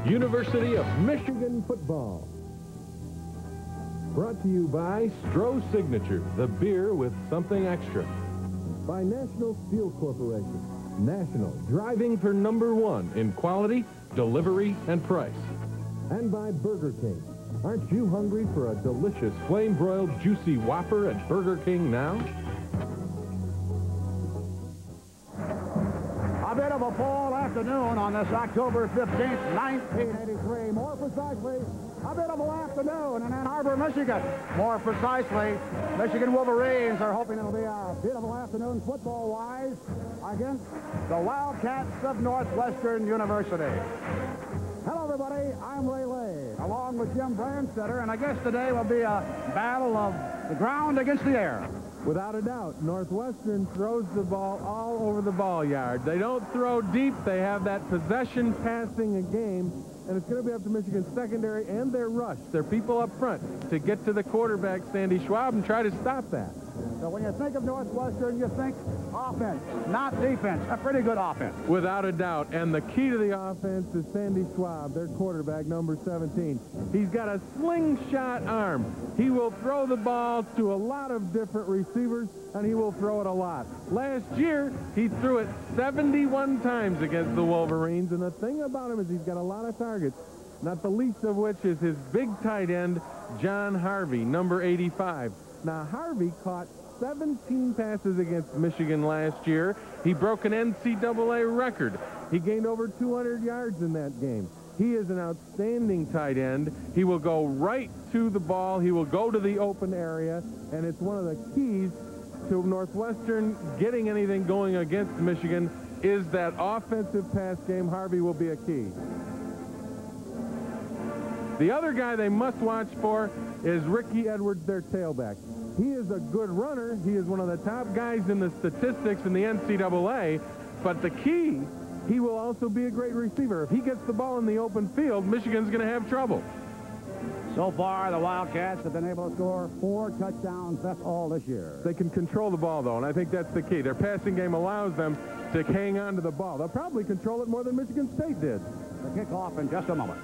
University of Michigan football. Brought to you by Stroh Signature, the beer with something extra. By National Steel Corporation. National, driving for #1 in quality, delivery, and price. And by Burger King. Aren't you hungry for a delicious flame-broiled juicy Whopper at Burger King now? A bit of a fall afternoon on this October 15th, 1983. More precisely, a bit of an afternoon in Ann Arbor, Michigan. More precisely, Michigan Wolverines are hoping it'll be a beautiful afternoon football-wise against the Wildcats of Northwestern University. Hello, everybody. I'm Ray Lay, along with Jim Brandstetter, and I guess today will be a battle of the ground against the air. Without a doubt, Northwestern throws the ball all over the ball yard. They don't throw deep. They have that possession passing a game, and it's going to be up to Michigan's secondary and their rush, their people up front, to get to the quarterback, Sandy Schwab, and try to stop that. So when you think of Northwestern, you think offense, not defense. A pretty good offense. Without a doubt. And the key to the offense is Sandy Schwab, their quarterback, number 17. He's got a slingshot arm. He will throw the ball to a lot of different receivers, and he will throw it a lot. Last year, he threw it 71 times against the Wolverines, and the thing about him is he's got a lot of targets, not the least of which is his big tight end, John Harvey, number 85. Now, Harvey caught 17 passes against Michigan last year. He broke an NCAA record. He gained over 200 yards in that game. He is an outstanding tight end. He will go right to the ball. He will go to the open area, and it's one of the keys to Northwestern getting anything going against Michigan is that offensive pass game. Harvey will be a key. The other guy they must watch for is Ricky Edwards, their tailback. He is a good runner. He is one of the top guys in the statistics in the NCAA, but the key, he will also be a great receiver. If he gets the ball in the open field, Michigan's going to have trouble. So far, the Wildcats have been able to score 4 touchdowns. That's all this year. They can control the ball, though, and I think that's the key. Their passing game allows them to hang on to the ball. They'll probably control it more than Michigan State did. The kickoff in just a moment.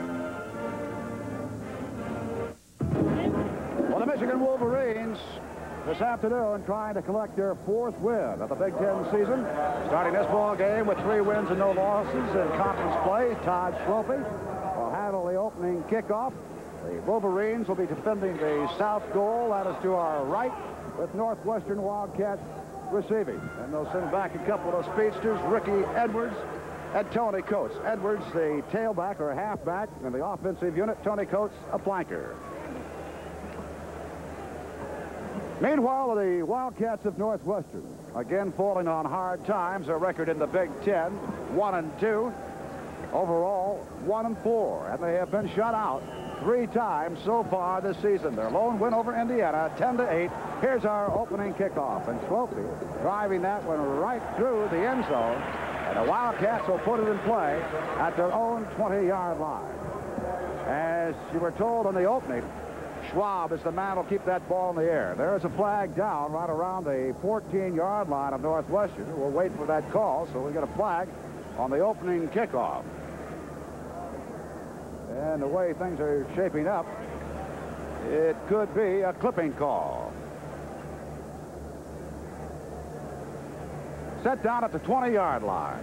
Well, the Michigan Wolverines this afternoon trying to collect their 4th win of the Big Ten season. Starting this ball game with 3 wins and no losses in conference play. Todd Schroepy will handle the opening kickoff. The Wolverines will be defending the south goal. That is to our right, with Northwestern Wildcats receiving. And they'll send back a couple of speedsters, Ricky Edwards and Tony Coates. Edwards, the tailback or halfback in the offensive unit. Tony Coates, a flanker. Meanwhile, the Wildcats of Northwestern, again falling on hard times. Their record in the Big Ten, 1-2. Overall, 1-4. And they have been shut out 3 times so far this season. Their lone win over Indiana, 10-8. Here's our opening kickoff. And Schroepy driving that one right through the end zone. And the Wildcats will put it in play at their own 20-yard line. As you were told in the opening, Schwab is the man who'll keep that ball in the air. There is a flag down right around the 14-yard line of Northwestern. We'll wait for that call, so we get a flag on the opening kickoff. And the way things are shaping up, it could be a clipping call. Set down at the 20-yard line.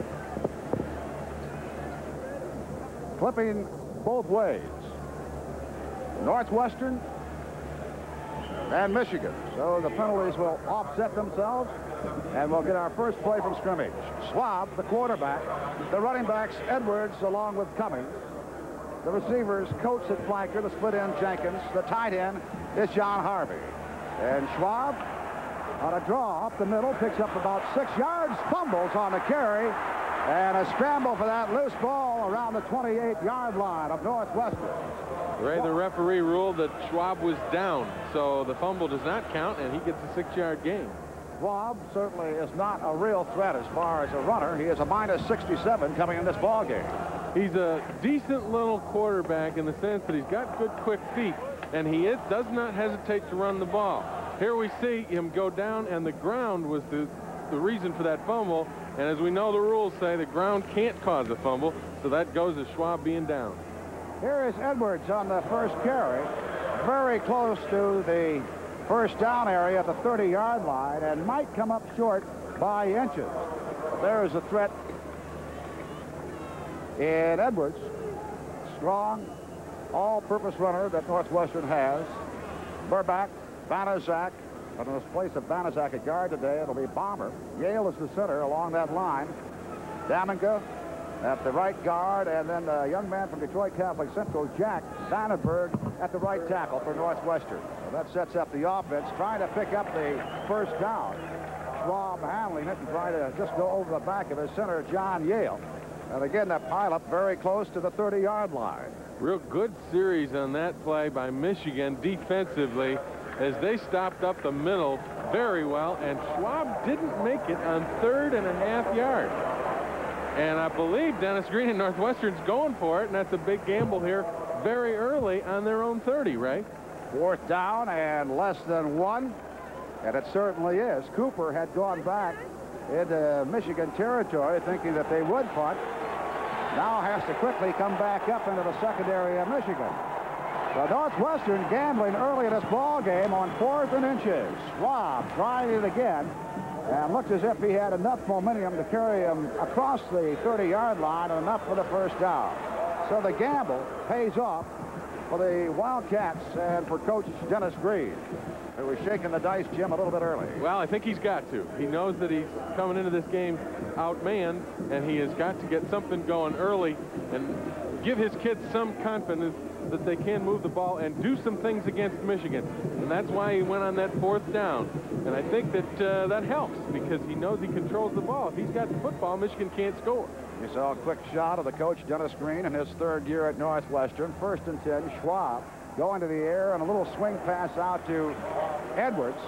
Clipping both ways. Northwestern and Michigan. So the penalties will offset themselves, and we'll get our first play from scrimmage. Schwab, the quarterback. The running backs, Edwards along with Cummings. The receivers, Coates at flanker, the split end Jenkins. The tight end is John Harvey. And Schwab on a draw up the middle, picks up about 6 yards, fumbles on the carry, and a scramble for that loose ball around the 28-yard line of Northwestern. Ray, the referee ruled that Schwab was down, so the fumble does not count, and he gets a 6-yard gain. Schwab certainly is not a real threat as far as a runner. He is a -67 coming in this ball game. He's a decent little quarterback in the sense that he's got good quick feet, and he does not hesitate to run the ball. Here we see him go down, and the ground was the reason for that fumble, And as we know, the rules say the ground can't cause a fumble, so that goes to Schwab being down. Here is Edwards on the first carry, very close to the first down area at the 30-yard line, and might come up short by inches. There is a threat in Edwards. Strong, all-purpose runner that Northwestern has. Burback, Banaszak. But in the place of Banaszak at guard today, it'll be Bomber. Yale is the center along that line. Daminga at the right guard, and then a young man from Detroit Catholic Central, Jack Vandenberg, at the right tackle for Northwestern. So that sets up the offense, trying to pick up the first down. Schwab handling it and trying to just go over the back of his center, John Yale. And again, that pileup very close to the 30-yard line. Real good series on that play by Michigan defensively, as they stopped up the middle very well, and Schwab didn't make it on 3.5 yards. And I believe Dennis Green and Northwestern's going for it, and that's a big gamble here very early on their own 30, Ray. Fourth down and less than one, and it certainly is. Cooper had gone back into Michigan territory thinking that they would punt. Now has to quickly come back up into the secondary of Michigan. So Northwestern gambling early in this ball game on 4th and inches. Schwab trying it again, and looked as if he had enough momentum to carry him across the 30-yard line and enough for the first down. So the gamble pays off for the Wildcats and for Coach Dennis Green, who was shaking the dice, Jim, a little bit early. Well, I think he's got to. He knows that he's coming into this game outmanned, and he has got to get something going early and give his kids some confidence that they can move the ball and do some things against Michigan. And that's why he went on that 4th down. And I think that that helps, because he knows he controls the ball. If he's got the football, Michigan can't score. You saw a quick shot of the coach, Dennis Green, in his 3rd year at Northwestern. 1st and 10, Schwab going to the air, and a little swing pass out to Edwards.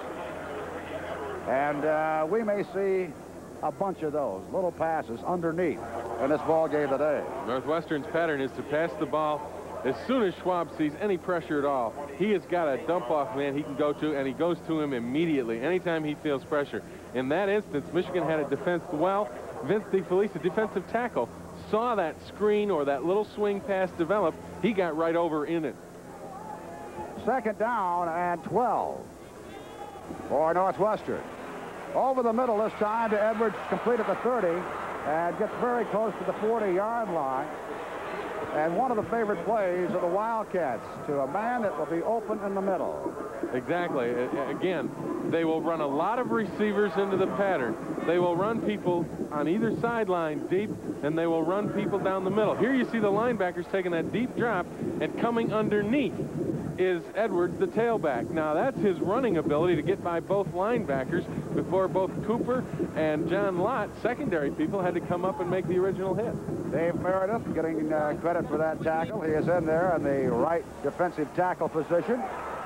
And we may see a bunch of those little passes underneath in this ball game today. Northwestern's pattern is to pass the ball as soon as Schwab sees any pressure at all. He has got a dump-off man he can go to, and he goes to him immediately anytime he feels pressure. In that instance, Michigan had it defensed well. Vince DeFelice, a defensive tackle, saw that screen or that little swing pass develop. He got right over in it. 2nd down and 12 for Northwestern. Over the middle this time to Edwards, complete at the 30, and gets very close to the 40-yard line. And one of the favorite plays of the Wildcats, to a man that will be open in the middle. Exactly. Again, they will run a lot of receivers into the pattern. They will run people on either sideline deep, and they will run people down the middle. Here you see the linebackers taking that deep drop, and coming underneath is Edwards, the tailback. Now, that's his running ability to get by both linebackers before both Cooper and John Lott, secondary people, had to come up and make the original hit. Dave Meredith getting credit for that tackle. He is in there in the right defensive tackle position.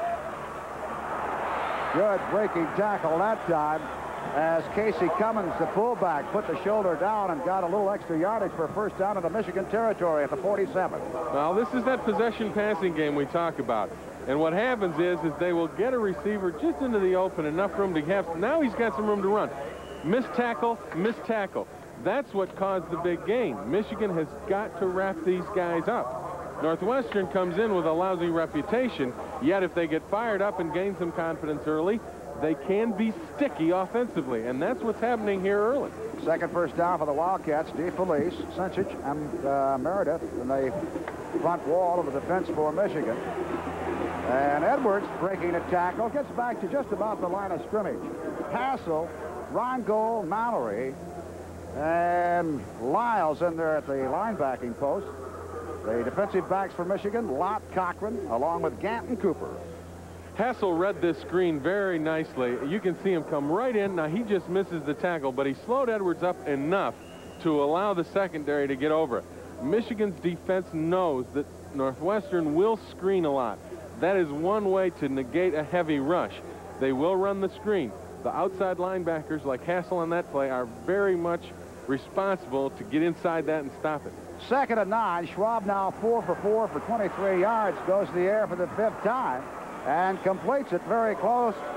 Good breaking tackle that time, as Casey Cummins, the fullback, put the shoulder down and got a little extra yardage for a first down into Michigan territory at the 47. Well, this is that possession passing game we talk about. And what happens is they will get a receiver just into the open, enough room to have. Now he's got some room to run. Miss tackle, miss tackle. That's what caused the big gain. Michigan has got to wrap these guys up. Northwestern comes in with a lousy reputation, yet if they get fired up and gain some confidence early, they can be sticky offensively, and that's what's happening here early. Second first down for the Wildcats. DeFelice, Sencich, and Meredith in the front wall of the defense for Michigan. And Edwards, breaking a tackle, gets back to just about the line of scrimmage. Hassel, Rongold, Mallory, and Lyles in there at the linebacking post. The defensive backs for Michigan, Lott, Cochran, along with Ganton Cooper. Hassel read this screen very nicely. You can see him come right in. Now, he just misses the tackle, but he slowed Edwards up enough to allow the secondary to get over it. Michigan's defense knows that Northwestern will screen a lot. That is one way to negate a heavy rush. They will run the screen. The outside linebackers, like Hassel on that play, are very much responsible to get inside that and stop it. 2nd and 9. Schwab now 4 for 4 for 23 yards. Goes to the air for the 5th time and completes it very close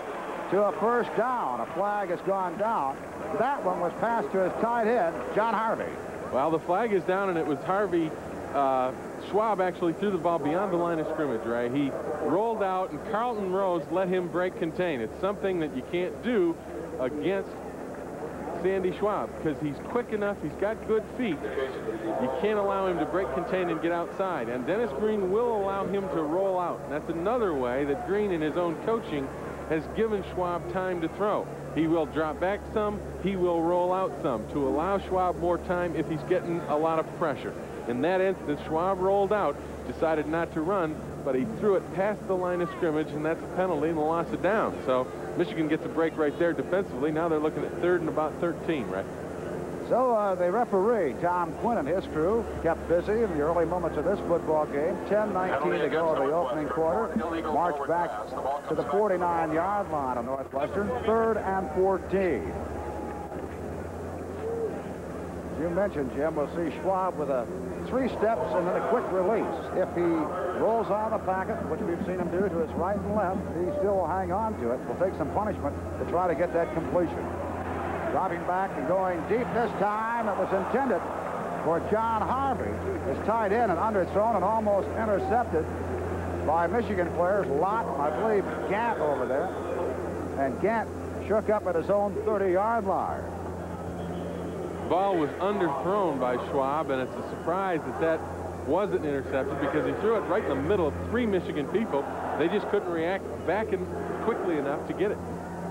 to a first down. A flag has gone down. That one was passed to his tight end, John Harvey. Well, the flag is down, and it was Harvey. Schwab actually threw the ball beyond the line of scrimmage, Ray. He rolled out, and Carlton Rose let him break contain. It's something that you can't do against Sandy Schwab because he's quick enough. He's got good feet. You can't allow him to break contain and get outside. And Dennis Green will allow him to roll out. And that's another way that Green, in his own coaching, has given Schwab time to throw. He will drop back some. He will roll out some to allow Schwab more time if he's getting a lot of pressure. In that instance, Schwab rolled out, decided not to run, but he threw it past the line of scrimmage, and that's a penalty and the loss of down. So Michigan gets a break right there defensively. Now they're looking at 3rd and about 13, right? So the referee, Tom Quinn, and his crew kept busy in the early moments of this football game. 10:19 to go in the opening quarter. Marched back to the 49-yard line of Northwestern. 3rd and 14. As you mentioned, Jim, we'll see Schwab with a 3 steps and then a quick release. If he rolls on the packet, which we've seen him do to his right and left, he still will hang on to it. Will take some punishment to try to get that completion. Dropping back and going deep this time. It was intended for John Harvey. His tight end and underthrown and almost intercepted by Michigan players Lott, I believe Gant over there. And Gant shook up at his own 30-yard line. Ball was underthrown by Schwab, and it's a surprise that that wasn't intercepted because he threw it right in the middle of 3 Michigan people. They just couldn't react back in quickly enough to get it.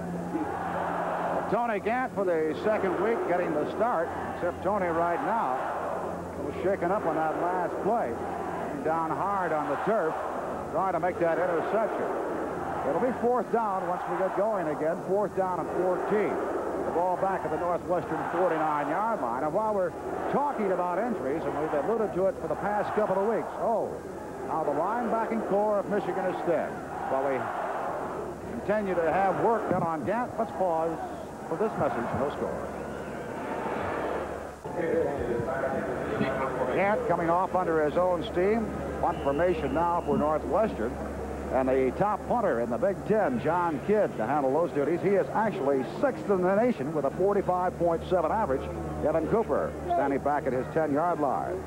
Tony Gant for the 2nd week getting the start, except Tony right now was shaken up on that last play. Down hard on the turf, trying to make that interception. It'll be 4th down once we get going again. 4th down and 14. The ball back at the Northwestern 49-yard line. And while we're talking about injuries, and we've alluded to it for the past couple of weeks, how the linebacking core of Michigan is thin. While we continue to have work done on Gant, let's pause for this message. No score. Gant coming off under his own steam. Punt formation now for Northwestern. And the top punter in the Big Ten, John Kidd, to handle those duties. He is actually 6th in the nation with a 45.7 average. Evan Cooper standing back at his 10-yard line.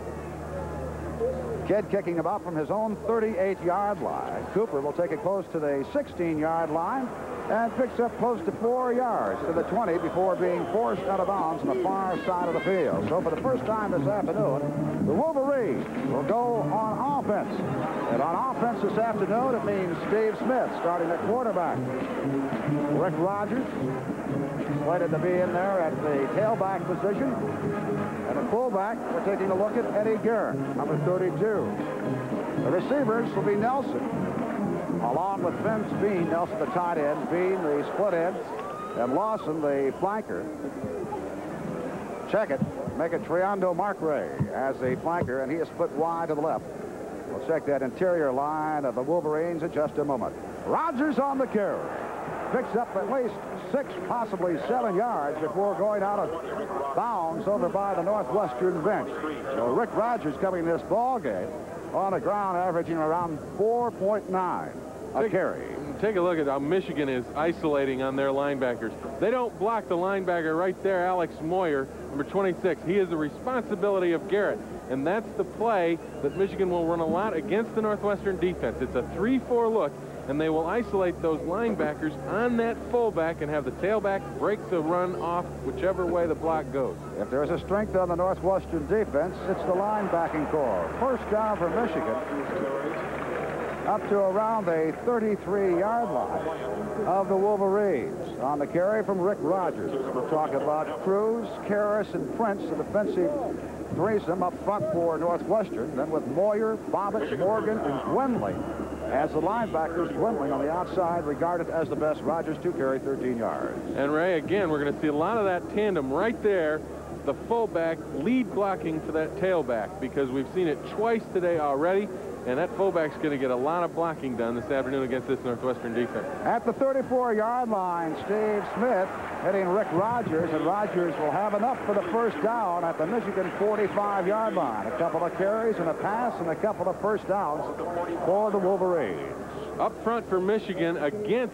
Kidd kicking about from his own 38-yard line. Cooper will take it close to the 16-yard line and picks up close to 4 yards to the 20 before being forced out of bounds on the far side of the field. So for the first time this afternoon, the Wolverines will go on offense. And on offense this afternoon, it means Steve Smith starting at quarterback. Rick Rogers slated to be in there at the tailback position. And at fullback, we're taking a look at Eddie Garrett, number 32. The receivers will be Nelson, along with Vince Bean. Nelson, the tight end, Bean, the split end, and Lawson, the flanker. Check it. Make it Triando Markray as the flanker, and he is split wide to the left. We'll check that interior line of the Wolverines in just a moment. Rogers on the carry. Picks up at least 6, possibly 7 yards before going out of bounds over by the Northwestern bench. So Rick Rogers coming this ball game on the ground, averaging around 4.9 a carry. Take a look at how Michigan is isolating on their linebackers. They don't block the linebacker right there, Alex Moyer, number 26. He is the responsibility of Garrett. And that's the play that Michigan will run a lot against the Northwestern defense. It's a 3-4 look, and they will isolate those linebackers on that fullback and have the tailback break the run off whichever way the block goes. If there's a strength on the Northwestern defense, it's the linebacking core. First down for Michigan, up to around the 33-yard line of the Wolverines. On the carry from Rick Rogers. We're talking about Cruz, Karras, and Prince, the defensive threesome up front for Northwestern. Then with Moyer, Bobbitt, Morgan, and Gwendolyn as the linebackers. Gwendolyn on the outside, regarded as the best. Rogers to carry 13 yards. And Ray, again, we're going to see a lot of that tandem right there. The fullback lead blocking for that tailback, because we've seen it twice today already. And that fullback's going to get a lot of blocking done this afternoon against this Northwestern defense. At the 34-yard line, Steve Smith hitting Rick Rogers, and Rogers will have enough for the first down at the Michigan 45-yard line. A couple of carries and a pass and a couple of first downs for the Wolverines. Up front for Michigan against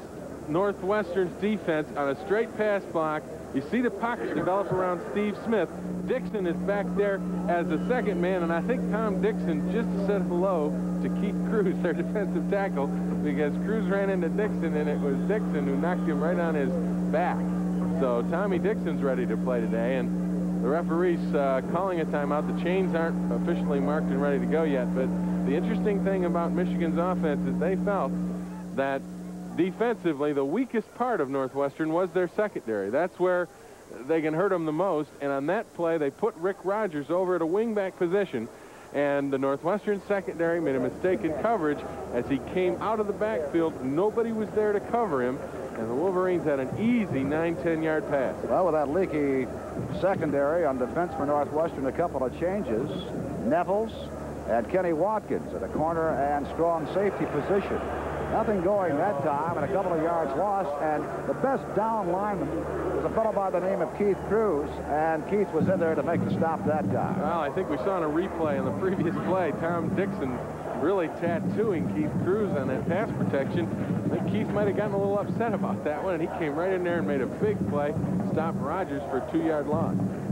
Northwestern's defense on a straight pass block. You see the pocket develop around Steve Smith. Dixon is back there as the second man, and I think Tom Dixon just said hello to Keith Cruz, their defensive tackle, because Cruz ran into Dixon, and it was Dixon who knocked him right on his back. So Tommy Dixon's ready to play today, and the referee's calling a timeout. The chains aren't officially marked and ready to go yet, but the interesting thing about Michigan's offense is they felt that defensively, the weakest part of Northwestern was their secondary. That's where they can hurt them the most, and on that play, they put Rick Rogers over at a wingback position, and the Northwestern secondary made a mistake in coverage as he came out of the backfield. Nobody was there to cover him, and the Wolverines had an easy 9-10 yard pass. Well, with that leaky secondary on defense for Northwestern, a couple of changes. Nevels and Kenny Watkins at a corner and strong safety position. Nothing going that time, and a couple of yards lost, and the best down lineman was a fellow by the name of Keith Cruz, and Keith was in there to make the stop that time. Well, I think we saw in a replay in the previous play, Tom Dixon really tattooing Keith Cruz on that pass protection. I think Keith might have gotten a little upset about that one, and he came right in there and made a big play, stopped Rogers for a 2-yard loss.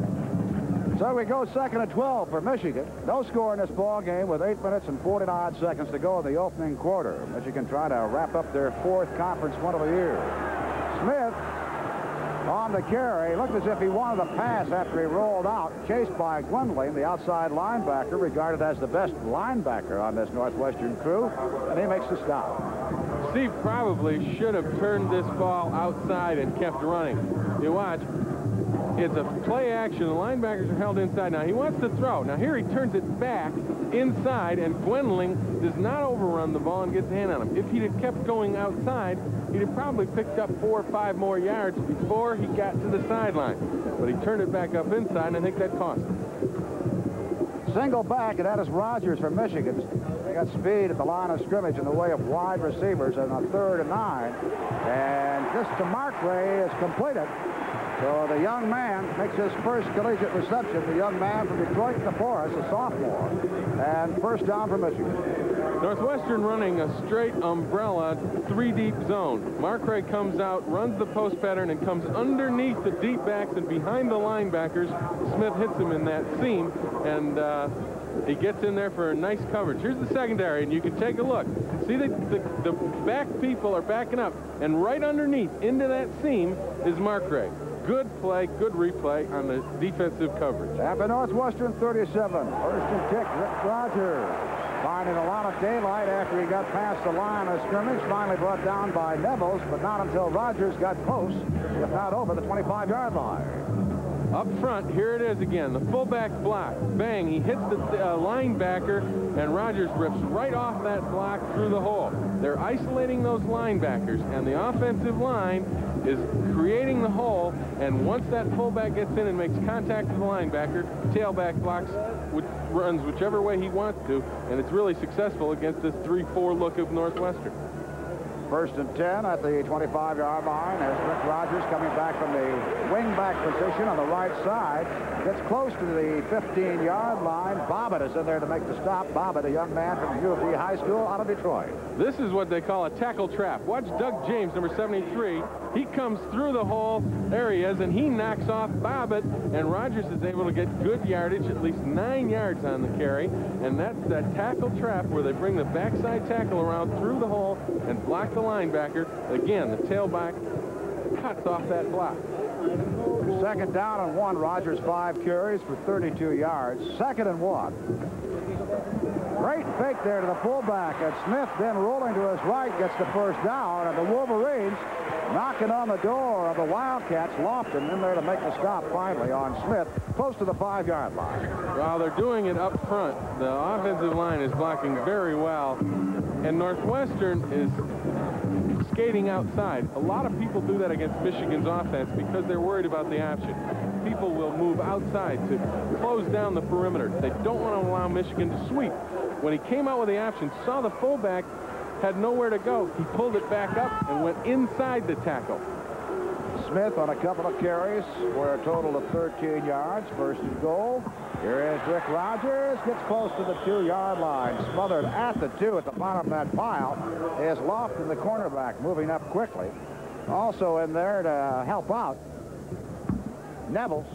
So we go 2nd and 12 for Michigan. No score in this ball game with 8 minutes and 49 seconds to go in the opening quarter. Michigan trying to wrap up their 4th conference win of the year. Smith on the carry. Looked as if he wanted to pass after he rolled out. Chased by Gwendolyn, the outside linebacker, regarded as the best linebacker on this Northwestern crew. And he makes the stop. Steve probably should have turned this ball outside and kept running. You watch. It's a play action. The linebackers are held inside. Now, he wants to throw. Now, here he turns it back inside, and Gwendolyn does not overrun the ball and gets a hand on him. If he'd have kept going outside, he'd have probably picked up 4 or 5 more yards before he got to the sideline. But he turned it back up inside, and I think that cost him. Single back, and that is Rogers for Michigan. They got speed at the line of scrimmage in the way of wide receivers on a 3rd and 9. And this to Markray is completed. So the young man makes his first collegiate reception. The young man from Detroit to Forest, a sophomore. And first down for Michigan. Northwestern running a straight umbrella 3-deep zone. Markray comes out, runs the post pattern, and comes underneath the deep backs and behind the linebackers. Smith hits him in that seam, and he gets in there for a nice coverage. Here's the secondary, and you can take a look. See, the back people are backing up, and right underneath into that seam is Markray. Good play, good replay on the defensive coverage. After Northwestern 37, first and 10, Rick Rogers finding a lot of daylight after he got past the line of scrimmage. Finally brought down by Nevels, but not until Rogers got close, if not over the 25-yard line. Up front, here it is again, the fullback block. Bang, he hits the linebacker, and Rogers rips right off that block through the hole. They're isolating those linebackers, and the offensive line is creating the hole, and once that fullback gets in and makes contact with the linebacker, tailback blocks, runs whichever way he wants to, and it's really successful against this 3-4 look of Northwestern. First and 10 at the 25-yard line. There's Rick Rogers coming back from the wingback position on the right side. Gets close to the 15-yard line. Bobbitt is in there to make the stop. Bobbitt, a young man from U of D High School out of Detroit. This is what they call a tackle trap. Watch Doug James, number 73. He comes through the hole. There he is, and he knocks off Bobbitt, and Rogers is able to get good yardage, at least 9 yards on the carry, and that's that tackle trap where they bring the backside tackle around through the hole and block the linebacker. Again, the tailback cuts off that block. Second down and 1. Rogers 5 carries for 32 yards. 2nd and 1. Great fake there to the fullback, and Smith then rolling to his right gets the first down, and the Wolverines knocking on the door of the Wildcats. Lofton in there to make the stop finally on Smith, close to the 5-yard line. While they're doing it up front, the offensive line is blocking very well, and Northwestern is skating outside. A lot of people do that against Michigan's offense because they're worried about the option. People will move outside to close down the perimeter. They don't want to allow Michigan to sweep. When he came out with the option, saw the fullback had nowhere to go, he pulled it back up and went inside the tackle. Smith on a couple of carries for a total of 13 yards. First and goal. Here is Rick Rogers. Gets close to the 2-yard line. Smothered at the 2 at the bottom of that pile is Lofton, the cornerback, moving up quickly. Also in there to help out, Nevels.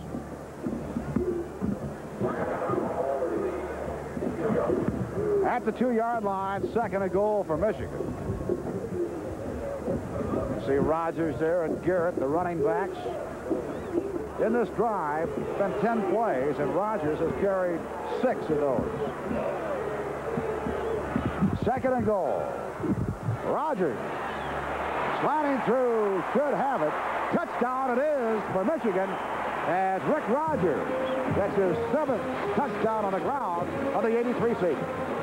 At the 2-yard line, 2nd and goal for Michigan. See Rogers there and Garrett, the running backs. In this drive, it's been 10 plays, and Rogers has carried 6 of those. 2nd and goal. Rogers sliding through, should have it. Touchdown it is for Michigan as Rick Rogers gets his 7th touchdown on the ground of the 83 season.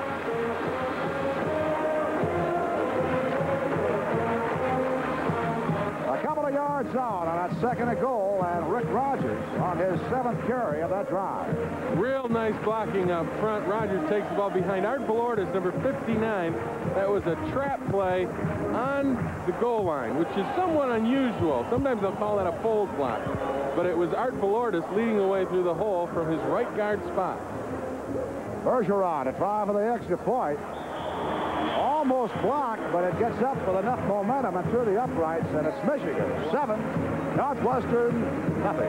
A couple of yards out on that 2nd and goal, and Rick Rogers on his 7th carry of that drive. Real nice blocking up front. Rogers takes the ball behind Art Belortis, number 59. That was a trap play on the goal line, which is somewhat unusual. Sometimes they'll call that a fold block. But it was Art Belortis leading the way through the hole from his right guard spot. Bergeron to try for the extra point. Almost blocked, but it gets up with enough momentum and through the uprights, and it's Michigan 7, Northwestern nothing.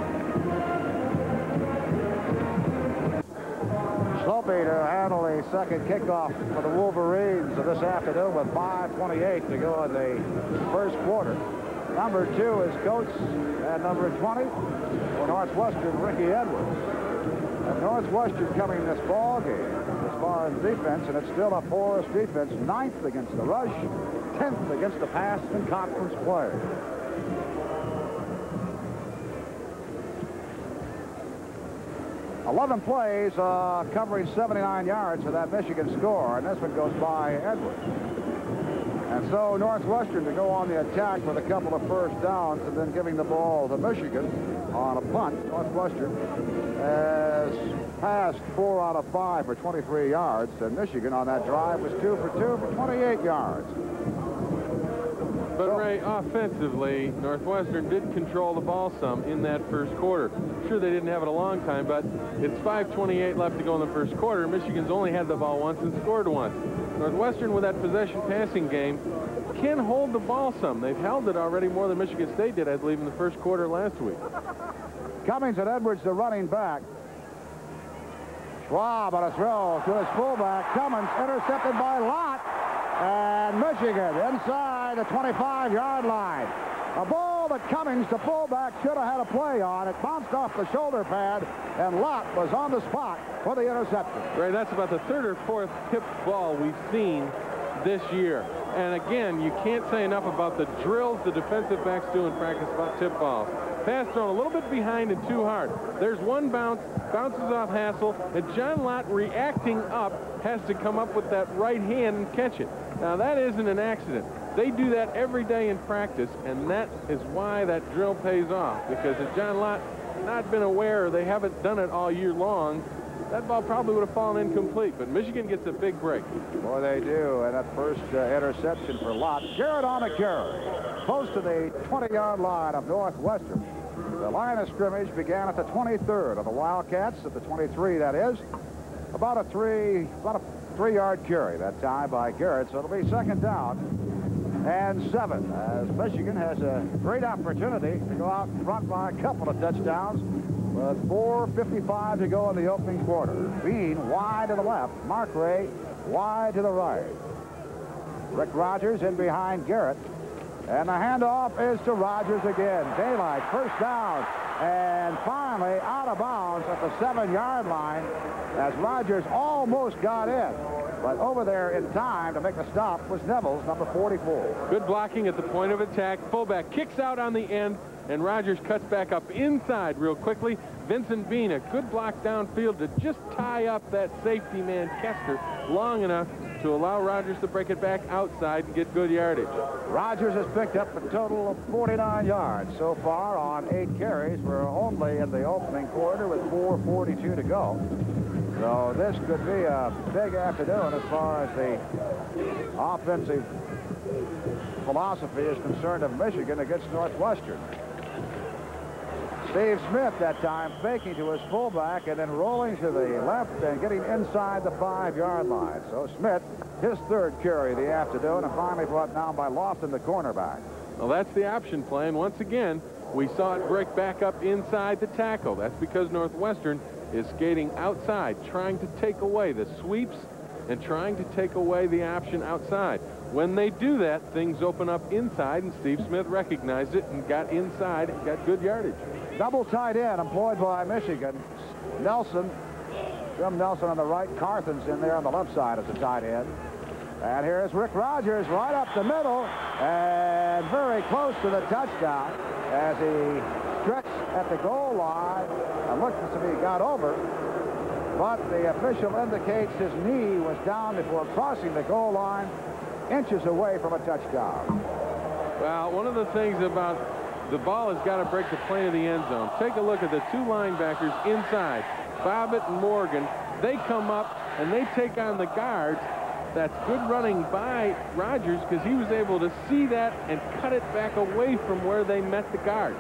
Sloppy to handle the second kickoff for the Wolverines this afternoon with 5:28 to go in the first quarter. Number 2 is Coates, and number 20 for Northwestern, Ricky Edwards. And Northwestern coming this ball game as far as defense, and it's still a porous defense, 9th against the rush, 10th against the pass in conference play. Eleven plays covering 79 yards for that Michigan score, and this one goes by Edwards. And so Northwestern to go on the attack with a couple of first downs and then giving the ball to Michigan on a punt. Northwestern has passed 4 out of 5 for 23 yards, and Michigan on that drive was 2 for 2 for 28 yards. But Ray, offensively, Northwestern did control the ball some in that first quarter. Sure, they didn't have it a long time, but it's 5:28 left to go in the first quarter. Michigan's only had the ball once and scored once. Northwestern, with that possession passing game, can hold the ball some. They've held it already more than Michigan State did, I believe, in the first quarter last week. Cummings and Edwards, the running back. Schwab on a throw to his fullback. Cummings intercepted by Lott. And Michigan inside the 25-yard line. A ball that Cummings, the fullback, should have had a play on. It bounced off the shoulder pad, and Lott was on the spot for the interception. Ray, that's about the 3rd or 4th tipped ball we've seen this year. And again, you can't say enough about the drills the defensive backs do in practice about tip balls. Pass thrown a little bit behind and too hard. There's one bounce, bounces off Hassel, and John Lott, reacting up, has to come up with that right hand and catch it. Now, that isn't an accident. They do that every day in practice, and that is why that drill pays off. Because if John Lott not been aware, they haven't done it all year long, that ball probably would have fallen incomplete. But Michigan gets a big break. Boy, they do. And that first interception for Lott. Garrett on a carry. Close to the 20-yard line of Northwestern. The line of scrimmage began at the 23rd of the Wildcats, at the 23, that is. About a 3-yard carry that time by Garrett, so it'll be 2nd down and 7 as Michigan has a great opportunity to go out in front by a couple of touchdowns with 4:55 to go in the opening quarter. Bean wide to the left, Mark Ray wide to the right. Rick Rogers in behind Garrett, and the handoff is to Rogers again. Daylight, first down, and finally out of bounds at the 7-yard line as Rogers almost got in. But over there in time to make the stop was Nevels, number 44. Good blocking at the point of attack. Fullback kicks out on the end, and Rogers cuts back up inside real quickly. Vincent Bean, a good block downfield to just tie up that safety man, Kester, long enough to allow Rogers to break it back outside and get good yardage. Rogers has picked up a total of 49 yards so far on 8 carries. We're only in the opening quarter with 4:42 to go. So this could be a big afternoon as far as the offensive philosophy is concerned of Michigan against Northwestern. Steve Smith that time faking to his fullback and then rolling to the left and getting inside the 5-yard line. So Smith, his 3rd carry of the afternoon, and finally brought down by Lofton, the cornerback. Well, that's the option play, and once again, we saw it break back up inside the tackle. That's because Northwestern is skating outside, trying to take away the sweeps and trying to take away the option outside. When they do that, things open up inside, and Steve Smith recognized it and got inside and got good yardage. Double tight end employed by Michigan. Nelson, Jim Nelson on the right, Carthen's in there on the left side as a tight end. And here's Rick Rogers right up the middle and very close to the touchdown as he stretched at the goal line and looked as if he got over. But the official indicates his knee was down before crossing the goal line, inches away from a touchdown. Well, one of the things about the ball has got to break the plane of the end zone. Take a look at the two linebackers inside, Bobbitt and Morgan. They come up and they take on the guards. That's good running by Rogers because he was able to see that and cut it back away from where they met the guards.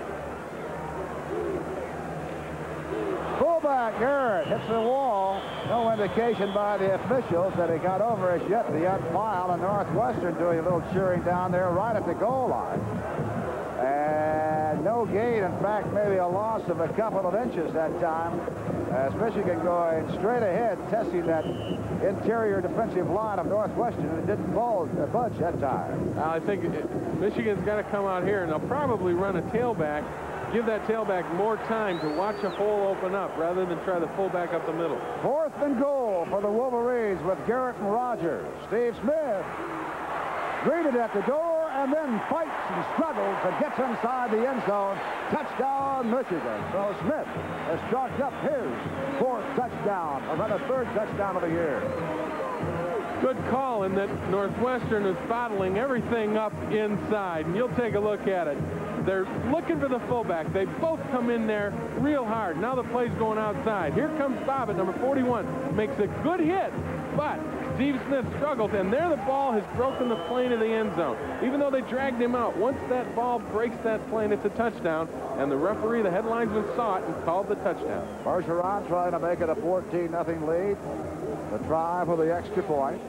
Fullback Garrett hits the wall. No indication by the officials that he got over as yet. The umpire and Northwestern doing a little cheering down there right at the goal line. And no gain. In fact, maybe a loss of a couple of inches that time as Michigan going straight ahead, testing that interior defensive line of Northwestern, and it didn't budge that time. I think Michigan's got to come out here, and they'll probably run a tailback, give that tailback more time to watch a hole open up rather than try the fullback up the middle. 4th and goal for the Wolverines with Garrett and Rogers. Steve Smith greeted at the door and then fights and struggles and gets inside the end zone. Touchdown, Michigan. So Smith has chalked up his 4th touchdown, or rather 3rd touchdown of the year. Good call in that Northwestern is bottling everything up inside, and you'll take a look at it. They're looking for the fullback. They both come in there real hard. Now the play's going outside. Here comes Bobbitt, number 41. Makes a good hit, but Steve Smith struggles, and there the ball has broken the plane of the end zone. Even though they dragged him out, once that ball breaks that plane, it's a touchdown, and the referee, the headlinesman, saw it and called the touchdown. Bergeron trying to make it a 14-0 lead. The try for the extra point.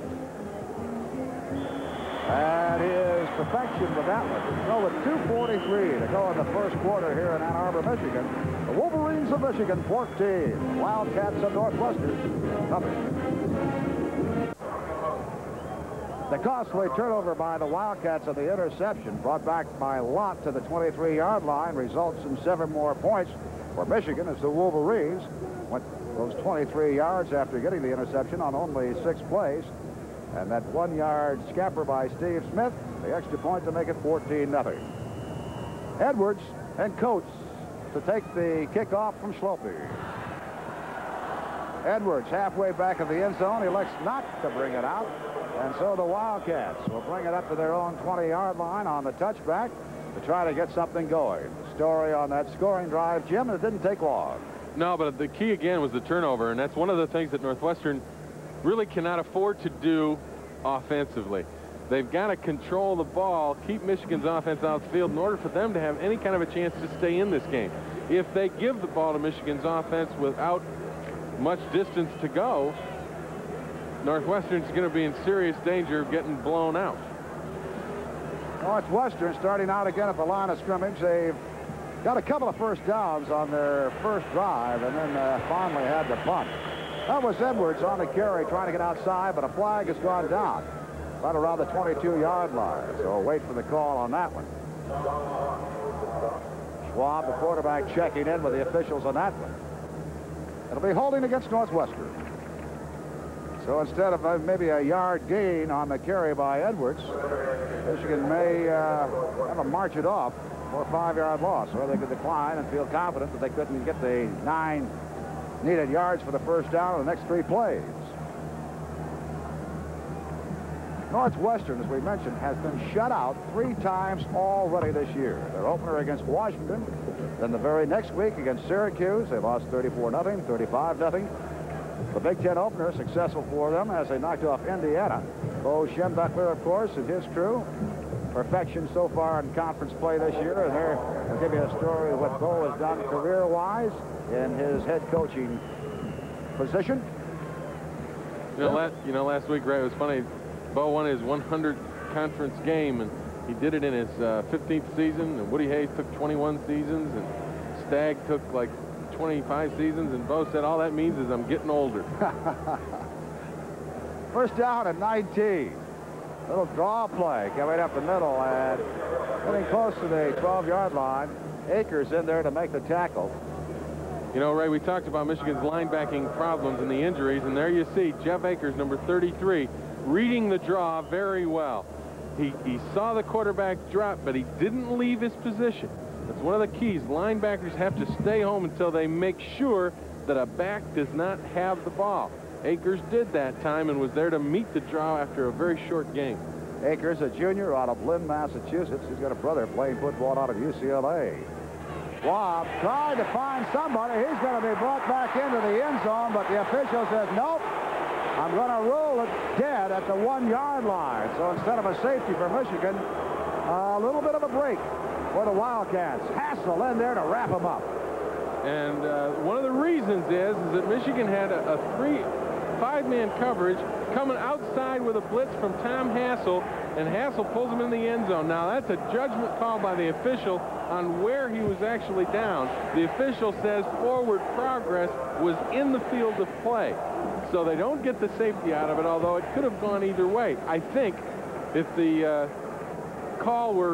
And his perfection with that one. So with 2:43 to go in the first quarter here in Ann Arbor, Michigan, the Wolverines of Michigan 14, Wildcats of Northwestern nothing. The costly turnover by the Wildcats of the interception brought back by Lott to the 23-yard line results in 7 more points for Michigan as the Wolverines went those 23 yards after getting the interception on only 6 plays. And that 1-yard scamper by Steve Smith, the extra point to make it 14-0. Edwards and Coates to take the kickoff from Slopey. Edwards halfway back of the end zone, elects not to bring it out. And so the Wildcats will bring it up to their own 20-yard line on the touchback to try to get something going. The story on that scoring drive, Jim, it didn't take long. No, but the key again was the turnover, and that's one of the things that Northwestern really cannot afford to do offensively. They've got to control the ball, keep Michigan's offense out of the field in order for them to have any kind of a chance to stay in this game. If they give the ball to Michigan's offense without much distance to go, Northwestern's going to be in serious danger of getting blown out. Northwestern starting out again at the line of scrimmage. They've got a couple of first downs on their first drive and then finally had the punt. That was Edwards on the carry trying to get outside, but a flag has gone down right around the 22-yard line. So we'll wait for the call on that one. Schwab, the quarterback, checking in with the officials on that one. It'll be holding against Northwestern. So instead of maybe a yard gain on the carry by Edwards, Michigan may have to march it off for a 5-yard loss, or they could decline and feel confident that they couldn't get the 9 needed yards for the first down in the next 3 plays. Northwestern, as we mentioned, has been shut out 3 times already this year. Their opener against Washington, then the very next week against Syracuse, they lost 34-0, 35-0. The Big Ten opener successful for them as they knocked off Indiana. Bo Schembechler, of course, and his crew. Perfection so far in conference play this year, and there I'll give you a story of what Bo has done career-wise in his head coaching position. You know, last week, Ray, it was funny. Bo won his 100th conference game, and He did it in his 15th season, and Woody Hayes took 21 seasons, and Stagg took like 25 seasons, and Bo said all that means is I'm getting older. First down at 19. Little draw play coming up the middle and getting close to the 12-yard line. Akers in there to make the tackle. You know, Ray, we talked about Michigan's linebacking problems and the injuries, and there you see Jeff Akers, number 33, reading the draw very well. He saw the quarterback drop, but he didn't leave his position. That's one of the keys. Linebackers have to stay home until they make sure that a back does not have the ball. Akers did that time and was there to meet the draw after a very short game. Akers, a junior out of Lynn, Massachusetts. He's got a brother playing football out of UCLA. Schwab tried to find somebody. He's going to be brought back into the end zone, but the official says, nope, I'm going to rule it dead at the 1-yard line. So instead of a safety for Michigan, a little bit of a break for the Wildcats. Hassel in there to wrap them up. And one of the reasons is that Michigan had a 5-man coverage coming outside with a blitz from Tom Hassel, and Hassel pulls him in the end zone. Now, that's a judgment call by the official on where he was actually down. The official says forward progress was in the field of play. So they don't get the safety out of it, although it could have gone either way. I think if the call were,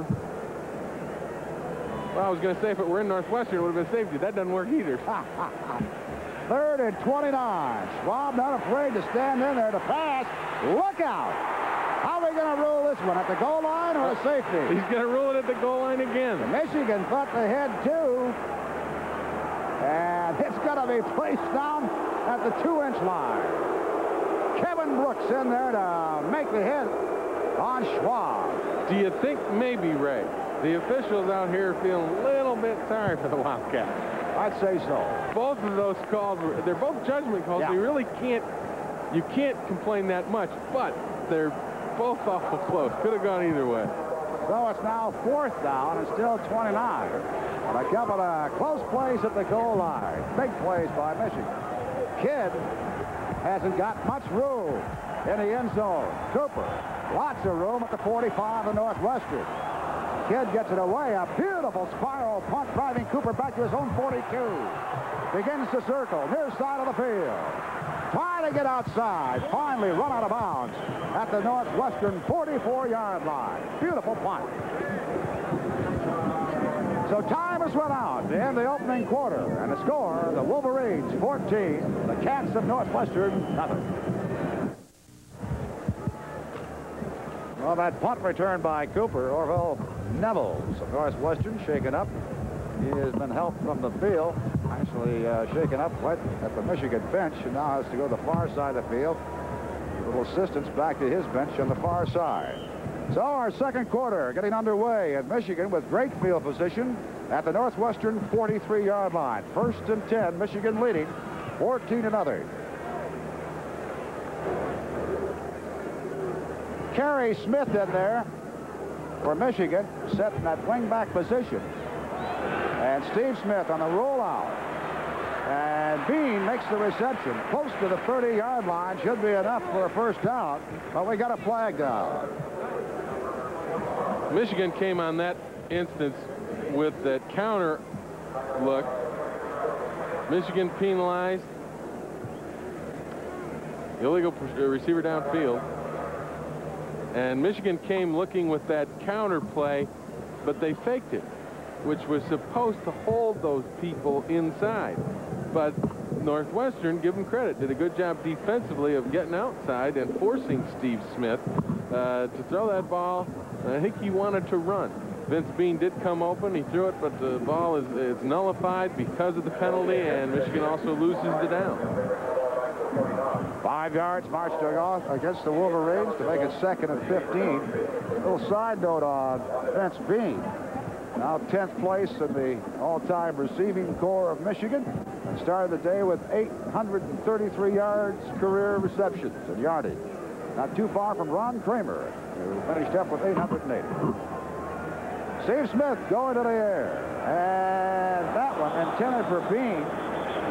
well, I was going to say if it were in Northwestern, it would have been safety. That doesn't work either. 3rd and 29. Schwab not afraid to stand in there to pass. Look out. How are we going to rule this one? At the goal line or a safety? He's going to rule it at the goal line again. Michigan thought they had 2. And it's going to be placed down at the 2-inch line. Kevin Brooks in there to make the hit on Schwab. Do you think maybe, Ray, the officials out here feel a little bit sorry for the Wildcats? I'd say so. Both of those calls, they're both judgment calls. Yeah. You really can't complain that much, but they're both awful close. Could have gone either way. So it's now 4th down and still 29. And a couple of close plays at the goal line. Big plays by Michigan. Kidd hasn't got much room in the end zone. Cooper, lots of room at the 45 of Northwestern. Kidd gets it away. A beautiful spiral punt driving Cooper back to his own 42. Begins to circle near side of the field. Trying to get outside. Finally run out of bounds at the Northwestern 44-yard line. Beautiful punt. So time has run out to end the opening quarter. And the score, the Wolverines 14, the Cats of Northwestern nothing. Well, that punt return by Cooper. Orville Nevels of Northwestern shaken up. He has been helped from the field. Actually shaken up right at the Michigan bench, and now has to go to the far side of the field. A little assistance back to his bench on the far side. So our second quarter getting underway, and Michigan with great field position at the Northwestern 43-yard line. 1st and 10, Michigan leading 14-0. Kerry Smith in there for Michigan, set in that wingback position. And Steve Smith on the rollout. And Bean makes the reception close to the 30-yard line. Should be enough for a first down, but we got a flag down. Michigan came on that instance with that counter look. Michigan penalized. Illegal receiver downfield. And Michigan came looking with that counter play, but they faked it, which was supposed to hold those people inside. But Northwestern, give them credit, did a good job defensively of getting outside and forcing Steve Smith to throw that ball. I think he wanted to run. Vince Bean did come open. He threw it, but the ball is nullified because of the penalty, and Michigan also loses the down. 5 yards marched off against the Wolverines to make it 2nd and 15. A little side note on Vince Bean. Now 10th place in the all-time receiving corps of Michigan. And started the day with 833 yards career receptions and yardage. Not too far from Ron Kramer, who finished up with 880. Steve Smith going to the air. And that one intended for Bean. Bean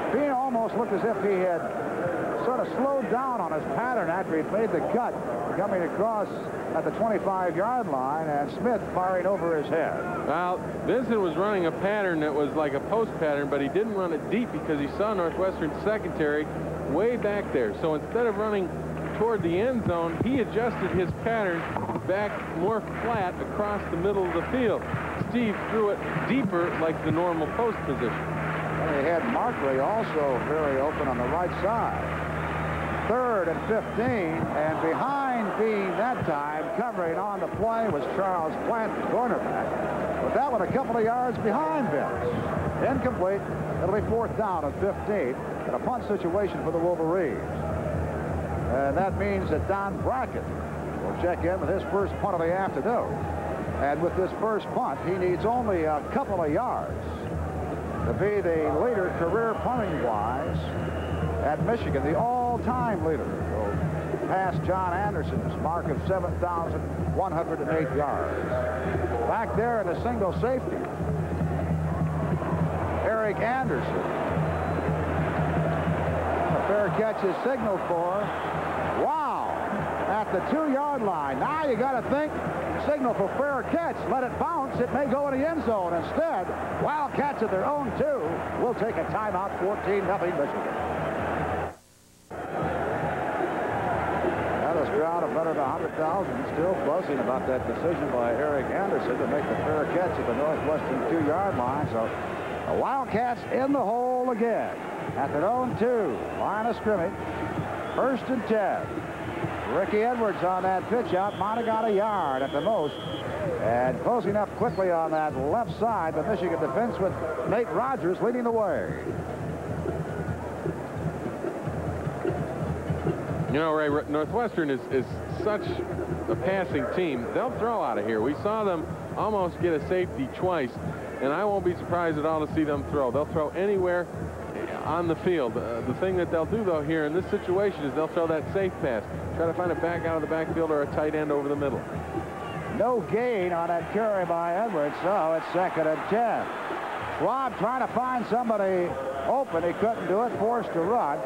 almost looked as if he had sort of slowed down on his pattern after he'd made the cut, coming across at the 25-yard line, and Smith firing over his head. Well, Vincent was running a pattern that was like a post pattern, but he didn't run it deep because he saw Northwestern's secondary way back there. So instead of running toward the end zone, he adjusted his pattern back more flat across the middle of the field. Steve threw it deeper like the normal post position. And he had Markley also very open on the right side. 3rd and 15, and behind being that time, covering on the play was Charles Plant, the cornerback. But that one a couple of yards behind Vince. Incomplete. It'll be 4th down and 15, and a punt situation for the Wolverines. And that means that Don Brackett will check in with his first punt of the afternoon. And with this first punt, he needs only a couple of yards to be the leader career punting-wise at Michigan, the all-time leader. Will pass John Anderson's mark of 7,108 yards. Back there in a single safety, Eric Anderson. A fair catch is signaled for. Wow! At the 2-yard line. Now you got to think, signal for fair catch. Let it bounce. It may go in the end zone. Instead, Wildcats at their own 2 will take a timeout. 14-0 Michigan. Now this crowd of better than 100,000 still buzzing about that decision by Eric Anderson to make the fair catch at the Northwestern 2-yard line. So the Wildcats in the hole again at their own 2. Line of scrimmage. 1st and 10. Ricky Edwards on that pitch out. Might have got a yard at the most. And closing up quickly on that left side, the Michigan defense with Nate Rogers leading the way. You know, Ray, Northwestern is such a passing team. They'll throw out of here. We saw them almost get a safety twice, and I won't be surprised at all to see them throw. They'll throw anywhere on the field. The thing that they'll do, though, here in this situation is they'll throw that safe pass. Try to find a back out of the backfield or a tight end over the middle. No gain on that carry by Edwards, so it's 2nd and 10. Schwab trying to find somebody open. He couldn't do it, forced to run,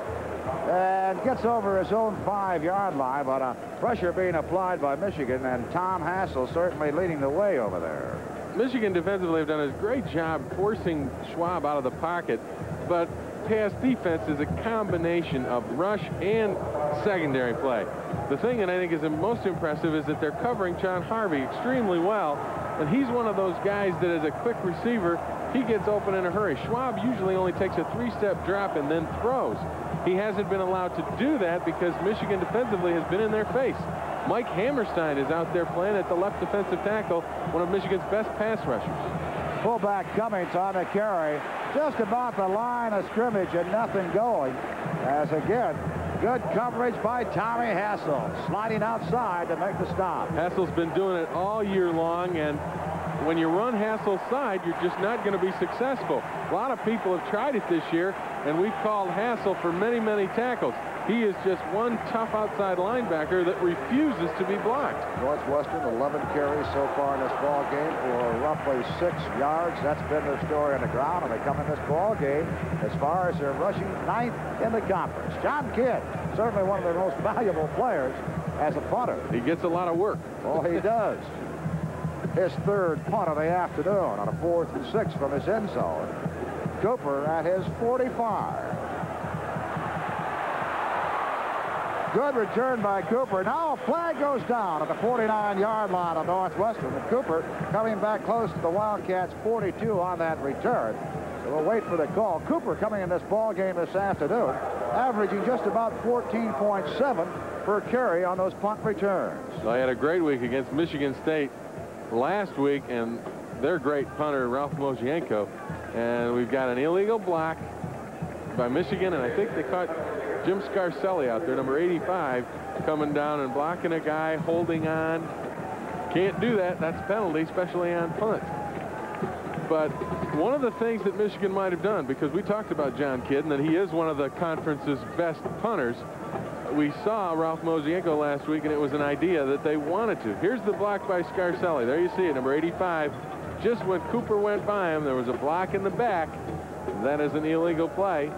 and gets over his own 5-yard line, but pressure being applied by Michigan, and Tom Hassel certainly leading the way over there. Michigan defensively have done a great job forcing Schwab out of the pocket, but pass defense is a combination of rush and secondary play. The thing that I think is the most impressive is that they're covering John Harvey extremely well, and he's one of those guys that is a quick receiver. He gets open in a hurry. Schwab usually only takes a 3-step drop and then throws. He hasn't been allowed to do that because Michigan defensively has been in their face. Mike Hammerstein is out there playing at the left defensive tackle, one of Michigan's best pass rushers. Fullback Cummings on the carry, just about the line of scrimmage and nothing going. As again, good coverage by Tommy Hassel, sliding outside to make the stop. Hassel's been doing it all year long, and when you run Hassel's side, you're just not going to be successful. A lot of people have tried it this year, and we've called Hassel for many, many tackles. He is just one tough outside linebacker that refuses to be blocked. Northwestern, 11 carries so far in this ball game for roughly 6 yards. That's been their story on the ground, and they come in this ball game as far as their rushing 9th in the conference. John Kidd, certainly one of their most valuable players as a punter. He gets a lot of work. Oh, he does. His 3rd punt of the afternoon on a 4th and 6 from his end zone. Cooper at his 45. Good return by Cooper. Now a flag goes down at the 49-yard line of Northwestern. And Cooper coming back close to the Wildcats' 42 on that return. So we'll wait for the call. Cooper coming in this ball game this afternoon, averaging just about 14.7 per carry on those punt returns. Well, he had a great week against Michigan State last week, and their great punter, Ralph Mozienko. And we've got an illegal block by Michigan, and I think they caught Jim Scarcelli out there, number 85, coming down and blocking a guy, holding on. Can't do that. That's a penalty, especially on punt. But one of the things that Michigan might have done, because we talked about John Kidd and that he is one of the conference's best punters, we saw Ralph Mozienko last week, and it was an idea that they wanted to. Here's the block by Scarcelli. There you see it, number 85. Just when Cooper went by him, there was a block in the back. That is an illegal play.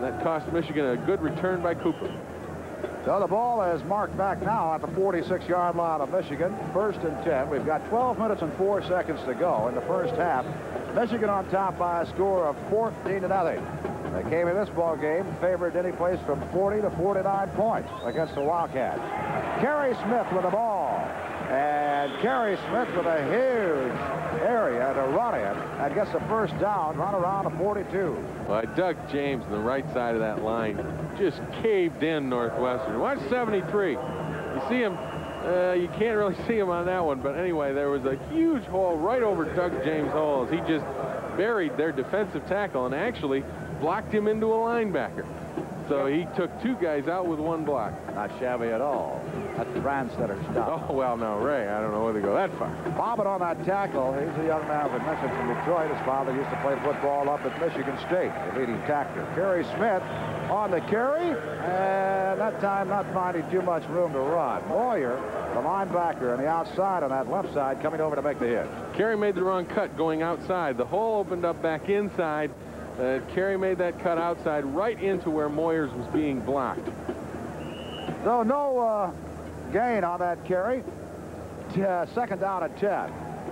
that cost Michigan a good return by Cooper. So the ball is marked back now at the 46-yard line of Michigan. 1st and 10. We've got 12 minutes and 4 seconds to go in the first half. Michigan on top by a score of 14-0. They came in this ball game favored any place from 40 to 49 points against the Wildcats. Kerry Smith with the ball. And Kerry Smith with a huge area to run in and gets the first down, run around the 42. Well, Doug James on the right side of that line just caved in Northwestern. Watch 73. You see him, you can't really see him on that one, but anyway, there was a huge hole right over Doug James' hole as he just buried their defensive tackle and actually blocked him into a linebacker. So he took 2 guys out with 1 block. Not shabby at all. That's Brandstetter stop. Oh, well, now, Ray, I don't know whether to go that far. Bobbin on that tackle. He's a young man, as I mentioned, from Detroit. His father used to play football up at Michigan State, the leading tackler. Kerry Smith on the carry, and that time not finding too much room to run. Moyer, the linebacker, on the outside on that left side, coming over to make the hit. Kerry made the wrong cut going outside. The hole opened up back inside. Kerry made that cut outside right into where Moyers was being blocked. So no gain on that carry. 2nd down and 10.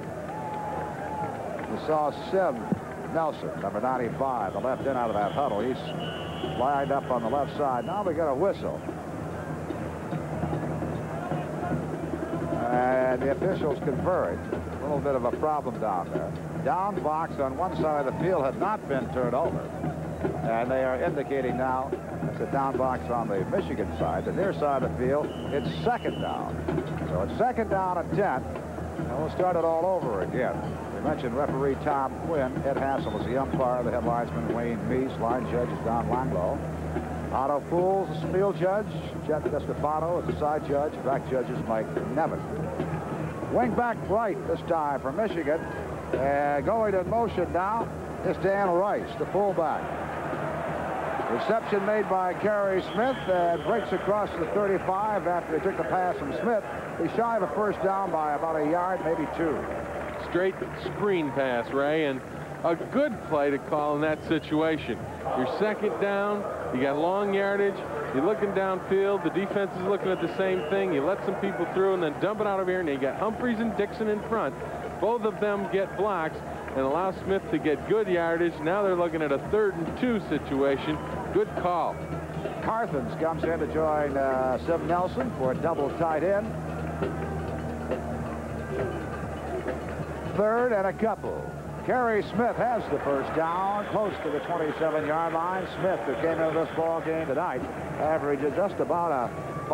You saw Sim Nelson, number 95, the left end out of that huddle. He's lined up on the left side. Now we got a whistle. And the officials converge. A little bit of a problem down there. Down box on one side of the field had not been turned over. And they are indicating now it's a down box on the Michigan side. The near side of the field, it's 2nd down. So it's 2nd down and 10. And we'll start it all over again. We mentioned referee Tom Quinn. Ed Hassel is the umpire. The head linesman Wayne Meese. Line judge is Don Langlow. Otto Fools is the field judge. Jeff DeStefano is the side judge. Back judge is Mike Nevin. Wing back right this time for Michigan. Going in motion now is Dan Rice, the fullback. Reception made by Kerry Smith and breaks across the 35 after he took the pass from Smith. He's shy of a first down by about a yard, maybe 2. Straight screen pass, Ray, and a good play to call in that situation. You're 2nd down, you got long yardage, you're looking downfield, the defense is looking at the same thing, you let some people through and then dump it out of here, and you got Humphreys and Dixon in front. Both of them get blocks and allow Smith to get good yardage. Now they're looking at a 3rd and 2 situation. Good call. Carthens comes in to join Sim Nelson for a double tight end. 3rd and a couple. Kerry Smith has the first down, close to the 27-yard line. Smith, who came into this ball game tonight, averages just about a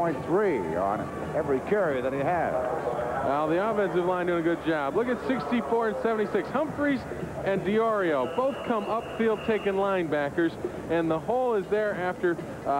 5.3 on every carry that he has. Well, the offensive line doing a good job. Look at 64 and 76. Humphreys and Diorio both come upfield taking linebackers, and the hole is there after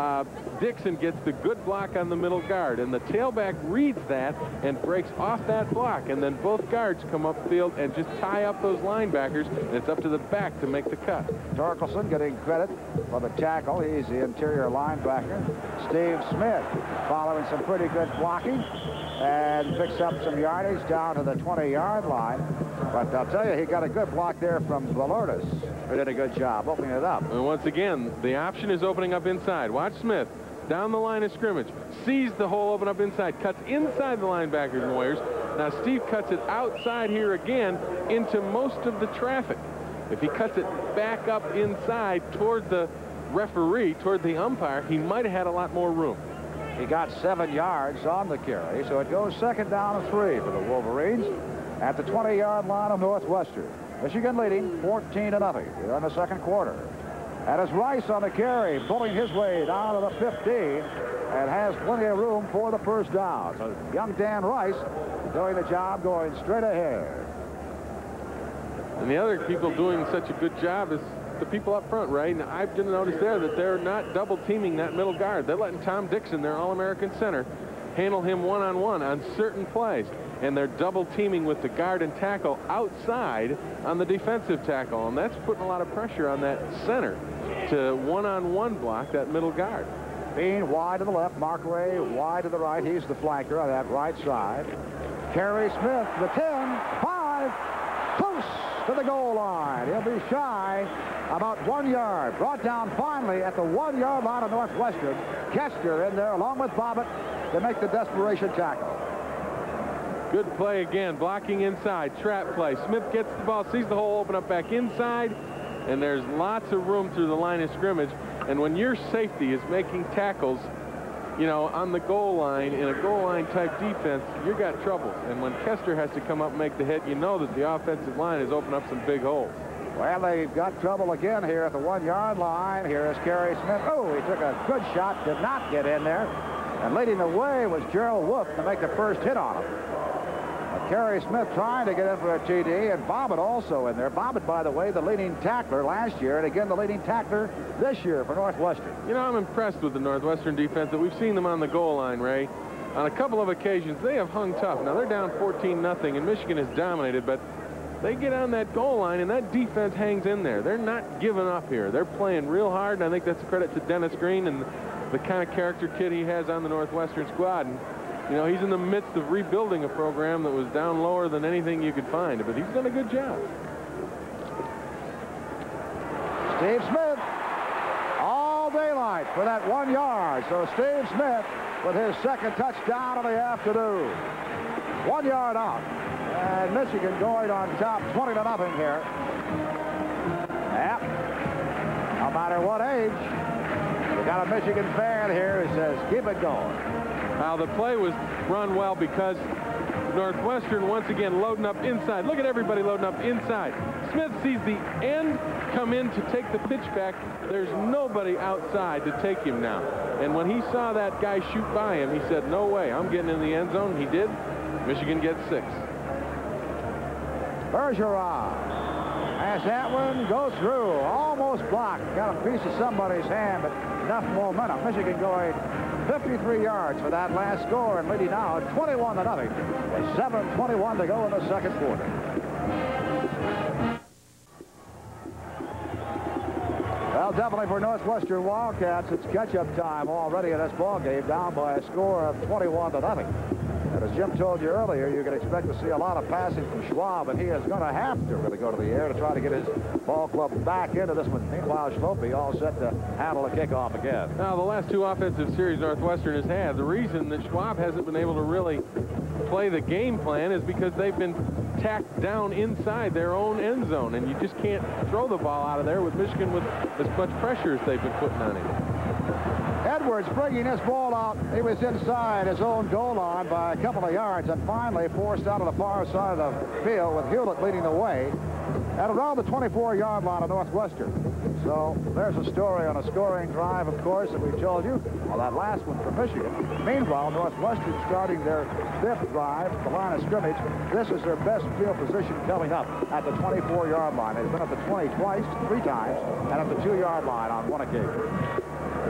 Dixon gets the good block on the middle guard, and the tailback reads that and breaks off that block, and then both guards come upfield and just tie up those linebackers, and it's up to the back to make the cut. Torkelson getting credit for the tackle. He's the interior linebacker. Steve Smith following some pretty good blocking and picks up some yardage down to the 20-yard line. But I'll tell you, he got a good block there from Valortis, who did a good job opening it up. And once again, the option is opening up inside. Watch Smith down the line of scrimmage, sees the hole open up inside, cuts inside the linebackers and Warriors. Now Steve cuts it outside here again into most of the traffic. If he cuts it back up inside toward the referee, toward the umpire, he might have had a lot more room. He got 7 yards on the carry, so it goes 2nd down and 3 for the Wolverines at the 20-yard line of Northwestern. Michigan leading 14-0 here in the 2nd quarter. And it's Rice on the carry, pulling his way down to the 15 and has plenty of room for the first down. So young Dan Rice doing the job, going straight ahead. And the other people doing such a good job is the people up front, right? And I didn't notice there that they're not double teaming that middle guard. They're letting Tom Dixon, their All-American center, handle him one-on-one on certain plays. And they're double teaming with the guard and tackle outside on the defensive tackle. And that's putting a lot of pressure on that center to one-on-one block that middle guard. Bean wide to the left, Mark Ray wide to the right. He's the flanker on that right side. Kerry Smith, the 10, 5, close to the goal line. He'll be shy about 1 yard. Brought down finally at the 1 yard line of Northwestern. Kester in there along with Bobbitt to make the desperation tackle. Good play again, blocking inside, trap play. Smith gets the ball, sees the hole open up back inside, and there's lots of room through the line of scrimmage. And when your safety is making tackles, you know, on the goal line, in a goal line type defense, you got trouble. And when Kester has to come up and make the hit, you know that the offensive line has opened up some big holes. Well, they've got trouble again here at the 1 yard line. Here is Kerry Smith. Oh, he took a good shot, did not get in there. And leading the way was Gerald Wolf to make the first hit on him. Kerry Smith trying to get in for a TD, and Bobbitt also in there. Bobbitt, by the way, the leading tackler last year, and again the leading tackler this year for Northwestern. You know, I'm impressed with the Northwestern defense. That we've seen them on the goal line, Ray. On a couple of occasions, they have hung tough. Now, they're down 14-0, and Michigan has dominated, but they get on that goal line, and that defense hangs in there. They're not giving up here. They're playing real hard, and I think that's a credit to Dennis Green and the kind of character kid he has on the Northwestern squad. And, you know, he's in the midst of rebuilding a program that was down lower than anything you could find, but he's done a good job. Steve Smith, all daylight for that 1 yard. So Steve Smith with his second touchdown of the afternoon. 1 yard out. And Michigan going on top 20-0 here. Yep. No matter what age, we got a Michigan fan here who says, keep it going. Now, the play was run well because Northwestern once again loading up inside. Look at everybody loading up inside. Smith sees the end come in to take the pitch back. There's nobody outside to take him now. And when he saw that guy shoot by him, he said, no way, I'm getting in the end zone. He did. Michigan gets 6. Bergeron. As that one goes through, almost blocked. Got a piece of somebody's hand, but enough momentum. Michigan going 53 yards for that last score and leading now 21-0 with 7:21 to go in the second quarter. Well, definitely for Northwestern Wildcats, it's catch-up time already in this ballgame, down by a score of 21-0. And as Jim told you earlier, you can expect to see a lot of passing from Schwab, and he is going to have to really go to the air to try to get his ball club back into this one. Meanwhile, Schlope all set to handle the kickoff again. Now, the last 2 offensive series Northwestern has had, the reason that Schwab hasn't been able to really play the game plan is because they've been tacked down inside their own end zone, and you just can't throw the ball out of there with Michigan with as much pressure as they've been putting on him. Edwards bringing this ball out. He was inside his own goal line by a couple of yards and finally forced out on the far side of the field with Hewlett leading the way at around the 24-yard line of Northwestern. So there's a story on a scoring drive, of course, that we told you. Well, that last one for Michigan. Meanwhile, Northwestern starting their 5th drive, the line of scrimmage. This is their best field position coming up at the 24-yard line. They've been at the 20 twice, 3 times, and at the 2-yard line on 1 occasion.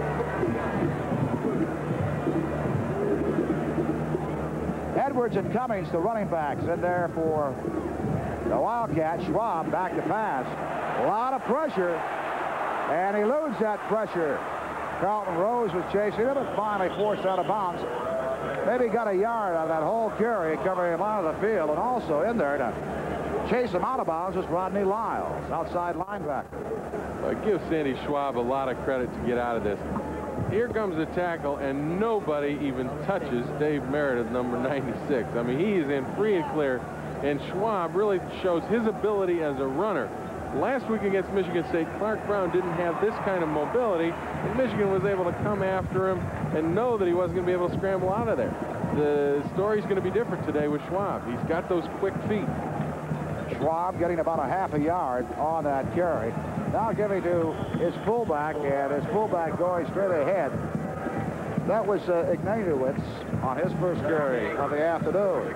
Edwards and Cummings, the running backs, in there for the Wildcats. Schwab back to pass. A lot of pressure, and he eludes that pressure. Carlton Rose was chasing him and finally forced out of bounds. Maybe got a yard on that whole carry covering him out of the field, and also in there to chase him out of bounds was Rodney Lyles, outside linebacker. Give Sandy Schwab a lot of credit to get out of this. Here comes the tackle, and nobody even touches Dave Meredith, number 96. I mean, he is in free and clear, and Schwab really shows his ability as a runner. Last week against Michigan State, Clark Brown didn't have this kind of mobility, and Michigan was able to come after him and know that he wasn't going to be able to scramble out of there. The story's going to be different today with Schwab. He's got those quick feet. Schwab getting about a half a yard on that carry. Now giving to his fullback, and his fullback going straight ahead. That was Ignatiewicz on his first carry of the afternoon.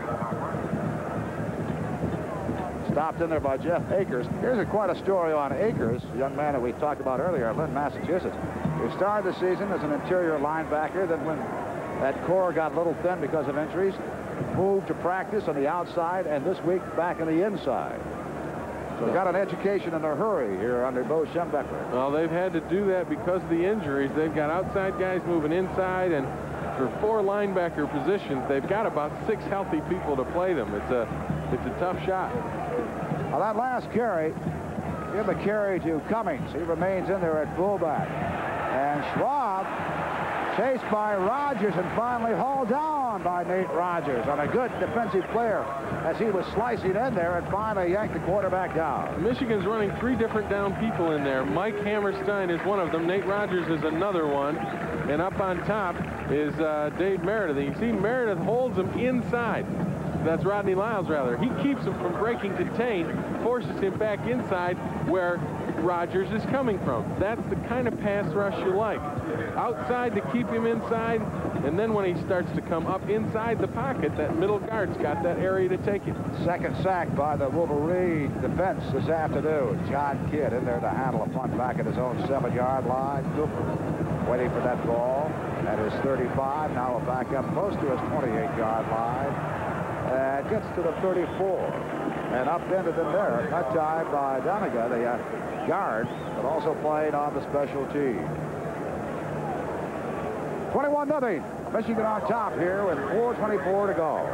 Stopped in there by Jeff Akers. Here's quite a story on Akers, a young man that we talked about earlier in Lynn, Massachusetts. He started the season as an interior linebacker. Then when that core got a little thin because of injuries, moved to practice on the outside, and this week back on the inside. So got an education in a hurry here under Bo Schembechler. Well, they've had to do that because of the injuries. They've got outside guys moving inside, and for 4 linebacker positions, they've got about 6 healthy people to play them. It's a tough shot. Well, that last carry give the carry to Cummings. He remains in there at fullback. And Schwab chased by Rogers and finally hauled down by Nate Rogers on a good defensive player as he was slicing in there and finally yanked the quarterback down. Michigan's running 3 different down people in there. Mike Hammerstein is one of them. Nate Rogers is another one. And up on top is Dave Meredith. And you see Meredith holds him inside. That's Rodney Lyles, rather. He keeps him from breaking contain, forces him back inside where Rogers is coming from. That's the kind of pass rush you like. Outside to keep him inside, and then when he starts to come up inside the pocket, that middle guard's got that area to take it. Second sack by the Wolverine defense this afternoon. John Kidd in there to handle a punt back at his own 7-yard line. Cooper waiting for that ball at his 35. Now will back up close to his 28-yard line. And gets to the 34. And upended in there. That time by Doniga, the guard, but also playing on the special team. 21-0. Michigan on top here with 4:24 to go.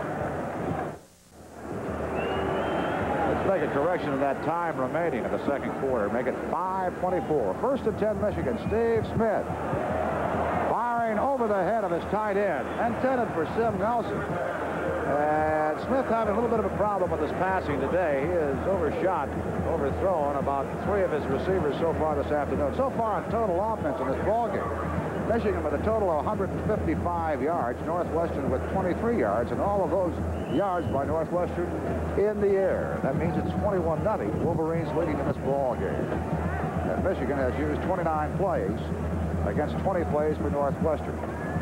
Let's make a correction of that time remaining in the second quarter. Make it 5:24. First and 10 Michigan. Steve Smith firing over the head of his tight end. Intended for Sim Nelson. And Smith having a little bit of a problem with his passing today. He has overthrown about 3 of his receivers so far this afternoon. So far in total offense in this ballgame. Michigan with a total of 155 yards. Northwestern with 23 yards. And all of those yards by Northwestern in the air. That means it's 21-0. Wolverines leading in this ballgame. And Michigan has used 29 plays against 20 plays for Northwestern.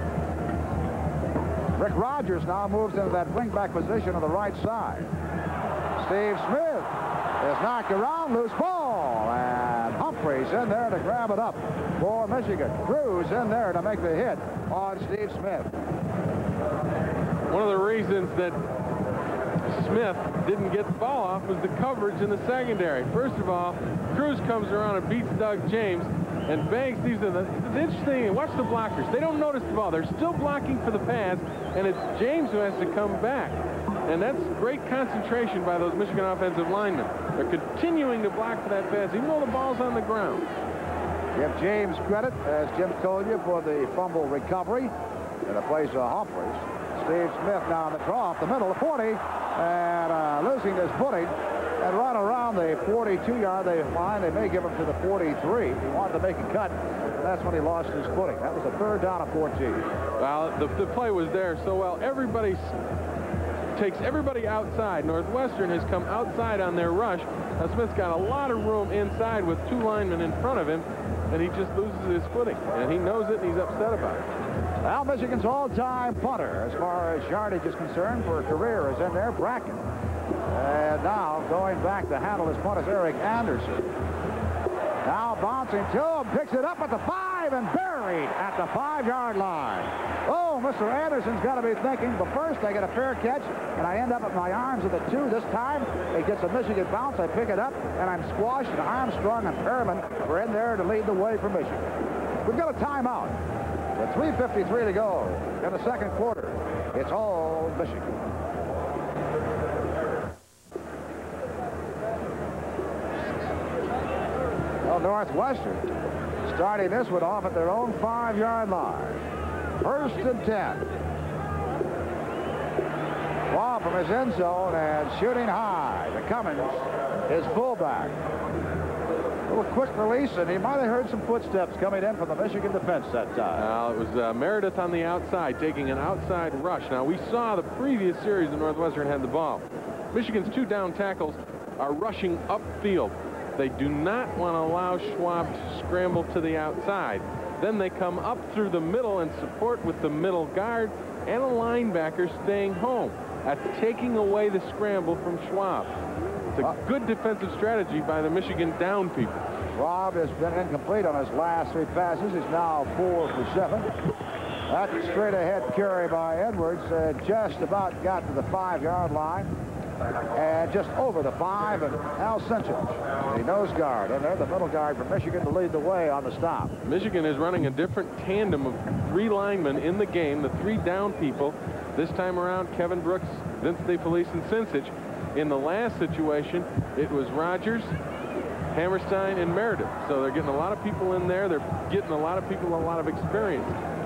Rick Rogers now moves into that wingback position on the right side. Steve Smith is knocked around, loose ball, and Humphreys in there to grab it up for Michigan. Cruz in there to make the hit on Steve Smith. One of the reasons that Smith didn't get the ball off was the coverage in the secondary. First of all, Cruz comes around and beats Doug James, and Banks, the interesting thing, watch the blockers. They don't notice the ball. They're still blocking for the pass, and it's James who has to come back. And that's great concentration by those Michigan offensive linemen. They're continuing to block for that pass, even though the ball's on the ground. Give James credit, as Jim told you, for the fumble recovery in the place of Humphreys. Steve Smith now on the draw off the middle of 40, and losing his footing. And run around the 42-yard line. They may give him to the 43. He wanted to make a cut, and that's when he lost his footing. That was a 3rd down of 14. Well, the play was there so well. Everybody takes everybody outside. Northwestern has come outside on their rush. Now Smith's got a lot of room inside with 2 linemen in front of him, and he just loses his footing. And he knows it, and he's upset about it. Well, Michigan's all-time punter, as far as yardage is concerned, for a career, is in there, Bracken. And now going back to handle his punt is Eric Anderson. Now bouncing to him, picks it up at the 5 and buried at the 5-yard line. Oh, Mr. Anderson's got to be thinking, but first I get a fair catch, and I end up at my arms at the 2. This time it gets a Michigan bounce. I pick it up, and I'm squashed, and Armstrong and Perriman were in there to lead the way for Michigan. We've got a timeout. With 3:53 to go in the second quarter. It's all Michigan. Well, Northwestern starting this one off at their own 5-yard line. First and 10. Ball from his end zone and shooting high. The Cummins, his fullback. A little quick release, and he might have heard some footsteps coming in from the Michigan defense that time. Well, it was Meredith on the outside, taking an outside rush. Now, we saw the previous series that Northwestern had the ball. Michigan's 2 down tackles are rushing upfield. They do not want to allow Schwab to scramble to the outside. Then they come up through the middle and support with the middle guard and a linebacker staying home. That's taking away the scramble from Schwab. It's a good defensive strategy by the Michigan down people. Schwab has been incomplete on his last 3 passes. He's now 4 for 7. That straight ahead carry by Edwards just about got to the 5-yard line. And just over the 5, and Al Sinchich, the nose guard, and they're the middle guard for Michigan to lead the way on the stop. Michigan is running a different tandem of 3 linemen in the game, the 3 down people. This time around, Kevin Brooks, Vince DeFelice, and Sinchich. In the last situation, it was Rogers, Hammerstein, and Meredith. So they're getting a lot of people in there. They're getting a lot of people, a lot of experience.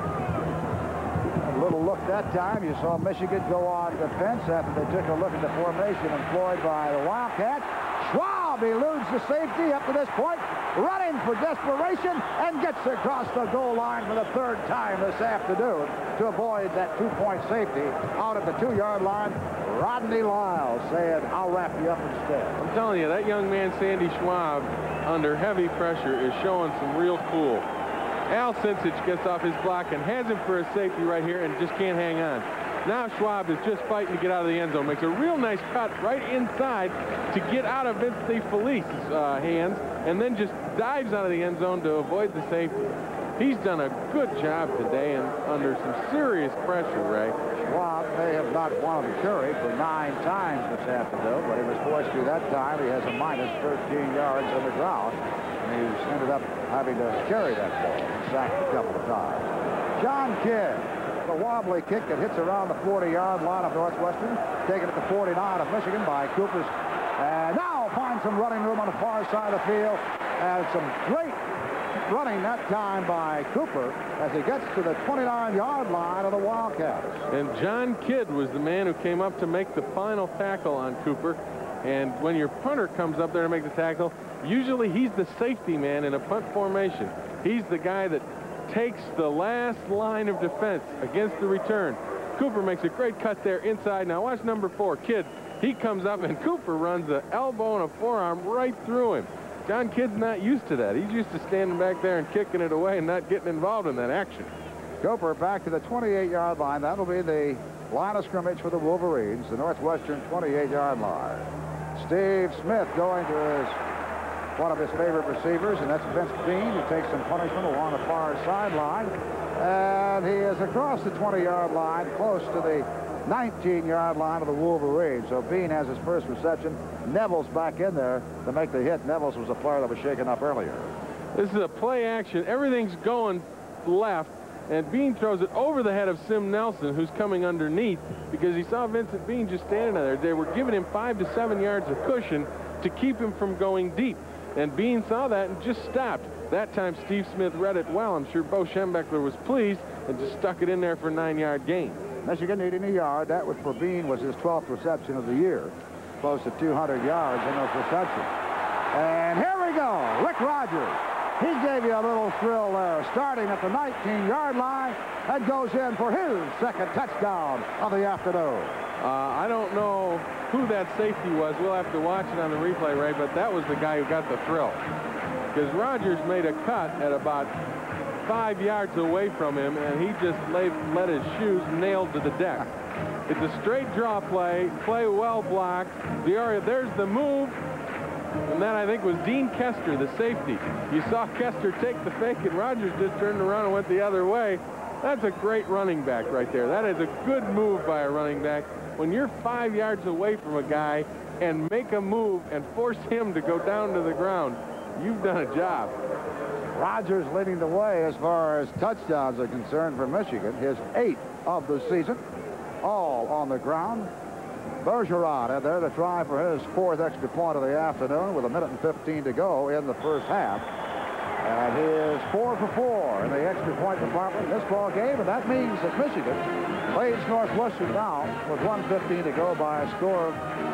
A little look that time. You saw Michigan go on defense after they took a look at the formation employed by the Wildcats. Schwab eludes the safety up to this point, running for desperation, and gets across the goal line for the third time this afternoon to avoid that two-point safety out at the 2-yard line. Rodney Lyles saying, "I'll wrap you up instead." I'm telling you, that young man, Sandy Schwab, under heavy pressure, is showing some real cool. Al Sinsich gets off his block and has him for a safety right here and just can't hang on. Now Schwab is just fighting to get out of the end zone. Makes a real nice cut right inside to get out of Vince DeFelice's hands, and then just dives out of the end zone to avoid the safety. He's done a good job today and under some serious pressure, Ray. Schwab may have not wanted to carry for 9 times this afternoon, but he was forced to that time. He has a minus 13 yards on the ground, and he's ended up having to carry that ball. Sacked a couple of times. John Kidd, the wobbly kick that hits around the 40-yard line of Northwestern, taken at the 49 of Michigan by Cooper's, and now finds some running room on the far side of the field, and some great running that time by Cooper as he gets to the 29-yard line of the Wildcats. And John Kidd was the man who came up to make the final tackle on Cooper. And when your punter comes up there to make the tackle, usually he's the safety man in a punt formation. He's the guy that takes the last line of defense against the return. Cooper makes a great cut there inside. Now watch number 4, Kidd. He comes up and Cooper runs an elbow and a forearm right through him. John Kidd's not used to that. He's used to standing back there and kicking it away and not getting involved in that action. Cooper back to the 28-yard line. That'll be the line of scrimmage for the Wolverines, the Northwestern 28-yard line. Steve Smith going to one of his favorite receivers, and that's Vince Bean, who takes some punishment along the far sideline. And he is across the 20-yard line, close to the 19-yard line of the Wolverines. So Bean has his first reception. Neville's back in there to make the hit. Neville's was a player that was shaken up earlier. This is a play action. Everything's going left, and Bean throws it over the head of Sim Nelson, who's coming underneath, because he saw Vincent Bean just standing there. They were giving him 5 to 7 yards of cushion to keep him from going deep. And Bean saw that and just stopped. That time Steve Smith read it well. I'm sure Bo Schembechler was pleased and just stuck it in there for a 9-yard gain. Michigan needing a yard. That was for Bean, was his 12th reception of the year. Close to 200 yards in those receptions. And here we go. Rick Rogers. He gave you a little thrill there, starting at the 19-yard line, and goes in for his second touchdown of the afternoon. I don't know who that safety was. We'll have to watch it on the replay, Ray, but that was the guy who got the thrill. Because Rogers made a cut at about 5 yards away from him, and he just let his shoes nailed to the deck. It's a straight draw play well blocked. There's the move, and that I think was Dean Kester, the safety. You saw Kester take the fake, and Rogers just turned around and went the other way. That's a great running back right there. That is a good move by a running back. When you're 5 yards away from a guy and make a move and force him to go down to the ground, you've done a job. Rogers leading the way as far as touchdowns are concerned for Michigan. His 8th of the season, all on the ground. Bergeron in there to try for his 4th extra point of the afternoon with 1:15 to go in the first half. And he is 4 for 4 in the extra point department in this ball game, and that means that Michigan leads Northwestern now with 1:15 to go by a score of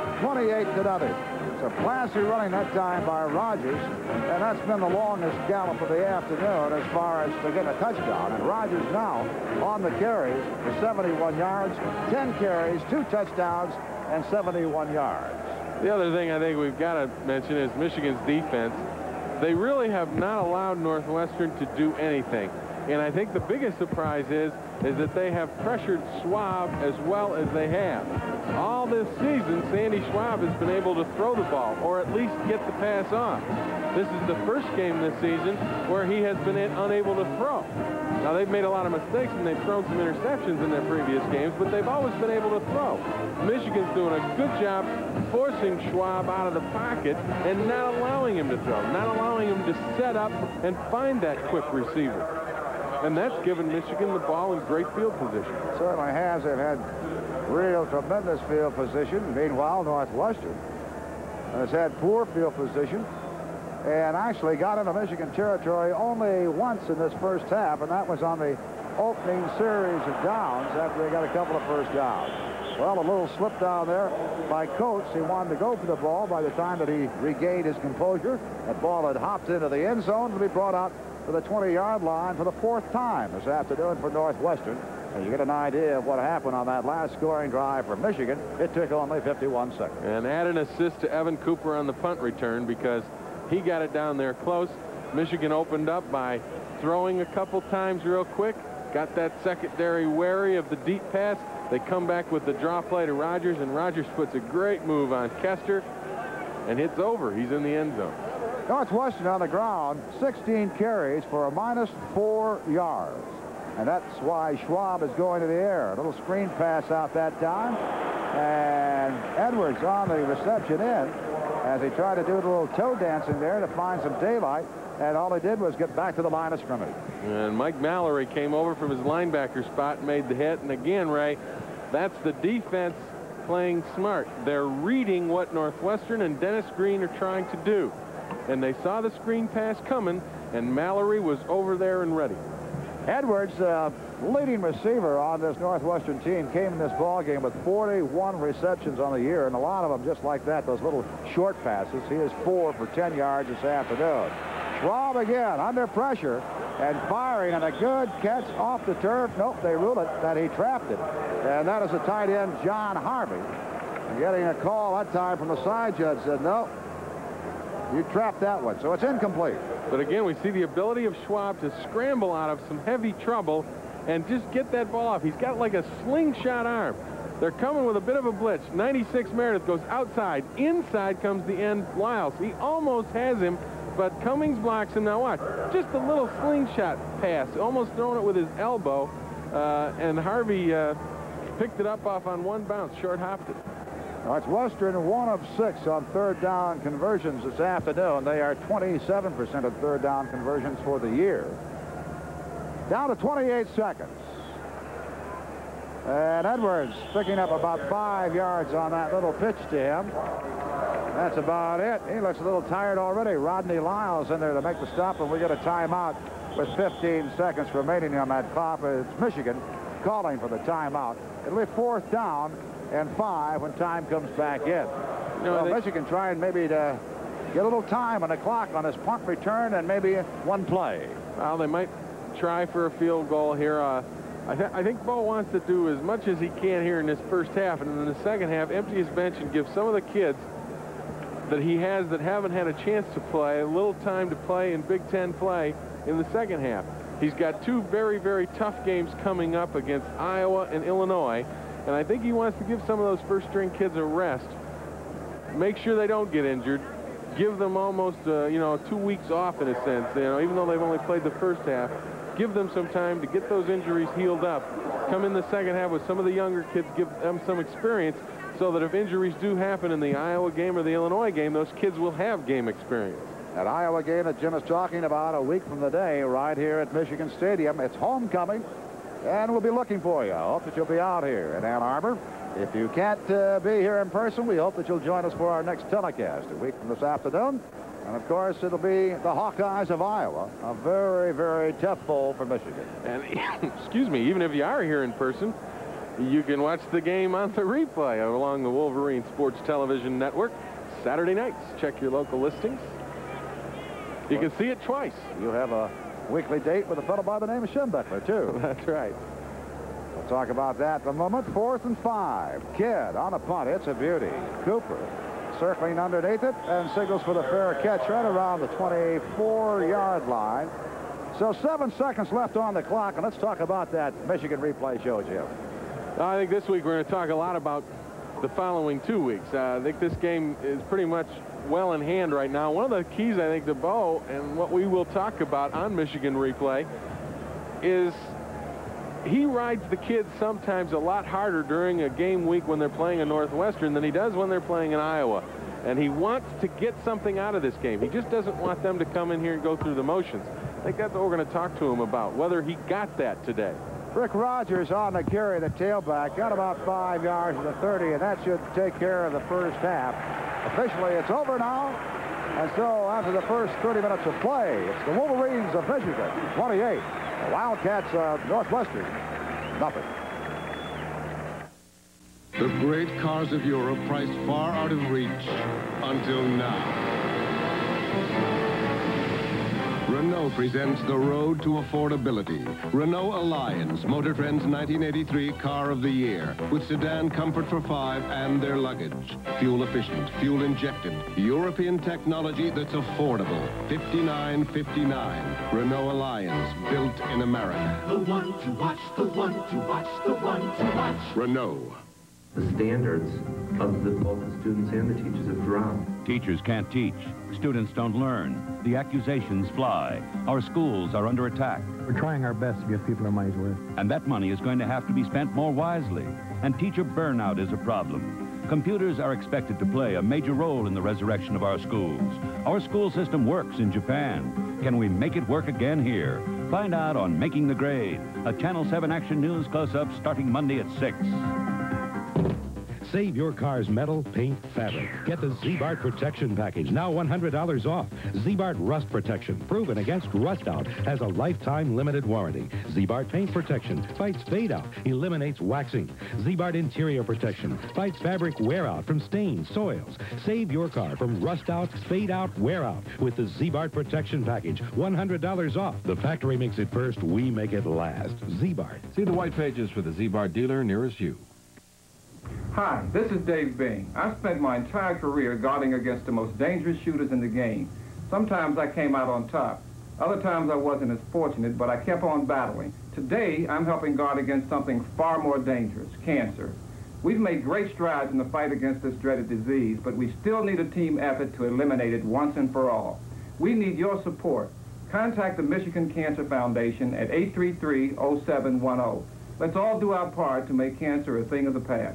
28-0. It's a classy running that time by Rogers, and that's been the longest gallop of the afternoon as far as to get a touchdown. And Rogers now on the carries for 71 yards, 10 carries, 2 touchdowns, and 71 yards. The other thing I think we've got to mention is Michigan's defense. They really have not allowed Northwestern to do anything. And I think the biggest surprise is that they have pressured Schwab as well as they have. All this season, Sandy Schwab has been able to throw the ball, or at least get the pass off. This is the first game this season where he has been unable to throw. Now, they've made a lot of mistakes, and they've thrown some interceptions in their previous games, but they've always been able to throw. Michigan's doing a good job forcing Schwab out of the pocket and not allowing him to throw, not allowing him to set up and find that quick receiver. And that's given Michigan the ball in great field position. It certainly has. They've had real tremendous field position. Meanwhile, Northwestern has had poor field position and actually got into Michigan territory only once in this first half, and that was on the opening series of downs after they got a couple of first downs. Well, a little slip down there by Coates. He wanted to go for the ball. By the time that he regained his composure, that ball had hopped into the end zone to be brought out to the 20-yard line for the 4th time this afternoon for Northwestern. And you get an idea of what happened on that last scoring drive for Michigan. It took only 51 seconds. And add an assist to Evan Cooper on the punt return because he got it down there close. Michigan opened up by throwing a couple times real quick. Got that secondary wary of the deep pass. They come back with the draw play to Rogers, and Rogers puts a great move on Kester and hits over. He's in the end zone. Northwestern on the ground, 16 carries for a -4 yards. And that's why Schwab is going to the air. A little screen pass out that time. And Edwards on the reception end as he tried to do a little toe dancing there to find some daylight. And all he did was get back to the line of scrimmage. And Mike Mallory came over from his linebacker spot and made the hit. And again, Ray, that's the defense playing smart. They're reading what Northwestern and Dennis Green are trying to do. And they saw the screen pass coming, and Mallory was over there and ready. Edwards, leading receiver on this Northwestern team, came in this ball game with 41 receptions on the year, and a lot of them just like that, those little short passes. He is 4 for 10 yards this afternoon. Schwab again under pressure and firing, and a good catch off the turf. Nope, they rule it that he trapped it. And that is the tight end, John Harvey. And getting a call that time from the side judge said, no, you trapped that one. So it's incomplete. But again, we see the ability of Schwab to scramble out of some heavy trouble and just get that ball off. He's got like a slingshot arm. They're coming with a bit of a blitz. 96 Meredith goes outside. Inside comes the end Lyles. He almost has him, but Cummings blocks him. Now watch, just a little slingshot pass, almost throwing it with his elbow, and Harvey picked it up off on one bounce, short hopped it. Northwestern 1 of 6 on 3rd down conversions this afternoon. They are 27% of 3rd down conversions for the year. Down to 28 seconds. And Edwards picking up about 5 yards on that little pitch to him. That's about it. He looks a little tired already. Rodney Lyles in there to make the stop, and we get a timeout with 15 seconds remaining on that clock. It's Michigan calling for the timeout. It'll be 4th down and 5 when time comes back in. Well, Michigan trying maybe to get a little time on the clock on this punt return and maybe one play. Well, they might try for a field goal here. I think Bo wants to do as much as he can here in this first half, and in the second half, empty his bench and give some of the kids that he has that haven't had a chance to play a little time to play in Big Ten play in the second half. He's got 2 very, very tough games coming up against Iowa and Illinois. And I think he wants to give some of those first-string kids a rest. Make sure they don't get injured. Give them almost, 2 weeks off in a sense. Even though they've only played the first half, give them some time to get those injuries healed up. Come in the second half with some of the younger kids, give them some experience, so that if injuries do happen in the Iowa game or the Illinois game, those kids will have game experience. That Iowa game that Jim is talking about a week from the day, right here at Michigan Stadium. It's homecoming. And we'll be looking for you. I hope that you'll be out here in Ann Arbor. If you can't be here in person, we hope that you'll join us for our next telecast a week from this afternoon. And, of course, it'll be the Hawkeyes of Iowa, a very, very tough bowl for Michigan. And, excuse me, even if you are here in person, you can watch the game on the replay along the Wolverine Sports Television Network Saturday nights. Check your local listings. You can see it twice. You have a weekly date with a fellow by the name of Schembeckler, too. That's right. We'll talk about that in a moment. 4th and 5. Kidd on a punt. It's a beauty. Cooper circling underneath it and signals for the fair catch right around the 24-yard line. So 7 seconds left on the clock, and let's talk about that Michigan replay show, Jim. I think this week we're going to talk a lot about the following 2 weeks. I think this game is pretty much well in hand right now. One of the keys, I think, to Bo, and what we will talk about on Michigan replay, is he rides the kids sometimes a lot harder during a game week when they're playing a Northwestern than he does when they're playing in Iowa. And he wants to get something out of this game. He just doesn't want them to come in here and go through the motions. I think that's what we're going to talk to him about, whether he got that today. Rick Rogers on the carry, the tailback, got about 5 yards to the 30, and that should take care of the first half. Officially, it's over now. And so after the first 30 minutes of play, it's the Wolverines of Michigan, 28. The Wildcats of Northwestern, nothing. The great cars of Europe priced far out of reach until now. Renault presents the road to affordability. Renault Alliance, Motor Trend's 1983 Car of the Year, with sedan comfort for 5 and their luggage. Fuel efficient, fuel injected, European technology that's affordable. $59.59. Renault Alliance, built in America. The one to watch, the one to watch, the one to watch. Renault. The standards of both the students and the teachers have dropped. Teachers can't teach. Students don't learn. The accusations fly. Our schools are under attack. We're trying our best to give people their money's worth. And that money is going to have to be spent more wisely. And teacher burnout is a problem. Computers are expected to play a major role in the resurrection of our schools. Our school system works in Japan. Can we make it work again here? Find out on Making the Grade, a Channel 7 Action News close-up starting Monday at 6. Save your car's metal, paint, fabric. Get the Z-Bart Protection Package, now $100 off. Z-Bart Rust Protection, proven against rust out, has a lifetime limited warranty. Z-Bart Paint Protection fights fade out, eliminates waxing. Z-Bart Interior Protection fights fabric wear out from stains, soils. Save your car from rust out, fade out, wear out with the Z-Bart Protection Package, $100 off. The factory makes it first, we make it last. Z-Bart. See the white pages for the Z-Bart dealer nearest you. Hi, this is Dave Bing. I've spent my entire career guarding against the most dangerous shooters in the game. Sometimes I came out on top. Other times I wasn't as fortunate, but I kept on battling. Today, I'm helping guard against something far more dangerous, cancer. We've made great strides in the fight against this dreaded disease, but we still need a team effort to eliminate it once and for all. We need your support. Contact the Michigan Cancer Foundation at 833-0710. Let's all do our part to make cancer a thing of the past.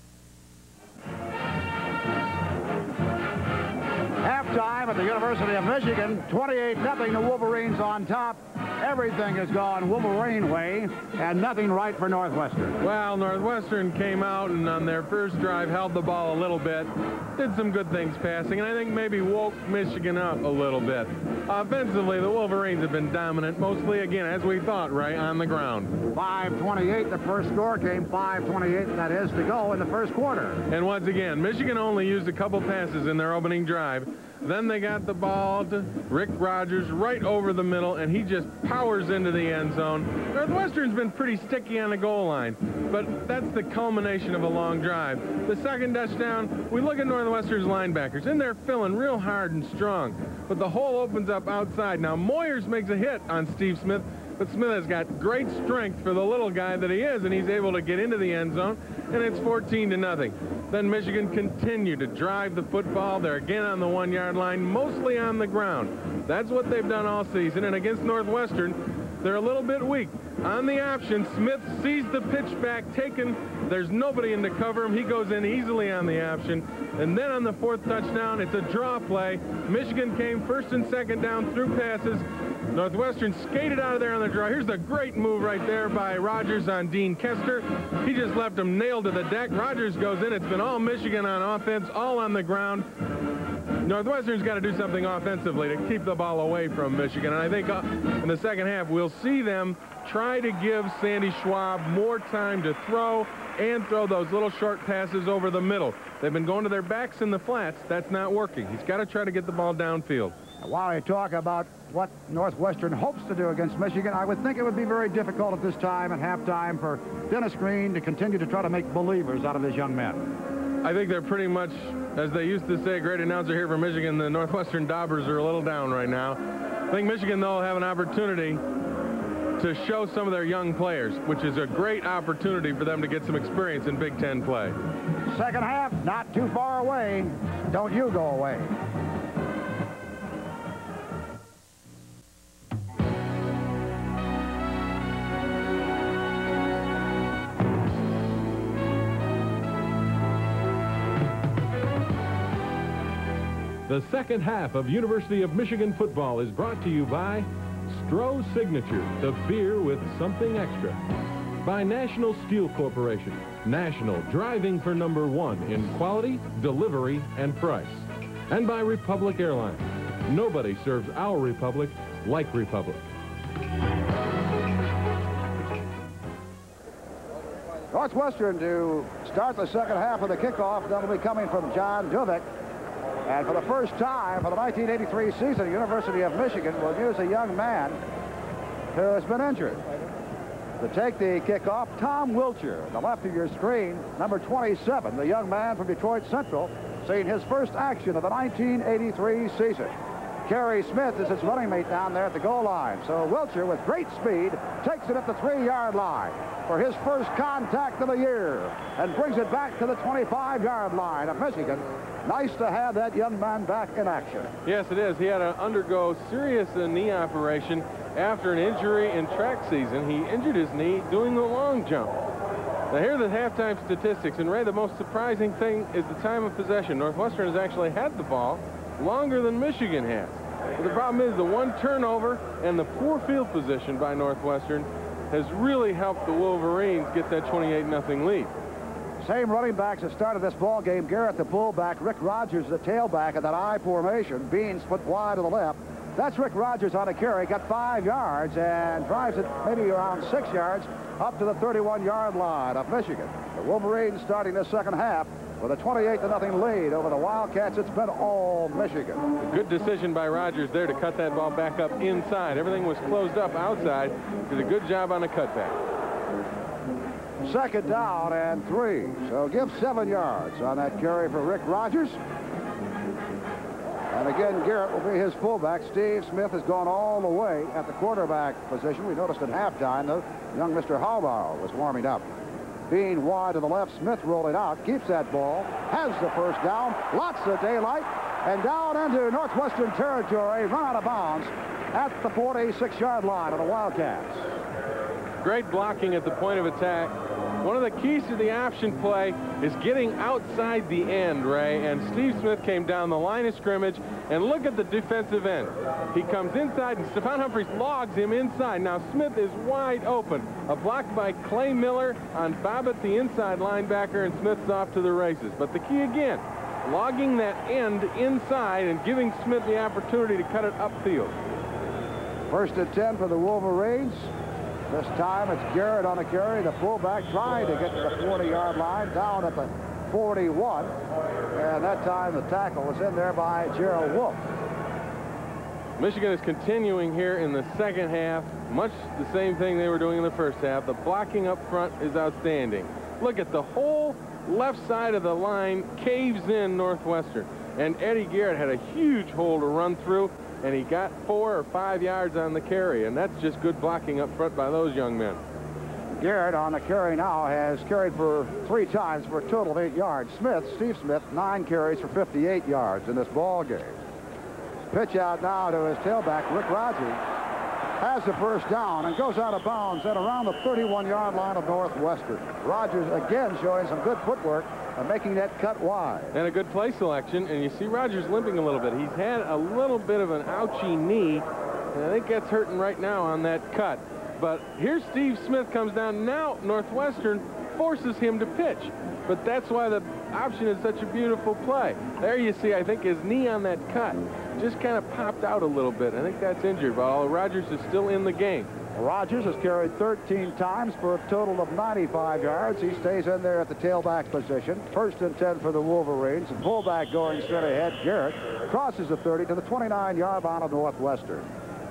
Halftime at the University of Michigan, 28-0, the Wolverines on top. Everything has gone Wolverine way, and nothing right for Northwestern. Well, Northwestern came out and on their first drive held the ball a little bit, did some good things passing, and I think maybe woke Michigan up a little bit. Offensively, the Wolverines have been dominant, mostly, again, as we thought, right, on the ground. 5:28, the first score came 5:28, that is, to go in the first quarter. And once again, Michigan only used a couple passes in their opening drive. Then they got the ball to Rick Rogers right over the middle, and he just powers into the end zone. Northwestern's been pretty sticky on the goal line, but that's the culmination of a long drive. The second touchdown, we look at Northwestern's linebackers, and they're filling real hard and strong, but the hole opens up outside. Now, Moyers makes a hit on Steve Smith, but Smith has got great strength for the little guy that he is, and he's able to get into the end zone, and it's 14-0. Then Michigan continued to drive the football. They're again on the 1-yard line, mostly on the ground. That's what they've done all season, and against Northwestern, they're a little bit weak. On the option, Smith sees the pitch back taken. There's nobody in to cover him. He goes in easily on the option. And then on the fourth touchdown, it's a draw play. Michigan came first and second down through passes. Northwestern skated out of there on the draw. Here's a great move right there by Rogers on Dean Kester. He just left him nailed to the deck. Rogers goes in. It's been all Michigan on offense, all on the ground. Northwestern's got to do something offensively to keep the ball away from Michigan. And I think in the second half, we'll see them try to give Sandy Schwab more time to throw and throw those little short passes over the middle. They've been going to their backs in the flats. That's not working. He's got to try to get the ball downfield. While I talk about what Northwestern hopes to do against Michigan, I would think it would be very difficult at this time at halftime for Dennis Green to continue to try to make believers out of his young men. I think they're pretty much, as they used to say, a great announcer here for Michigan, the Northwestern Daubers are a little down right now. I think Michigan, though, will have an opportunity to show some of their young players, which is a great opportunity for them to get some experience in Big Ten play. Second half, not too far away. Don't you go away. The second half of University of Michigan football is brought to you by Stroh Signature, the beer with something extra. By National Steel Corporation, National, driving for #1 in quality, delivery, and price. and by Republic Airlines. Nobody serves our Republic like Republic. Northwestern to start the second half of the kickoff. That'll be coming from John Duvik. And for the first time for the 1983 season, the University of Michigan will use a young man who has been injured. To take the kickoff, Tom Wilcher, on the left of your screen, number 27, the young man from Detroit Central, seeing his first action of the 1983 season. Kerry Smith is his running mate down there at the goal line. So Wilcher, with great speed, takes it at the 3-yard line for his first contact of the year and brings it back to the 25-yard line of Michigan. Nice to have that young man back in action. Yes, it is. He had to undergo serious knee operation after an injury in track season. He injured his knee doing the long jump. Now, here are the halftime statistics. And, Ray, the most surprising thing is the time of possession. Northwestern has actually had the ball longer than Michigan has. But the problem is the one turnover and the poor field position by Northwestern has really helped the Wolverines get that 28-0 lead. Same running backs that started this ball game. Garrett, the fullback. Rick Rogers, the tailback of that I formation. Bean split wide to the left. That's Rick Rogers on a carry. Got 5 yards and drives it maybe around 6 yards up to the 31-yard line of Michigan. The Wolverines starting this second half with a 28-0 lead over the Wildcats. It's been all Michigan. A good decision by Rogers there to cut that ball back up inside. Everything was closed up outside. Did a good job on the cutback. Second down and 3. So give 7 yards on that carry for Rick Rogers. And again, Garrett will be his fullback. Steve Smith has gone all the way at the quarterback position. We noticed at halftime, though, young Mr. Hallbauer was warming up. Being wide to the left, Smith rolling out, keeps that ball, has the first down, lots of daylight, and down into Northwestern territory, run out of bounds at the 46-yard line of the Wildcats. Great blocking at the point of attack. One of the keys to the option play is getting outside the end, Ray, and Steve Smith came down the line of scrimmage, and look at the defensive end. He comes inside, and Stephon Humphreys logs him inside. Now Smith is wide open. A block by Clay Miller on Bobbitt, the inside linebacker, and Smith's off to the races. But the key again, logging that end inside and giving Smith the opportunity to cut it upfield. First and 10 for the Wolverines. This time it's Garrett on a carry, the fullback trying to get to the 40-yard line, down at the 41. And that time the tackle was in there by Gerald Wolf. Michigan is continuing here in the second half, much the same thing they were doing in the first half. The blocking up front is outstanding. Look at the whole left side of the line caves in Northwestern. And Eddie Garrett had a huge hole to run through, and he got 4 or 5 yards on the carry, and that's just good blocking up front by those young men. Garrett on the carry now has carried for 3 times for a total of 8 yards. Steve Smith, 9 carries for 58 yards in this ball game. Pitch out now to his tailback, Rick Rogers, has the first down and goes out of bounds at around the 31-yard line of Northwestern. Rogers again showing some good footwork and making that cut wide. And a good play selection, and you see Rogers limping a little bit. He's had a little bit of an ouchy knee, and I think that's hurting right now on that cut. But here's Steve Smith comes down. Now Northwestern forces him to pitch. But that's why the option is such a beautiful play. There you see, I think, his knee on that cut just kind of popped out a little bit. I think that's injured, but although Rogers is still in the game. Rogers has carried 13 times for a total of 95 yards. He stays in there at the tailback position. First and 10 for the Wolverines. And fullback going straight ahead. Garrett crosses the 30 to the 29-yard line of Northwestern.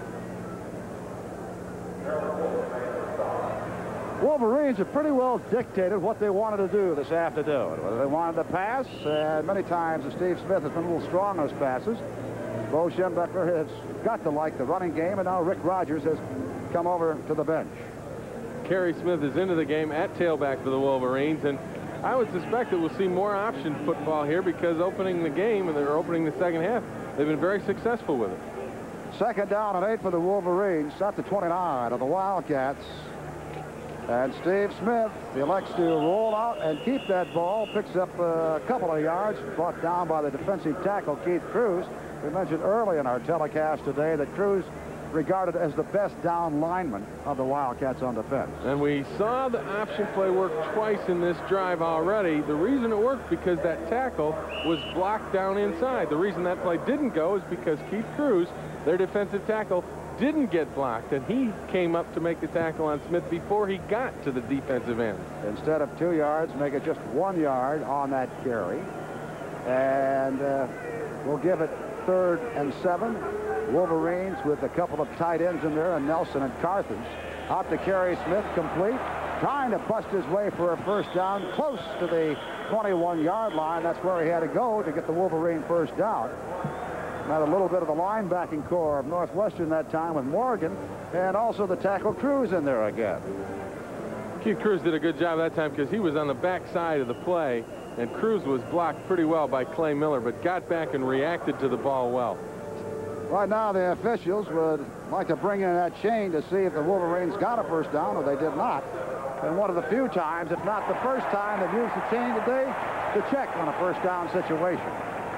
Wolverines have pretty well dictated what they wanted to do this afternoon. Whether they wanted to pass, and many times Steve Smith has been a little strong on his passes. Bo Schembechler has got to like the running game, and now Rick Rogers has come over to the bench. Kerry Smith is into the game at tailback for the Wolverines, and I would suspect that we'll see more option football here because opening the game, and they're opening the second half, they've been very successful with it. Second down and 8 for the Wolverines, at the 29 of the Wildcats. And Steve Smith elects to roll out and keep that ball, picks up a couple of yards, brought down by the defensive tackle, Keith Cruz. We mentioned early in our telecast today that Cruz regarded as the best down lineman of the Wildcats on defense. And we saw the option play work twice in this drive already. The reason it worked because that tackle was blocked down inside. The reason that play didn't go is because Keith Cruz, their defensive tackle, didn't get blocked, and he came up to make the tackle on Smith before he got to the defensive end. Instead of 2 yards, make it just 1 yard on that carry. And we'll give it 3rd and 7. Wolverines with a couple of tight ends in there, and Nelson and Carthens. Out to carry Smith, complete. Trying to bust his way for a first down, close to the 21-yard line. That's where he had to go to get the Wolverine first down. Now a little bit of the linebacking core of Northwestern that time with Morgan, and also the tackle Cruz in there again. Keith Cruz did a good job that time because he was on the back side of the play, and Cruz was blocked pretty well by Clay Miller, but got back and reacted to the ball well. Right now the officials would like to bring in that chain to see if the Wolverines got a first down, or they did not. And one of the few times, if not the first time, they've used the chain today to check on a first down situation.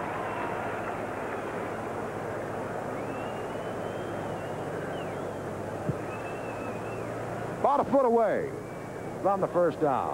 About a foot away from the first down.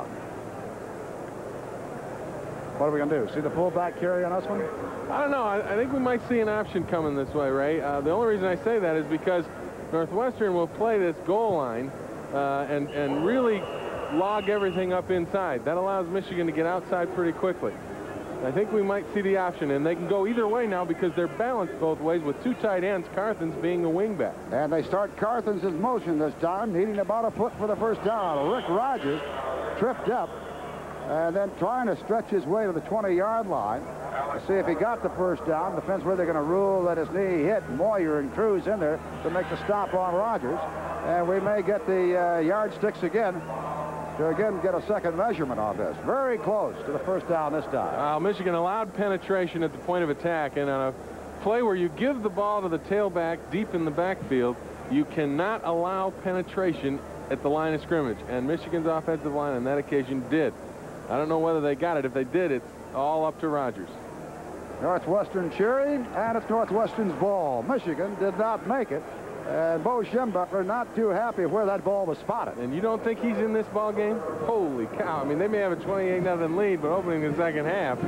What are we going to do? See the fullback carry on this one? I don't know. I think we might see an option coming this way, Ray. The only reason I say that is because Northwestern will play this goal line and really log everything up inside. That allows Michigan to get outside pretty quickly. I think we might see the option, and they can go either way now because they're balanced both ways with 2 tight ends, Carthens being a wingback. And they start Carthens in motion this time, needing about a foot for the first down. Rick Rogers tripped up and then trying to stretch his way to the 20-yard line to see if he got the first down. Depends where they're going to rule that his knee hit. Moyer and Cruz in there to make the stop on Rogers. And we may get the yardsticks again to again get a second measurement on this. Very close to the first down this time. Michigan allowed penetration at the point of attack, and on a play where you give the ball to the tailback deep in the backfield, you cannot allow penetration at the line of scrimmage, and Michigan's offensive line on that occasion did. I don't know whether they got it. If they did, it's all up to Rogers. Northwestern cheering, and it's Northwestern's ball. Michigan did not make it. And Bo Schembechler not too happy where that ball was spotted. And you don't think he's in this ball game? Holy cow. I mean, they may have a 28-0 lead, but opening the second half,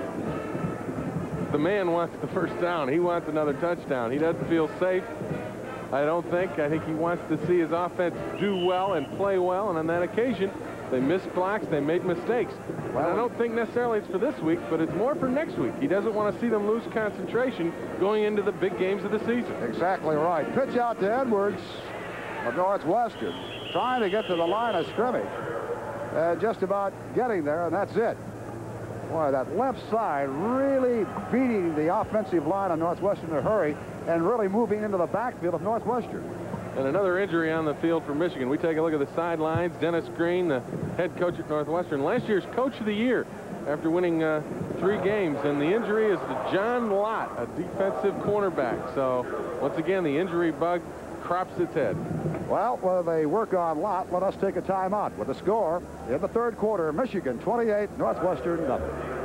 the man wants the first down. He wants another touchdown. He doesn't feel safe, I don't think. I think he wants to see his offense do well and play well, and on that occasion, they missed blocks, they made mistakes. Well, I don't think necessarily it's for this week, but it's more for next week. He doesn't want to see them lose concentration going into the big games of the season. Exactly right. Pitch out to Edwards of Northwestern, trying to get to the line of scrimmage. Just about getting there, and that's it. Boy, that left side really beating the offensive line of Northwestern in a hurry and really moving into the backfield of Northwestern. And another injury on the field for Michigan. We take a look at the sidelines. Dennis Green, the head coach at Northwestern, last year's coach of the year after winning 3 games. And the injury is to John Lott, a defensive cornerback. So once again, the injury bug crops its head. Well, while they work on Lott, let us take a timeout with the score in the 3rd quarter. Michigan 28, Northwestern nothing.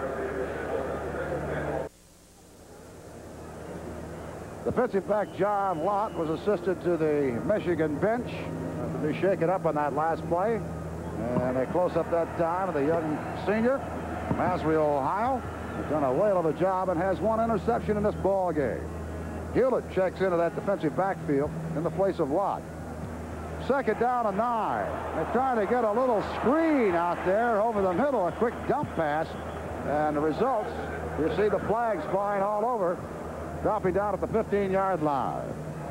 Defensive back John Lott was assisted to the Michigan bench to be shaken up on that last play. And a close-up that time of the young senior from Asbury, Ohio. He's done a whale of a job and has 1 interception in this ball game. Hewlett checks into that defensive backfield in the place of Lott. 2nd down and 9. They're trying to get a little screen out there over the middle, a quick dump pass. And the results, you see the flags flying all over, dropping down at the 15-yard line.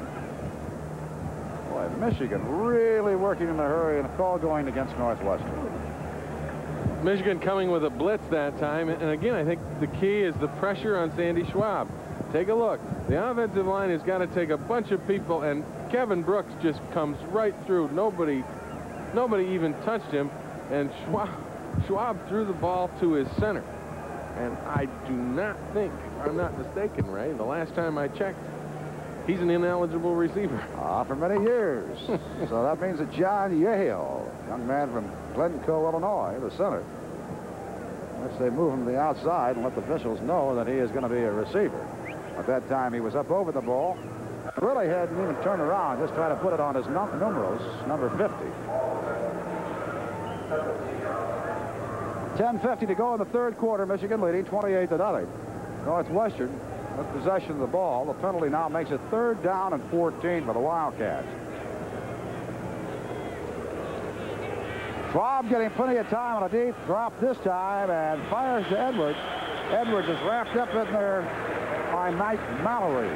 Boy, Michigan really working in a hurry, and a call going against Northwestern. Michigan coming with a blitz that time, and again, I think the key is the pressure on Sandy Schwab. Take a look. The offensive line has got to take a bunch of people, and Kevin Brooks just comes right through. Nobody even touched him, and Schwab threw the ball to his center. And I do not think, if I'm not mistaken, Ray, the last time I checked, he's an ineligible receiver. For many years. So that means that John Yale, young man from Glencoe, Illinois, the center, which they move him to the outside and let the officials know that he is going to be a receiver. At that time, he was up over the ball. Really hadn't even turned around, just trying to put it on his numerals, number 50. 10:50 to go in the third quarter. Michigan leading 28-0. Northwestern with possession of the ball. The penalty now makes it 3rd down and 14 for the Wildcats. Schwab getting plenty of time on a deep drop this time and fires to Edwards. Edwards is wrapped up in there by Mike Mallory.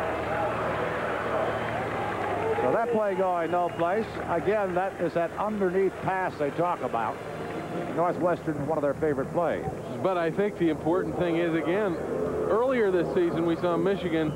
So that play going no place. Again, that is that underneath pass they talk about. Northwestern, one of their favorite plays. But I think the important thing is, again, earlier this season we saw Michigan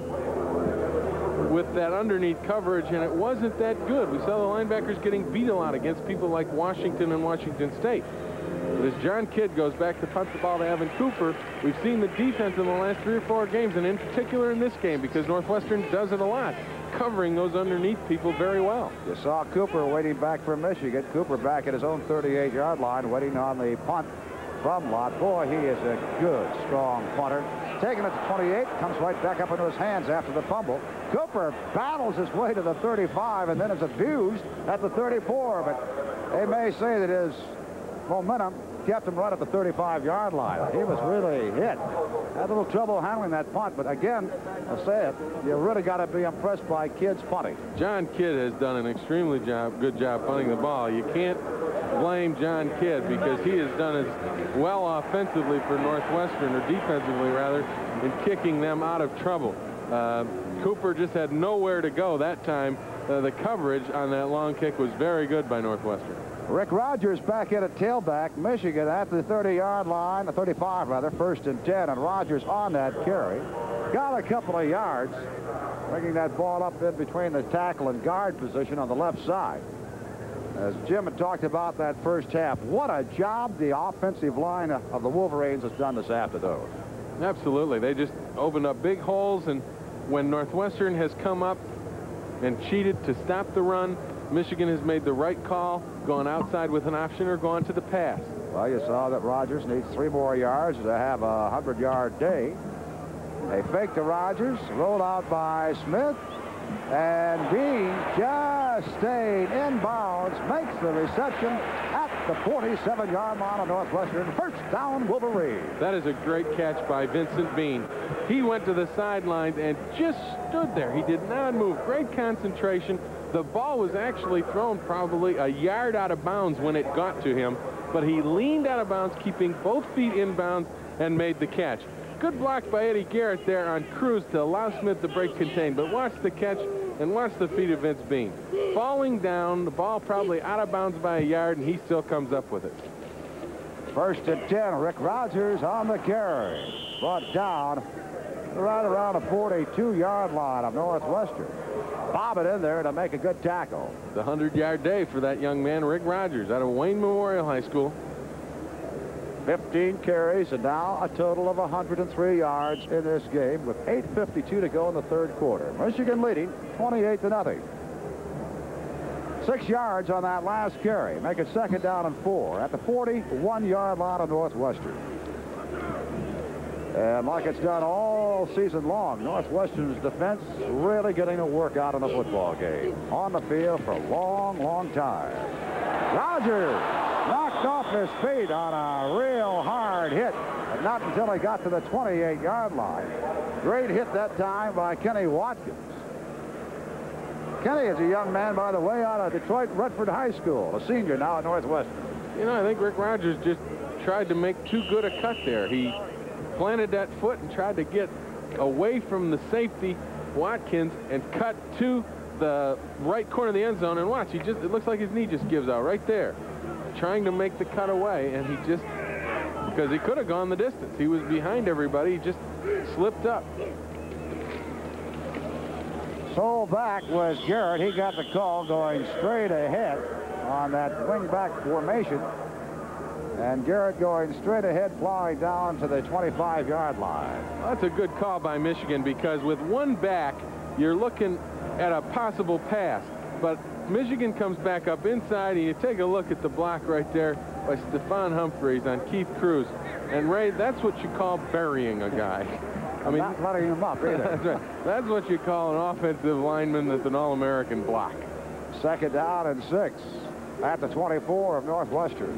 with that underneath coverage, and it wasn't that good. We saw the linebackers getting beat a lot against people like Washington and Washington State. But as John Kidd goes back to punt the ball to Evan Cooper, we've seen the defense in the last 3 or 4 games, and in particular in this game, because Northwestern does it a lot, covering those underneath people very well. You saw Cooper waiting back for Michigan. Cooper back at his own 38-yard line, waiting on the punt from Lott. Boy, he is a good, strong punter. Taking it to 28, comes right back up into his hands after the fumble. Cooper battles his way to the 35 and then is abused at the 34, but they may say that his momentum kept him right at the 35-yard line. He was really hit. Had a little trouble handling that punt, but again, I'll say it, you really got to be impressed by Kidd's punting. John Kidd has done an extremely good job punting the ball. You can't blame John Kidd because he has done as well offensively for Northwestern, or defensively rather, in kicking them out of trouble. Cooper just had nowhere to go that time. The coverage on that long kick was very good by Northwestern. Rick Rogers back in at tailback. Michigan at the 30-yard line, the 35 rather, 1st and 10, and Rogers on that carry. Got a couple of yards, bringing that ball up in between the tackle and guard position on the left side. As Jim had talked about that first half, what a job the offensive line of the Wolverines has done this afternoon. Absolutely. They just opened up big holes, and when Northwestern has come up and cheated to stop the run, Michigan has made the right call, gone outside with an option or gone to the pass. Well, you saw that Rogers needs 3 more yards to have a 100-yard day. They fake to Rogers, rolled out by Smith, and Dean just stayed in bounds, makes the reception at the 47-yard line of Northwestern. 1st down, Wolverine. That is a great catch by Vincent Bean. He went to the sidelines and just stood there. He did not move. Great concentration. The ball was actually thrown probably a yard out of bounds when it got to him, but he leaned out of bounds, keeping both feet in bounds, and made the catch. Good block by Eddie Garrett there on Cruz to allow Smith to break contain, but watch the catch and watch the feet of Vince Bean. Falling down, the ball probably out of bounds by a yard, and he still comes up with it. 1st and 10, Rick Rogers on the carry. Brought down right around the 42-yard line of Northwestern. Bob it in there to make a good tackle. The 100-yard day for that young man, Rick Rogers, out of Wayne Memorial High School. 15 carries and now a total of 103 yards in this game with 8:52 to go in the 3rd quarter. Michigan leading 28-0. 6 yards on that last carry. Make it 2nd down and 4 at the 41-yard line of Northwestern. And like it's done all season long, Northwestern's defense really getting a workout in a football game. On the field for a long, long time. Rogers knocked off his feet on a real hard hit, but not until he got to the 28-yard line. Great hit that time by Kenny Watkins. Kenny is a young man, by the way, out of Detroit Redford High School, a senior now at Northwestern. You know, I think Rick Rogers just tried to make too good a cut there. He planted that foot and tried to get away from the safety, Watkins, and cut to the right corner of the end zone. And watch, it looks like his knee just gives out right there, trying to make the cut away, and he just, because he could have gone the distance. He was behind everybody. He just slipped up. So back was Garrett. He got the call going straight ahead on that wingback formation. And Garrett going straight ahead, plowing down to the 25-yard line. Well, that's a good call by Michigan, because with one back, you're looking at a possible pass. But Michigan comes back up inside, and you take a look at the block right there by Stephon Humphreys on Keith Cruz. And, Ray, that's what you call burying a guy. I mean, not letting him up either. That's right. That's what you call an offensive lineman that's an All-American block. Second down and 6 at the 24 of Northwestern.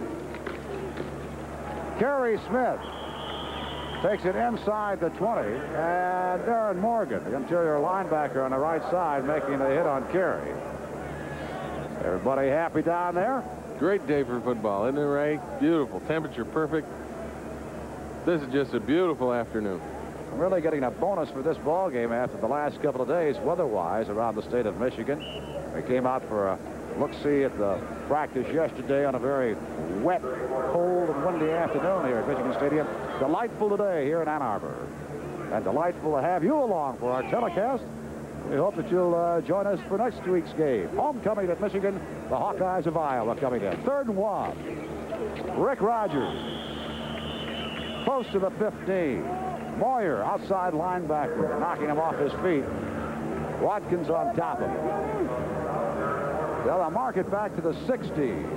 Kerry Smith takes it inside the 20, and Darren Morgan, the interior linebacker on the right side, making the hit on Kerry. Everybody happy down there? Great day for football, isn't it, Ray? Beautiful. Temperature perfect. This is just a beautiful afternoon. Really getting a bonus for this ball game after the last couple of days weather-wise around the state of Michigan. We came out for a look-see at the practice yesterday on a very wet, cold, and windy afternoon here at Michigan Stadium. Delightful today here in Ann Arbor. And delightful to have you along for our telecast. We hope that you'll join us for next week's game. Homecoming at Michigan, the Hawkeyes of Iowa coming in. 3rd and 1. Rick Rogers, close to the 15. Moyer, outside linebacker, knocking him off his feet. Watkins on top of him. They'll mark it back to the 60.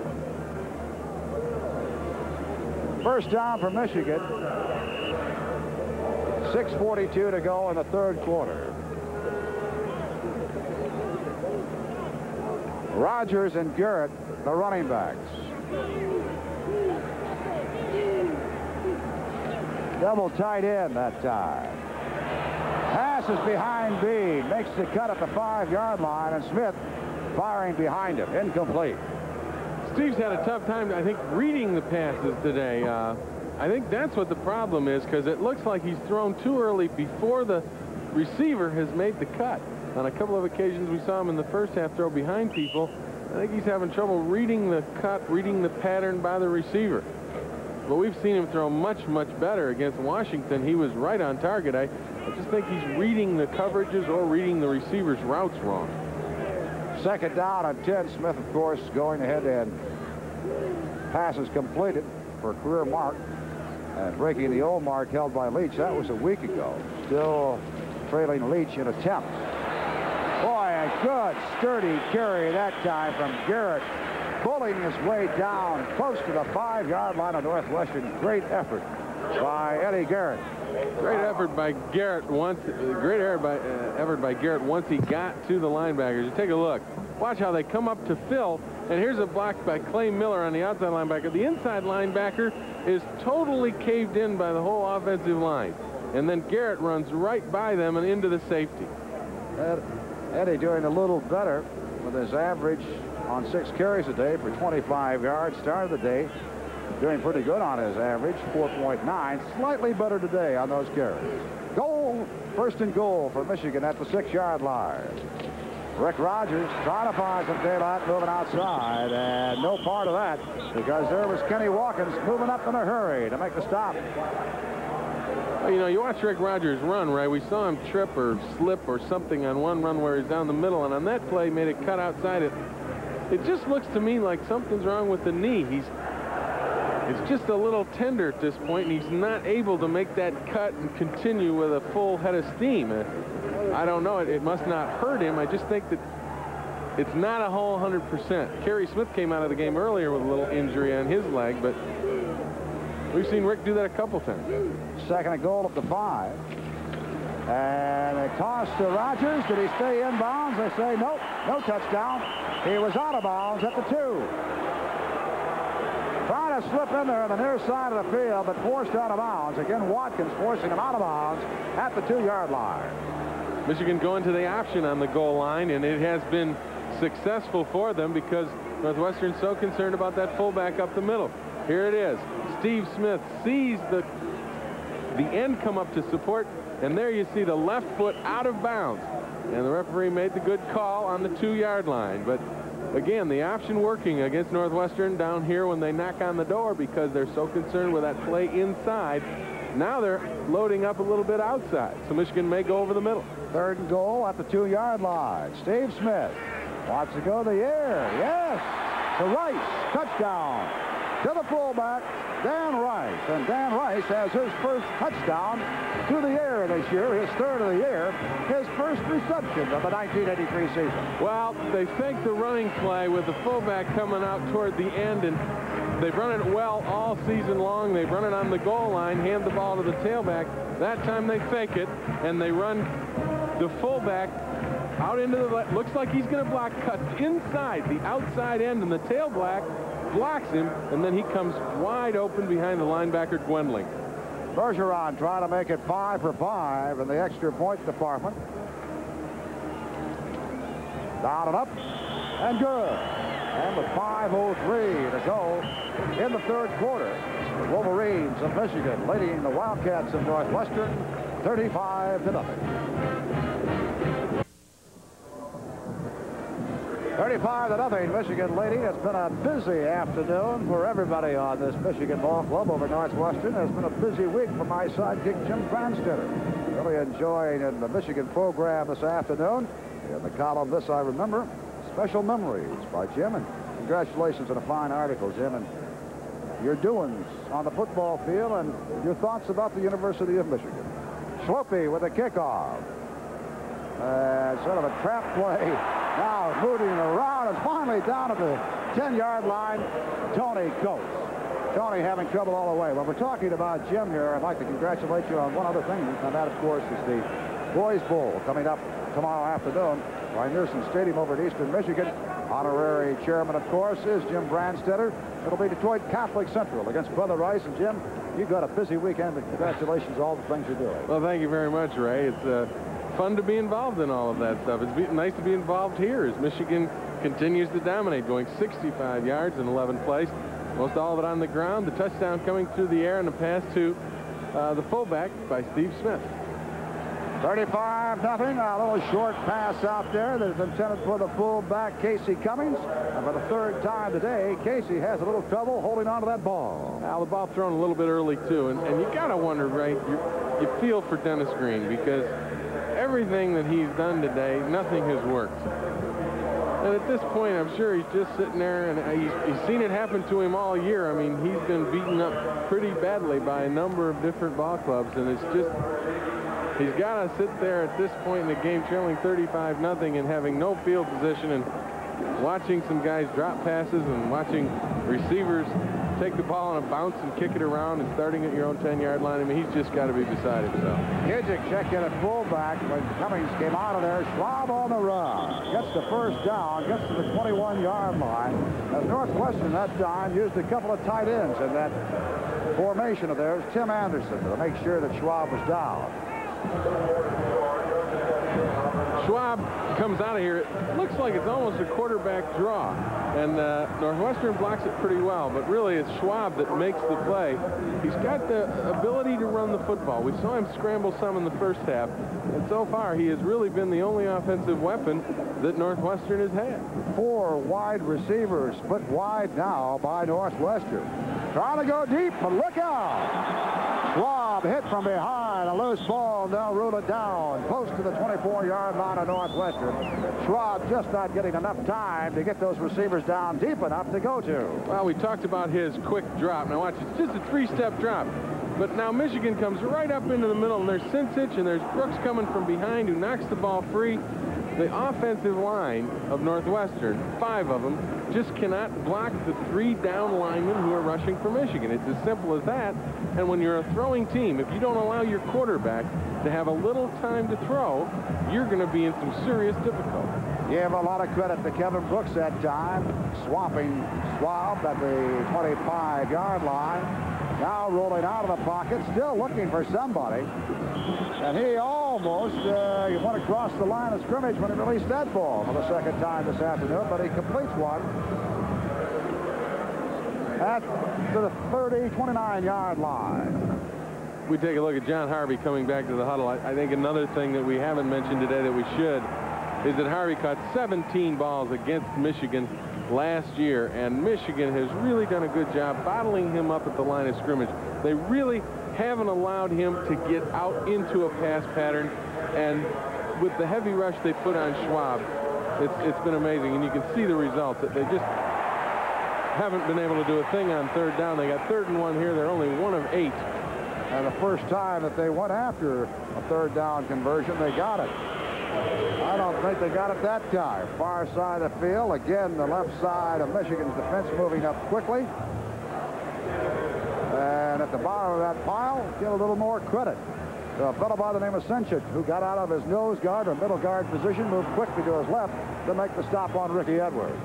First down for Michigan. 6:42 to go in the 3rd quarter. Rogers and Garrett, the running backs. Double tight end that time. Pass is behind Bean. Makes the cut at the 5-yard line, and Smith firing behind him. Incomplete. Steve's had a tough time, I think, reading the passes today. I think that's what the problem is, because it looks like he's thrown too early before the receiver has made the cut. On a couple of occasions, we saw him in the first half throw behind people. I think he's having trouble reading the cut, reading the pattern by the receiver. But we've seen him throw much, much better against Washington. He was right on target. I just think he's reading the coverages or reading the receiver's routes wrong. Second down and 10. Smith, of course, going ahead and passes completed for a career mark and breaking the old mark held by Leach. That was a week ago. Still trailing Leach in attempts. Boy, a good, sturdy carry that time from Garrett, pulling his way down close to the 5-yard line of Northwestern. Great effort by Eddie Garrett. Great effort by Garrett once. Great effort by Garrett once he got to the linebackers. You take a look. Watch how they come up to Phil, and here's a block by Clay Miller on the outside linebacker. The inside linebacker is totally caved in by the whole offensive line, and then Garrett runs right by them and into the safety. Eddie doing a little better with his average on 6 carries a day for 25 yards. Started the day doing pretty good on his average, 4.9. Slightly better today on those carries. Goal, 1st and goal for Michigan at the 6-yard line. Rick Rogers trying to find some daylight, moving outside, and no part of that because there was Kenny Watkins moving up in a hurry to make the stop. Well, you know, you watch Rick Rogers run, right? We saw him trip or slip or something on one run where he's down the middle, and on that play made it cut outside it. It just looks to me like something's wrong with the knee. It's just a little tender at this point, and he's not able to make that cut and continue with a full head of steam. I don't know. It must not hurt him. I just think that it's not a whole 100%. Kerry Smith came out of the game earlier with a little injury on his leg, but we've seen Rick do that a couple times. 2nd and goal at the 5. And a toss to Rogers. Did he stay in bounds? They say nope, no touchdown. He was out of bounds at the 2. Trying to slip in there on the near side of the field, but forced out of bounds. Again, Watkins forcing him out of bounds at the 2-yard line. Michigan going to the option on the goal line, and it has been successful for them because Northwestern's so concerned about that fullback up the middle. Here it is. Steve Smith sees the end come up to support, and there you see the left foot out of bounds. And the referee made the good call on the 2-yard line. But again, the option working against Northwestern down here when they knock on the door because they're so concerned with that play inside. Now they're loading up a little bit outside, so Michigan may go over the middle. 3rd and goal at the 2-yard line. Steve Smith wants to go to the air. Yes, to Rice. Touchdown to the fullback, Dan Rice. And Dan Rice has his first touchdown to the air this year, his 3rd of the year, his first reception of the 1983 season. Well, they faked the running play with the fullback coming out toward the end, and They've run it well all season long. They've run it on the goal line, hand the ball to the tailback. That time they fake it, and they run the fullback out into the left. Looks like he's going to block, cuts inside the outside end, and the tailback blocks him, and then he comes wide open behind the linebacker, Gwendling. Bergeron trying to make it 5 for 5 in the extra point department. Down and up, and good. And with 5:03 to go in the third quarter, the Wolverines of Michigan leading the Wildcats of Northwestern 35-0. 35-0, Michigan leading. It's been a busy afternoon for everybody on this Michigan ball club over Northwestern. It's been a busy week for my sidekick, Jim Brandstetter. Really enjoying the Michigan program this afternoon. In the column, This I Remember, Special Memories by Jim. And congratulations on a fine article, Jim, and your doings on the football field and your thoughts about the University of Michigan. Schlope with a kickoff. Sort of a trap play. Now moving around and finally down at the 10-yard line. Tony Coates. Tony having trouble all the way. When we're talking about Jim here, I'd like to congratulate you on one other thing, and that, of course, is the Boys Bowl coming up tomorrow afternoon by Nearson Stadium over at Eastern Michigan. Honorary chairman, of course, is Jim Brandstetter. It'll be Detroit Catholic Central against Brother Rice. And, Jim, you've got a busy weekend, and congratulations on all the things you're doing. Well, thank you very much, Ray. It's fun to be involved in all of that stuff. It's nice to be involved here as Michigan continues to dominate, going 65 yards in 11th place. Most all of it on the ground. The touchdown coming through the air and the pass to the fullback by Steve Smith. 35-0. A little short pass out there that is intended for the fullback, Casey Cummings. And for the third time today, Casey has a little trouble holding on to that ball. Now, the ball thrown a little bit early, too. And you got to wonder, right, you feel for Dennis Green because everything that he's done today, nothing has worked. And at this point, I'm sure he's just sitting there, and he's seen it happen to him all year. I mean, he's been beaten up pretty badly by a number of different ball clubs, and it's just, he's got to sit there at this point in the game trailing 35-0 and having no field position and watching some guys drop passes and watching receivers take the ball on a bounce and kick it around and starting at your own 10-yard line. I mean, he's just got to be beside himself. Gidgick checked in at fullback when Cummings came out of there. Schwab on the run. Gets the first down. Gets to the 21-yard line. As Northwestern that time used a couple of tight ends in that formation of theirs. Tim Anderson to make sure that Schwab was down. Schwab comes out of here. It looks like it's almost a quarterback draw. And Northwestern blocks it pretty well. But really, it's Schwab that makes the play. He's got the ability to run the football. We saw him scramble some in the first half. And so far, he has really been the only offensive weapon that Northwestern has had. 4 wide receivers split wide now by Northwestern. Trying to go deep, but look out. Schwab hit from behind. A loose ball. They'll rule it down. Close to the 24-yard line of Northwestern. Schwab just not getting enough time to get those receivers down deep enough to go to. Well, we talked about his quick drop. Now watch, it's just a 3-step drop. But now Michigan comes right up into the middle, and there's Sincich, and there's Brooks coming from behind who knocks the ball free. The offensive line of Northwestern, 5 of them, just cannot block the 3 down linemen who are rushing for Michigan. It's as simple as that. And when you're a throwing team, if you don't allow your quarterback to have a little time to throw, you're going to be in some serious difficulty. Give a lot of credit to Kevin Brooks that time, swamping Schwab at the 25-yard line. Now rolling out of the pocket, still looking for somebody. And he almost went across the line of scrimmage when he released that ball for the second time this afternoon, but he completes one at the 29-yard line. We take a look at John Harvey coming back to the huddle. I think another thing that we haven't mentioned today that we should is that Harvey caught 17 balls against Michigan last year, and Michigan has really done a good job bottling him up at the line of scrimmage. They really haven't allowed him to get out into a pass pattern, and with the heavy rush they put on Schwab, it's been amazing, and you can see the results. That they just haven't been able to do a thing on 3rd down. They got 3rd and 1 here. They're only 1 of 8. And the first time that they went after a 3rd down conversion, they got it. I don't think they got it that time. Far side of the field. Again, the left side of Michigan's defense moving up quickly. And at the bottom of that pile, give a little more credit to a fellow by the name of Senchik, who got out of his nose guard or middle guard position, moved quickly to his left to make the stop on Ricky Edwards.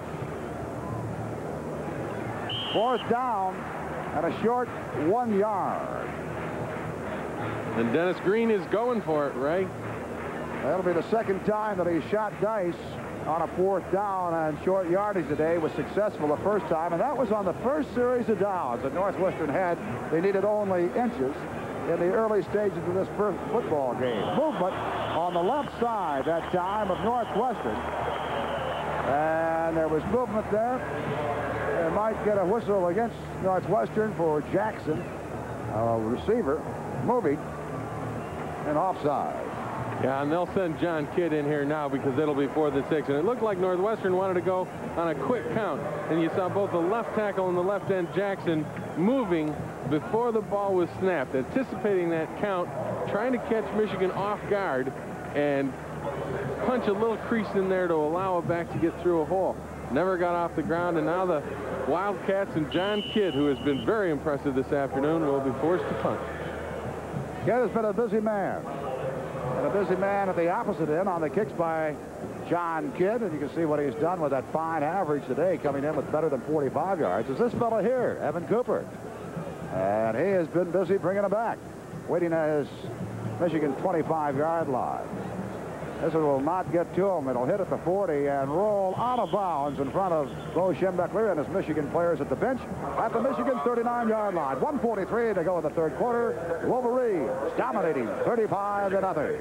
4th down and a short 1 yard. And Dennis Green is going for it, Ray. That'll be the 2nd time that he shot dice on a 4th down and short yardage today. Was successful the first time, and that was on the first series of downs that Northwestern had. They needed only inches in the early stages of this first football game. Movement on the left side that time of Northwestern, and there was movement there. They might get a whistle against Northwestern for Jackson, receiver, moving and offside. Yeah, and they'll send John Kidd in here now because it'll be 4th and 6. And it looked like Northwestern wanted to go on a quick count. And you saw both the left tackle and the left end Jackson moving before the ball was snapped, anticipating that count, trying to catch Michigan off guard and punch a little crease in there to allow a back to get through a hole. Never got off the ground, and now the Wildcats and John Kidd, who has been very impressive this afternoon, will be forced to punt. Kidd has been a busy man. And a busy man at the opposite end on the kicks by John Kidd, and you can see what he's done with that fine average today, coming in with better than 45 yards. Is this fellow here, Evan Cooper. And he has been busy bringing it back, waiting at his Michigan 25-yard line. This one will not get to him. It'll hit at the 40 and roll out of bounds in front of Bo Schembechler and his Michigan players at the bench at the Michigan 39-yard line. 1:43 to go in the 3rd quarter. Wolverines dominating 35-0.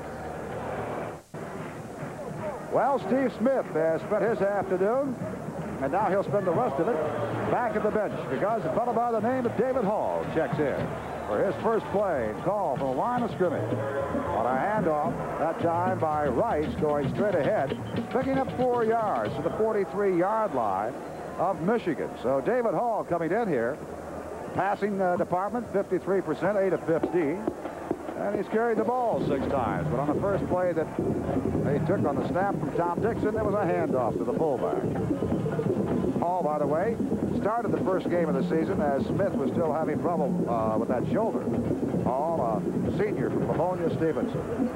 Well, Steve Smith has spent his afternoon, and now he'll spend the rest of it back at the bench because a fellow by the name of David Hall checks in for his first play call from the line of scrimmage on a handoff, that time by Rice, going straight ahead, picking up 4 yards to the 43-yard line of Michigan. So David Hall coming in here, passing department 53%, 8 of 15, and he's carried the ball 6 times. But on the first play that they took on the snap from Tom Dixon, there was a handoff to the fullback. Hall, by the way, started the first game of the season as Smith was still having trouble with that shoulder. Hall, a senior from Livonia Stevenson.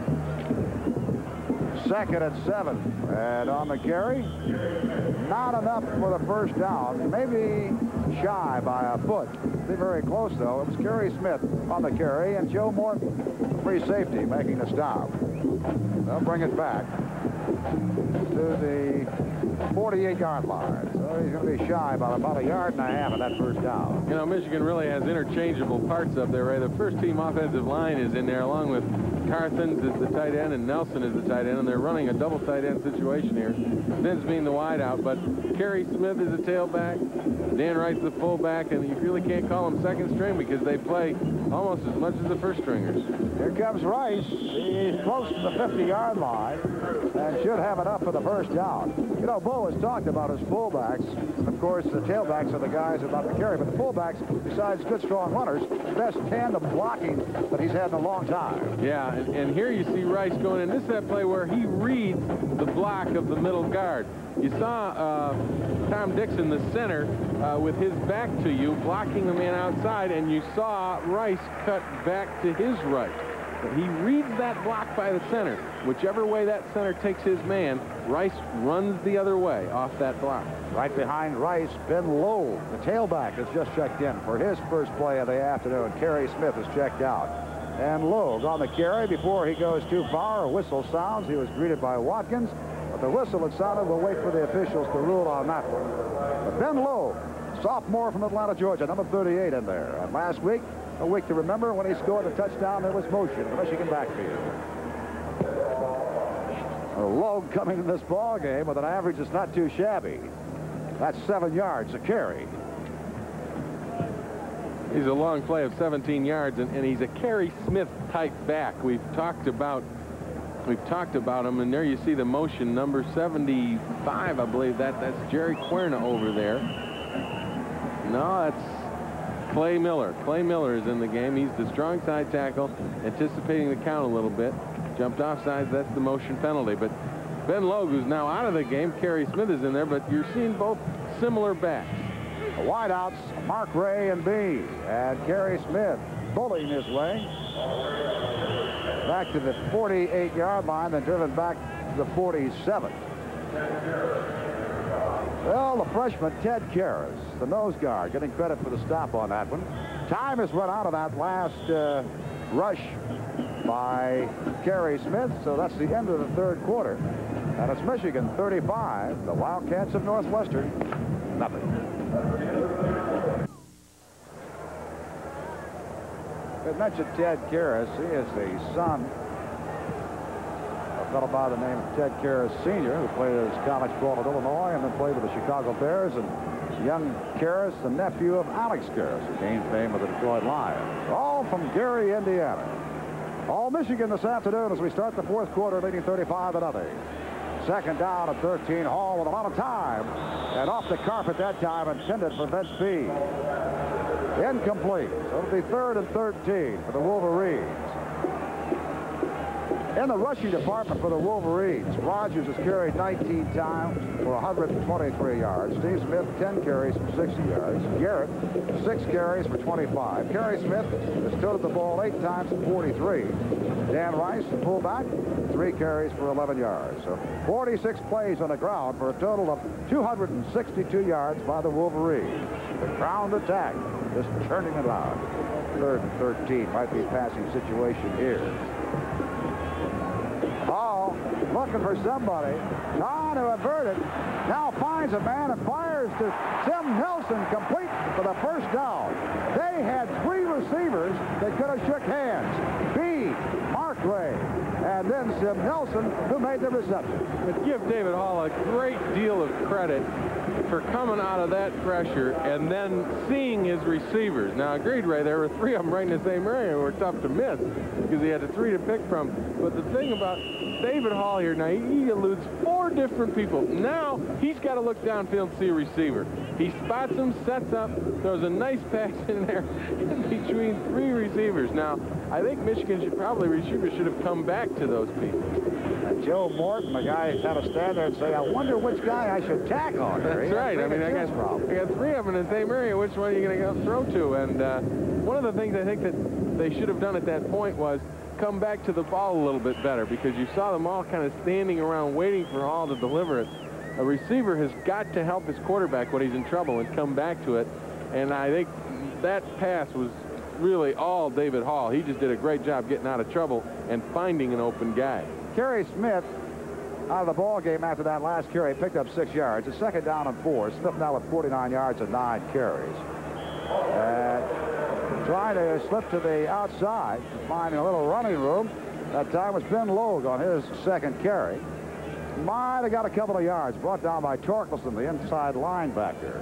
2nd and 7. And on the carry, not enough for the first down. Maybe shy by a foot. Be very close, though. It was Kerry Smith on the carry, and Joe Morton, free safety, making the stop. They'll bring it back to the 48-yard line. So he's going to be shy by about 1.5 yards of that first down. You know, Michigan really has interchangeable parts up there, Ray. The first-team offensive line is in there along with Carthens is the tight end and Nelson is the tight end, and they're running a double tight end situation here. Vince being the wideout, but Kerry Smith is a tailback. Dan Wright's the fullback, and you really can't call them second string because they play almost as much as the first stringers. Here comes Rice. He's close to the 50-yard line and should have enough for the first down. You know, Bo has talked about his fullbacks. Of course, the tailbacks are the guys about to carry, but the fullbacks, besides good, strong runners, best tandem blocking that he's had in a long time. Yeah, and here you see Rice going in. This is that play where he reads the block of the middle guard. You saw Tom Dixon, the center, with his back to you, blocking the man outside, and you saw Rice cut back to his right. He reads that block by the center. Whichever way that center takes his man, Rice runs the other way off that block. Right behind Rice, Ben Lowe, the tailback, has just checked in for his first play of the afternoon. Kerry Smith has checked out. And Lowe on the carry before he goes too far. A whistle sounds. He was greeted by Watkins. But the whistle had sounded. We'll wait for the officials to rule on that one. But Ben Lowe, sophomore from Atlanta, Georgia, number 38 in there. And last week, a week to remember, when he scored a touchdown, there was motion in the Michigan backfield. Lowe coming in this ball game with an average that's not too shabby. That's 7 yards a carry. He's a long play of 17 yards, and he's a Kerry Smith type back. We've talked about him, and there you see the motion, number 75, I believe that's Jerry Querna over there. No, that's Clay Miller. Clay Miller is in the game. He's the strong side tackle, anticipating the count a little bit. Jumped off sides, that's the motion penalty. But Ben Lowe, who's now out of the game, Kerry Smith is in there, but you're seeing both similar backs. The wideouts, Mark Ray and B. And Kerry Smith bullying his way back to the 48-yard line, then driven back to the 47. Well, the freshman, Ted Karras, the nose guard, getting credit for the stop on that one. Time has run out of that last rush by Kerry Smith, so that's the end of the third quarter. And it's Michigan 35, the Wildcats of Northwestern, nothing. I mentioned Ted Karras. He is the son of a fellow by the name of Ted Karras Sr., who played his college ball at Illinois and then played with the Chicago Bears. And young Karras, the nephew of Alex Karras, who gained fame with the Detroit Lions. All from Gary, Indiana. All Michigan this afternoon as we start the fourth quarter, leading 35-0. Second down at 13. Hall with a lot of time. And off the carpet that time, intended for Vince B. Incomplete. So it'll be 3rd and 13 for the Wolverines. In the rushing department for the Wolverines, Rogers has carried 19 times for 123 yards. Steve Smith, 10 carries for 60 yards. Garrett, 6 carries for 25. Kerry Smith has toted the ball 8 times for 43. Dan Rice, the fullback, 3 carries for 11 yards. So 46 plays on the ground for a total of 262 yards by the Wolverines. The ground attack just turning it out. 3rd and 13 might be a passing situation here. Hall looking for somebody. Trying to avert it. Now finds a man and fires to Sim Nelson, complete for the first down. They had 3 receivers that could have shook hands. B, Mark Ray, and then Sim Nelson, who made the reception. But give David Hall a great deal of credit for coming out of that pressure and then seeing his receivers. Now, agreed, Ray, there were 3 of them right in the same area who were tough to miss because he had 3 to pick from. But the thing about David Hall here, now he eludes 4 different people. Now he's got to look downfield and see a receiver. He spots him, sets up, throws a nice pass in there in between 3 receivers. Now, I think Michigan receivers should have come back to those people. Joe Morton, the guy who's had to stand there and say, I wonder which guy I should tackle here. That's right. I mean, I got 3 of them in the same area. Which one are you going to go throw to? And one of the things I think that they should have done at that point was come back to the ball a little bit better, because you saw them all kind of standing around waiting for Hall to deliver it. A receiver has got to help his quarterback when he's in trouble and come back to it. And I think that pass was really all David Hall. He just did a great job getting out of trouble and finding an open guy. Kerry Smith out of the ball game after that last carry, picked up 6 yards. It's 2nd down and 4. Smith now with 49 yards and 9 carries. Trying to slip to the outside, finding a little running room. That time was Ben Logue on his 2nd carry. Might have got a couple of yards, brought down by Torkelson, the inside linebacker.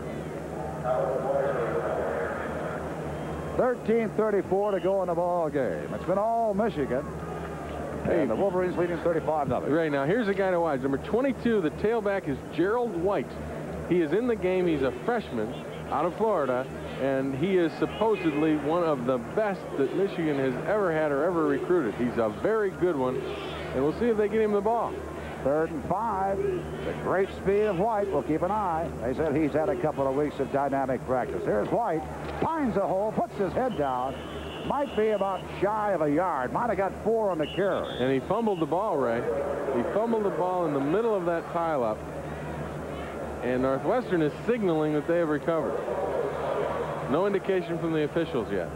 13:34 to go in the ball game. It's been all Michigan. And the Wolverines leading 35-0. Right, now here's a guy to watch. Number 22, the tailback, is Gerald White. He is in the game. He's a freshman out of Florida, and he is supposedly one of the best that Michigan has ever had or ever recruited. He's a very good one, and we'll see if they get him the ball. 3rd and 5. The great speed of White. We'll keep an eye. They said he's had a couple of weeks of dynamic practice. Here's White. Finds a hole, puts his head down. Might be about shy of a yard. Might have got 4 on the carry. And he fumbled the ball, Ray. He fumbled the ball in the middle of that pileup. And Northwestern is signaling that they have recovered. No indication from the officials yet.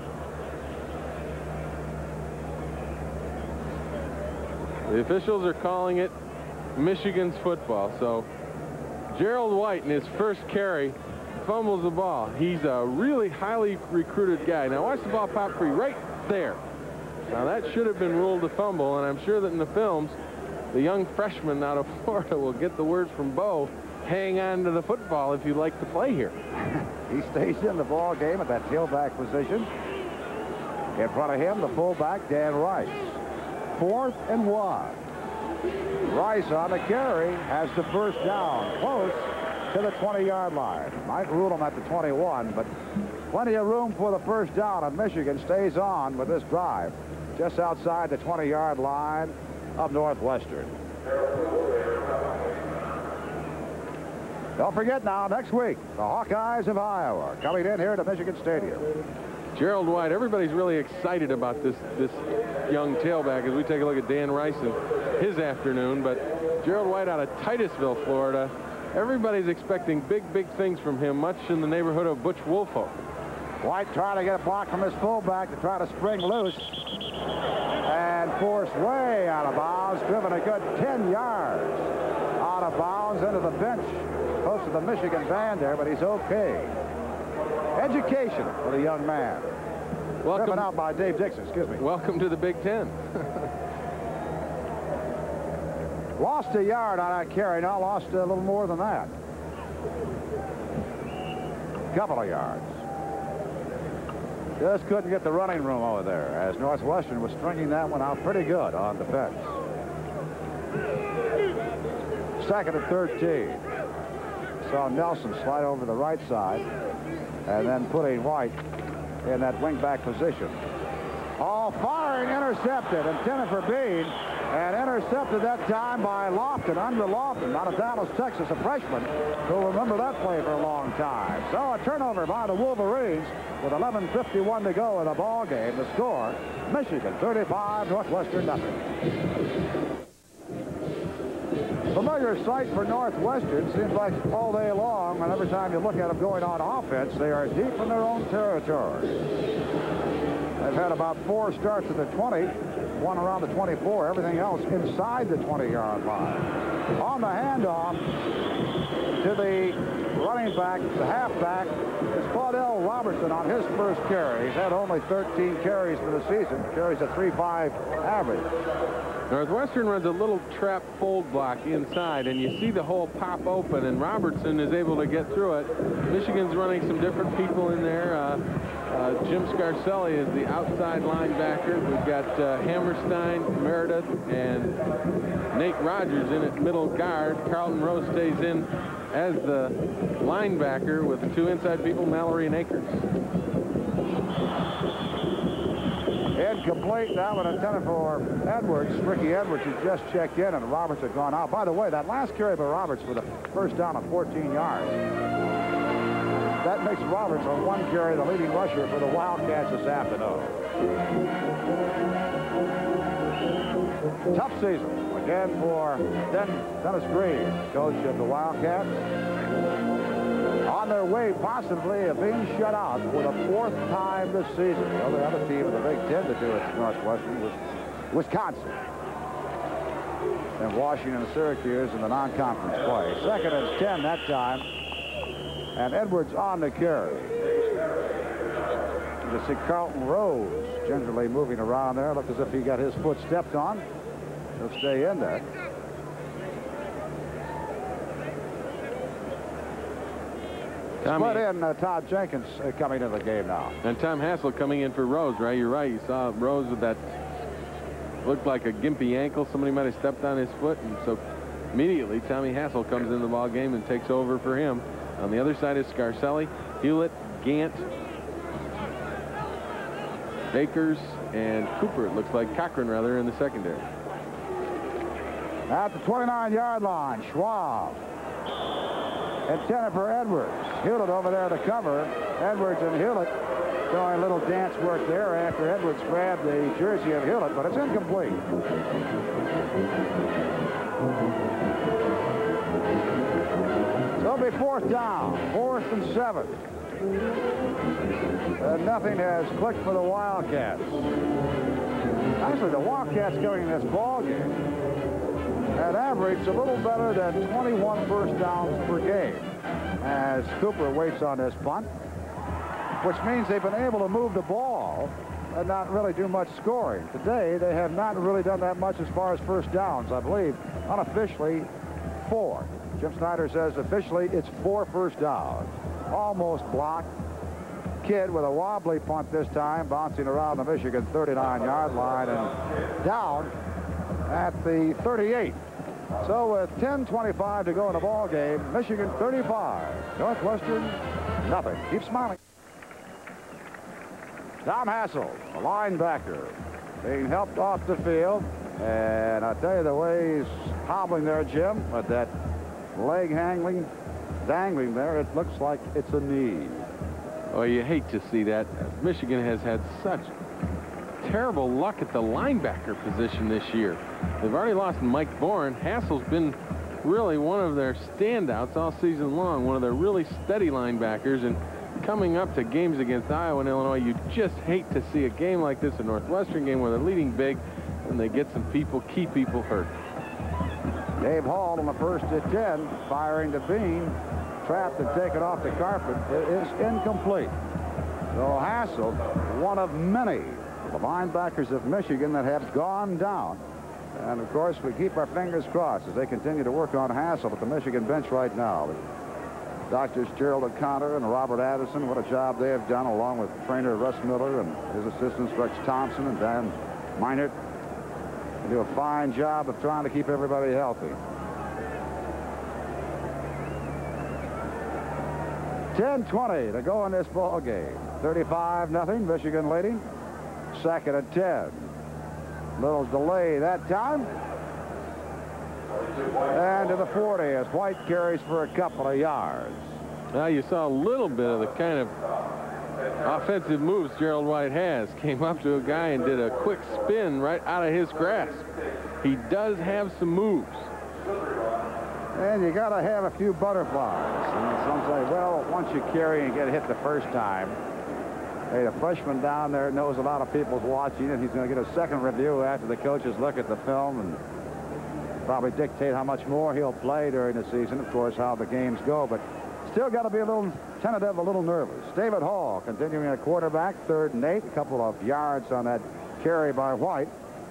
The officials are calling it Michigan's football. So Gerald White in his first carry fumbles the ball. He's a really highly recruited guy. Now watch the ball pop free right there. Now that should have been ruled a fumble, and I'm sure that in the films the young freshman out of Florida will get the word from Bo, hang on to the football if you'd like to play here. He stays in the ball game at that tailback position. In front of him, the fullback, Dan Rice. 4th and 1. Rice on the carry has the first down, close to the 20-yard line. Might rule him at the 21, but plenty of room for the first down, and Michigan stays on with this drive just outside the 20-yard line of Northwestern. Don't forget now, next week, the Hawkeyes of Iowa coming in here to Michigan Stadium. Gerald White, everybody's really excited about this young tailback as we take a look at Dan Rice and his afternoon. But Gerald White out of Titusville, Florida, everybody's expecting big things from him, much in the neighborhood of Butch Woolfolk. White trying to get a block from his fullback to try to spring loose. And forced way out of bounds, driven a good 10 yards out of bounds into the bench, close to the Michigan band there, but he's okay. Education for the young man. Driven out by Dave Dixon, excuse me. Welcome to the Big Ten. Lost a yard on that carry, now lost a little more than that. Couple of yards. Just couldn't get the running room over there as Northwestern was stringing that one out pretty good on defense. 2nd and 13. Saw Nelson slide over to the right side and then putting White in that wingback position. All firing, intercepted, intended for Bean, and intercepted that time by Lofton, Andrew Lofton, out of Dallas, Texas, a freshman who'll remember that play for a long time. So a turnover by the Wolverines with 11:51 to go in the ball game. The score, Michigan 35, Northwestern nothing. Familiar sight for Northwestern. Seems like all day long, and every time you look at them going on offense, they are deep in their own territory. They've had about 4 starts at the 20, 1 around the 24, everything else inside the 20-yard line. On the handoff to the running back, the halfback, is Claudell Robertson on his first carry. He's had only 13 carries for the season, carries a 3.5 average. Northwestern runs a little trap fold block inside, and you see the hole pop open, and Robertson is able to get through it. Michigan's running some different people in there. Jim Scarcelli is the outside linebacker. We've got Hammerstein, Meredith, and Nate Rogers in at middle guard. Carlton Rose stays in as the linebacker with the 2 inside people, Mallory and Akers. Incomplete. That one intended for Edwards. Ricky Edwards has just checked in, and Roberts had gone out. By the way, that last carry by Roberts with a first down of 14 yards. That makes Roberts on 1 carry the leading rusher for the Wildcats this afternoon. Tough season again for Dennis Green, coach of the Wildcats. On their way possibly of being shut out for the 4th time this season. The only other team in the Big Ten to do it to Northwestern was Wisconsin. And Washington and Syracuse in the non-conference play. 2nd and 10 that time. And Edwards on the carry. You see Carlton Rose gingerly moving around there. Looked as if he got his foot stepped on. He'll stay in there. Put in Todd Jenkins coming into the game now. And Tom Hassel coming in for Rose, right? You're right. You saw Rose with that, looked like a gimpy ankle. Somebody might have stepped on his foot. And so immediately Tommy Hassel comes in the ball game and takes over for him. On the other side is Scarcelli, Hewlett, Gant, Akers, and Cooper. It looks like Cochran, rather, in the secondary. At the 29-yard line, Schwab. Intended for Edwards. Hewlett over there to cover. Edwards and Hewlett doing a little dance work there after Edwards grabbed the jersey of Hewlett, but it's incomplete. So it'll be 4th down, 4th and 7. Nothing has clicked for the Wildcats. Actually, the Wildcats going in this ball game at average a little better than 21 first downs per game as Cooper waits on this punt, which means they've been able to move the ball and not really do much scoring. Today, they have not really done that much as far as first downs. I believe unofficially 4. Jim Snyder says officially it's 4 first downs. Almost blocked. Kidd with a wobbly punt this time, bouncing around the Michigan 39-yard line and down at the 38. So with 10:25 to go in the ball game, Michigan 35, Northwestern nothing. Keep smiling. Tom Hassel, a linebacker, being helped off the field. And I tell you, the way he's hobbling there, Jim, with that leg dangling there. It looks like it's a knee. Oh, you hate to see that. Michigan has had such terrible luck at the linebacker position this year. They've already lost Mike Bourne. Hassel's been really one of their standouts all season long, one of their really steady linebackers. And coming up to games against Iowa and Illinois, you just hate to see a game like this, a Northwestern game where they're leading big and they get some key people hurt. Dave Hall on the first at 10, firing to Bean, trapped and taken off the carpet. It is incomplete. So Hassel, one of many the linebackers of Michigan that have gone down. And of course, we keep our fingers crossed as they continue to work on Hassel at the Michigan bench right now. Doctors Gerald O'Connor and Robert Addison, what a job they have done, along with trainer Russ Miller and his assistants Rex Thompson and Dan Meinert. They do a fine job of trying to keep everybody healthy. 10:20 to go in this ball game. 35-0, Michigan leading. Second and 10. Little delay that time. And to the 40 as White carries for a couple of yards. Now you saw a little bit of the kind of offensive moves Gerald White has. Came up to a guy and did a quick spin right out of his grasp. He does have some moves. And you got to have a few butterflies. And some say, well, once you carry and get hit the first time, hey, the freshman down there knows a lot of people's watching, and he's going to get a second review after the coaches look at the film and probably dictate how much more he'll play during the season, of course, how the games go. But still got to be a little tentative, a little nervous. David Hall continuing at quarterback, 3rd and 8, a couple of yards on that carry by White.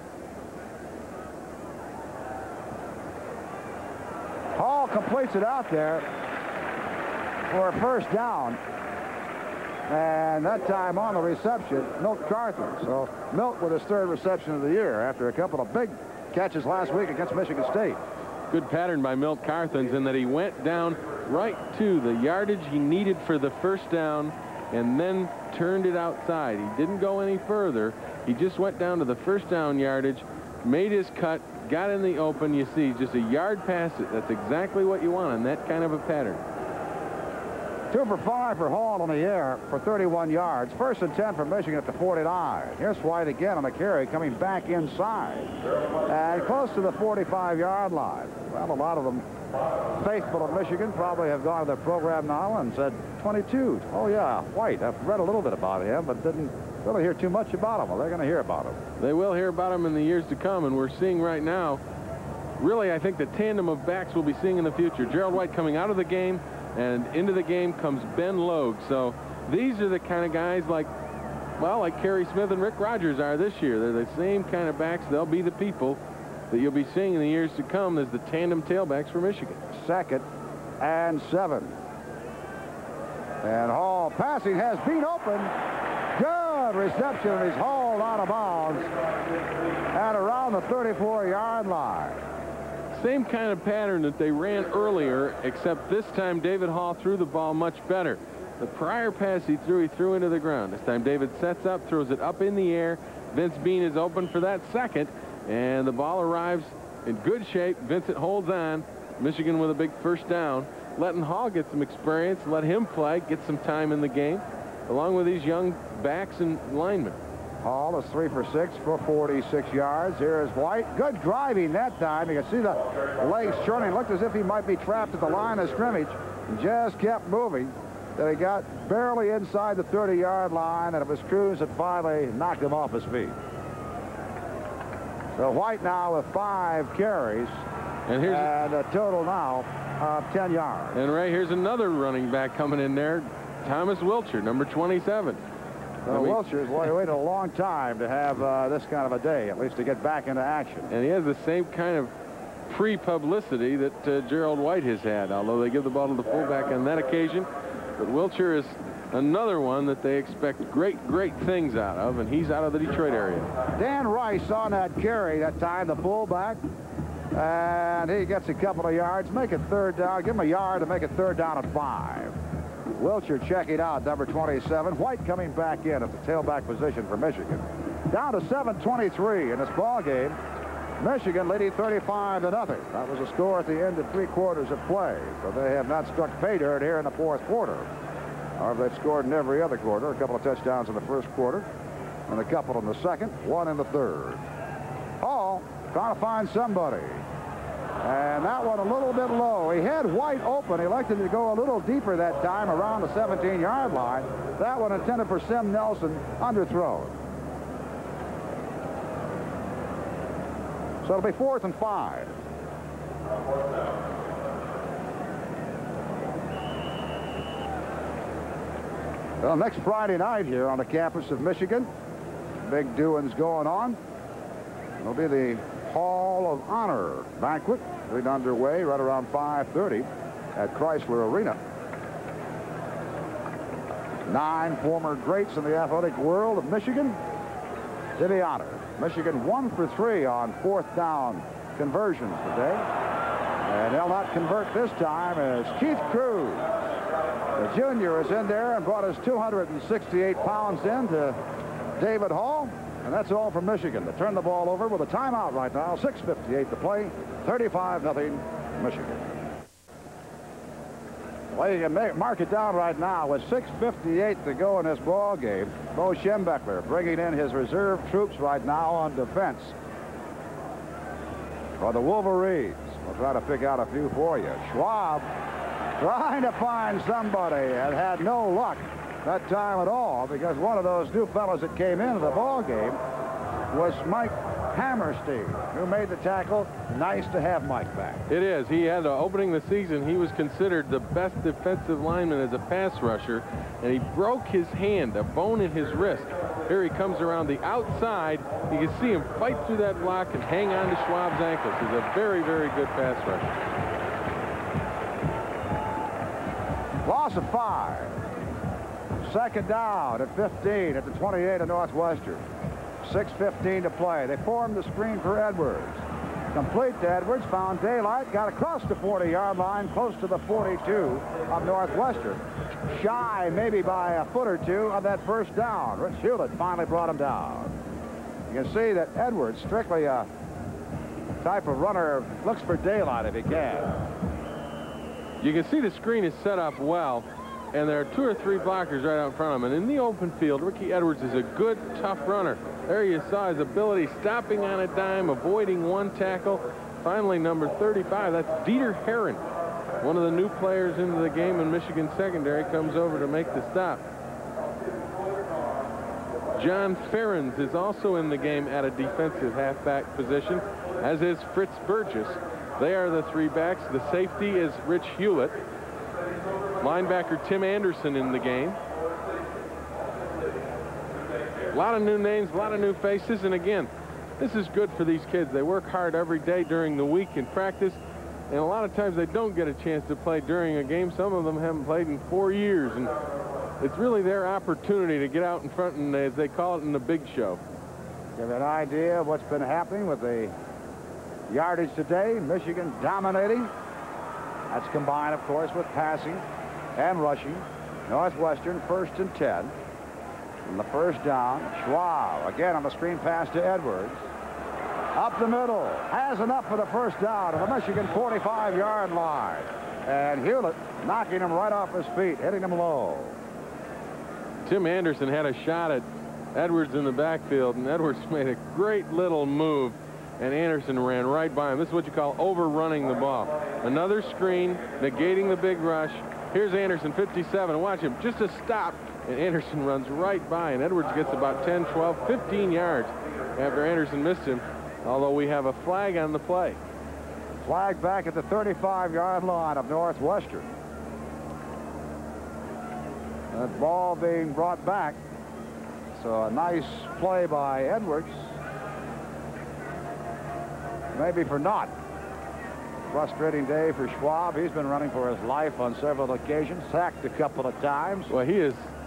Hall completes it out there for a first down. And that time on the reception, Milt Carthen. So Milt with his 3rd reception of the year after a couple of big catches last week against Michigan State. Good pattern by Milt Carthens in that he went down right to the yardage he needed for the first down and then turned it outside. He didn't go any further. He just went down to the first down yardage, made his cut, got in the open. You see, just a yard past it. That's exactly what you want on that kind of a pattern. 2 for 5 for Hall in the air for 31 yards. 1st and 10 for Michigan at the 49. Here's White again on the carry, coming back inside and close to the 45-yard line. Well, a lot of them faithful of Michigan probably have gone to their program now and said 22. Oh, yeah, White. I've read a little bit about him, but didn't really hear too much about him. Well, they're going to hear about him. They will hear about him in the years to come, and we're seeing right now, really, I think the tandem of backs we'll be seeing in the future. Gerald White coming out of the game, and into the game comes Ben Logue. So these are the kind of guys like Kerry Smith and Rick Rogers are this year. They're the same kind of backs. They'll be the people that you'll be seeing in the years to come as the tandem tailbacks for Michigan. 2nd and 7. And Hall passing has been open. Good reception, and he's hauled out of bounds at around the 34-yard line. Same kind of pattern that they ran earlier, except this time David Hall threw the ball much better. The prior pass he threw into the ground. This time David sets up, throws it up in the air. Vince Bean is open for that second, and the ball arrives in good shape. Vincent holds on. Michigan with a big first down. Letting Hall get some experience, let him play, get some time in the game, along with these young backs and linemen. Hall is 3 for 6 for 46 yards. Here is White. Good driving that time. You can see the legs churning. Looked as if he might be trapped at the line of scrimmage. He just kept moving. Then he got barely inside the 30-yard line, and it was Cruz that finally knocked him off his feet. So White now with 5 carries, and a total now of 10 yards. And Ray, here's another running back coming in there, Thomas Wilcher, number 27. Wilcher's waited a long time to have this kind of a day, at least to get back into action. And he has the same kind of pre-publicity that Gerald White has had, although they give the ball to the fullback on that occasion. But Wilcher is another one that they expect great things out of, and he's out of the Detroit area. Dan Rice on that carry that time, the fullback, and he gets a couple of yards, make it 3rd down, give him a yard to make it 3rd down at 5. Wilcher checking out, number 27. White coming back in at the tailback position for Michigan. Down to 7:23 in this ball game. Michigan leading 35-0. That was the score at the end of 3 quarters of play. So they have not struck pay dirt here in the 4th quarter. However, they've scored in every other quarter. A couple of touchdowns in the 1st quarter and a couple in the 2nd, 1 in the 3rd. Hall trying to find somebody. And that one a little bit low. He had White open. He elected to go a little deeper that time around the 17-yard line. That one intended for Sim Nelson, underthrown. So it'll be 4th and 5. Well, next Friday night here on the campus of Michigan, big doings going on. It'll be the Hall of Honor banquet, getting underway right around 5:30 at Chrysler Arena. 9 former greats in the athletic world of Michigan to be honored. Michigan 1 for 3 on 4th down conversions today. And they'll not convert this time as Keith Cruz, the junior, is in there and brought his 268 pounds in to David Hall. And that's all from Michigan. To turn the ball over with a timeout right now. 6:58 to play. 35-0 Michigan. Well, you can mark it down right now with 6:58 to go in this ball game. Bo Schembechler bringing in his reserve troops right now on defense for the Wolverines. We'll try to pick out a few for you. Schwab trying to find somebody and had no luck that time at all, because one of those new fellas that came into the ball game was Mike Hammerstein, who made the tackle. Nice to have Mike back. It is. He had opening the season, he was considered the best defensive lineman as a pass rusher, and he broke his hand, a bone in his wrist. Here he comes around the outside. You can see him fight through that block and hang on to Schwab's ankles. He's a very, very good pass rusher. Loss of 5. 2nd down at 15 at the 28 of Northwestern. 6:15 to play. They formed the screen for Edwards. Complete to Edwards, found daylight, got across the 40-yard line, close to the 42 of Northwestern. Shy maybe by a foot or two of that 1st down. Rich Hewlett finally brought him down. You can see that Edwards, strictly a type of runner, looks for daylight if he can. You can see the screen is set up well, and there are 2 or 3 blockers right out in front of him. And in the open field, Ricky Edwards is a good, tough runner. There you saw his ability, stopping on a dime, avoiding 1 tackle. Finally, number 35, that's Dieter Herron, one of the new players into the game in Michigan secondary, comes over to make the stop. John Ferens is also in the game at a defensive halfback position, as is Fritz Burgess. They are the 3 backs. The safety is Rich Hewlett. Linebacker Tim Anderson in the game. A lot of new names, a lot of new faces, and again, this is good for these kids. They work hard every day during the week in practice, and a lot of times they don't get a chance to play during a game. Some of them haven't played in 4 years, and it's really their opportunity to get out in front and, as they call it, in the big show. Give you an idea of what's been happening with the yardage today. Michigan dominating. That's combined, of course, with passing and rushing. Northwestern 1st and 10. And the 1st down, Schwab again on the screen pass to Edwards. Up the middle, has enough for the 1st down at the Michigan 45-yard line. And Hewlett knocking him right off his feet, hitting him low. Tim Anderson had a shot at Edwards in the backfield, and Edwards made a great little move, and Anderson ran right by him. This is what you call overrunning the ball. Another screen, negating the big rush. Here's Anderson, 57. Watch him, just a stop, and Anderson runs right by, and Edwards gets about 10, 12, 15 yards after Anderson missed him, although we have a flag on the play. Flag back at the 35-yard line of Northwestern. That ball being brought back. So a nice play by Edwards. Maybe for naught. Frustrating day for Schwab. He's been running for his life on several occasions, sacked a couple of times. Well, he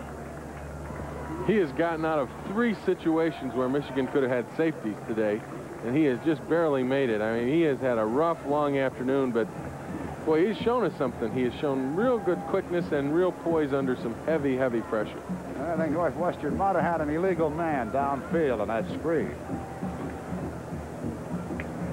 has gotten out of 3 situations where Michigan could have had safeties today, and he has just barely made it. I mean, he has had a rough, long afternoon, but boy, he's shown us something. He has shown real good quickness and real poise under some heavy, heavy pressure. I think Northwestern might have had an illegal man downfield on that screen.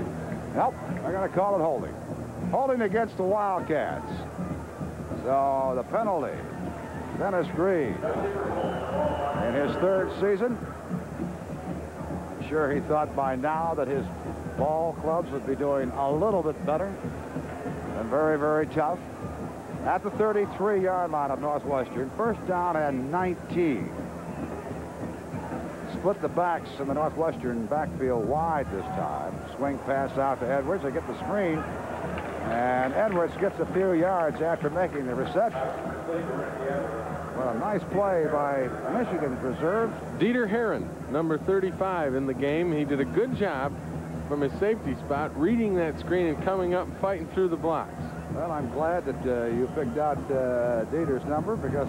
Nope, they're going to call it holding. Holding against the Wildcats. So the penalty, Dennis Green, in his third season. I'm sure he thought by now that his ball clubs would be doing a little bit better. And very, very tough. At the 33-yard line of Northwestern, first down and 19. Split the backs in the Northwestern backfield wide this time. Swing pass out to Edwards. They get the screen. And Edwards gets a few yards after making the reception. Well, a nice play by Michigan's reserve. Dieter Herron, number 35 in the game. He did a good job from his safety spot, reading that screen and coming up and fighting through the blocks. Well, I'm glad that you picked out Dieter's number, because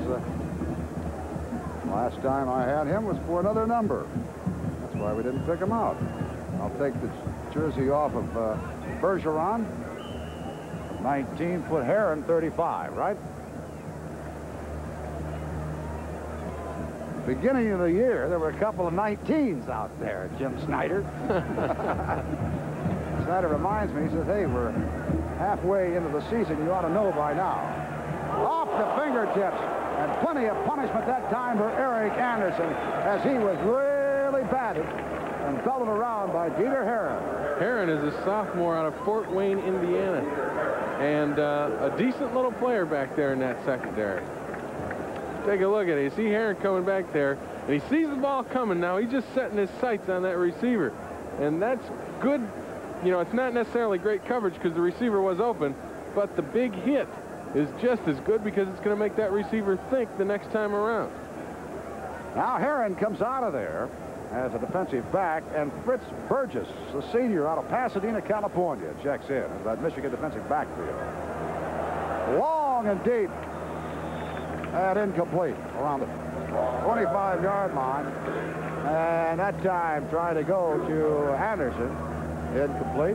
last time I had him was for another number. That's why we didn't pick him out. I'll take the jersey off of Bergeron. 19, put Herron 35, right? Beginning of the year, there were a couple of 19s out there, Jim Snyder. Snyder reminds me, he says, hey, we're halfway into the season. You ought to know by now. Off the fingertips, and plenty of punishment that time for Eric Anderson, as he was really batted and belted around by Dieter Herron. Herron is a sophomore out of Fort Wayne, Indiana, and a decent little player back there in that secondary. Take a look at it. You see Herron coming back there, and he sees the ball coming now. He's just setting his sights on that receiver, and that's good. You know, it's not necessarily great coverage because the receiver was open, but the big hit is just as good because it's going to make that receiver think the next time around. Now Herron comes out of there as a defensive back, and Fritz Burgess, the senior out of Pasadena, California, checks in as that Michigan defensive backfield. Long and deep and incomplete around the 25-yard line, and that time trying to go to Anderson. Incomplete.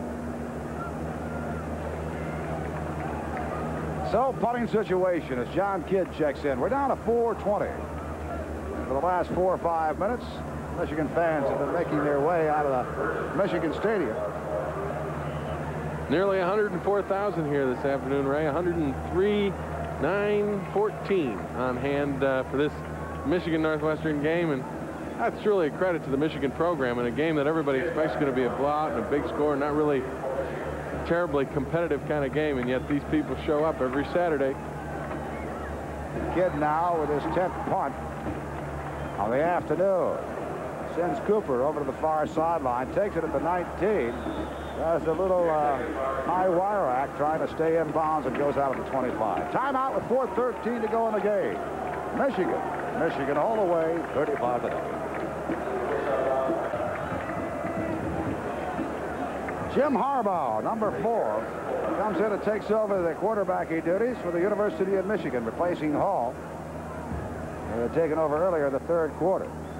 So, punting situation as John Kidd checks in. We're down to 4:20. For the last 4 or 5 minutes, Michigan fans have been making their way out of the Michigan Stadium. Nearly 104,000 here this afternoon, Ray. 103,914 on hand for this Michigan Northwestern game, and that's truly a credit to the Michigan program in a game that everybody expects is going to be a blowout and a big score, not really terribly competitive kind of game, and yet these people show up every Saturday. Kidd now with his 10th punt of the afternoon. Sends Cooper over to the far sideline, takes it at the 19, does a little high wire act trying to stay in bounds, and goes out at the 25. Timeout with 4:13 to go in the game. Michigan all the way, 35-0. Jim Harbaugh, number 4, comes in and takes over the quarterbacking duties for the University of Michigan, replacing Hall. They had taken over earlier in the third quarter.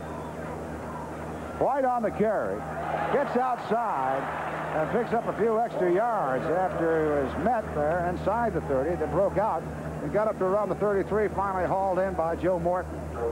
White on the carry, gets outside and picks up a few extra yards after he was met there inside the 30, then broke out and got up to around the 33, finally hauled in by Joe Morton.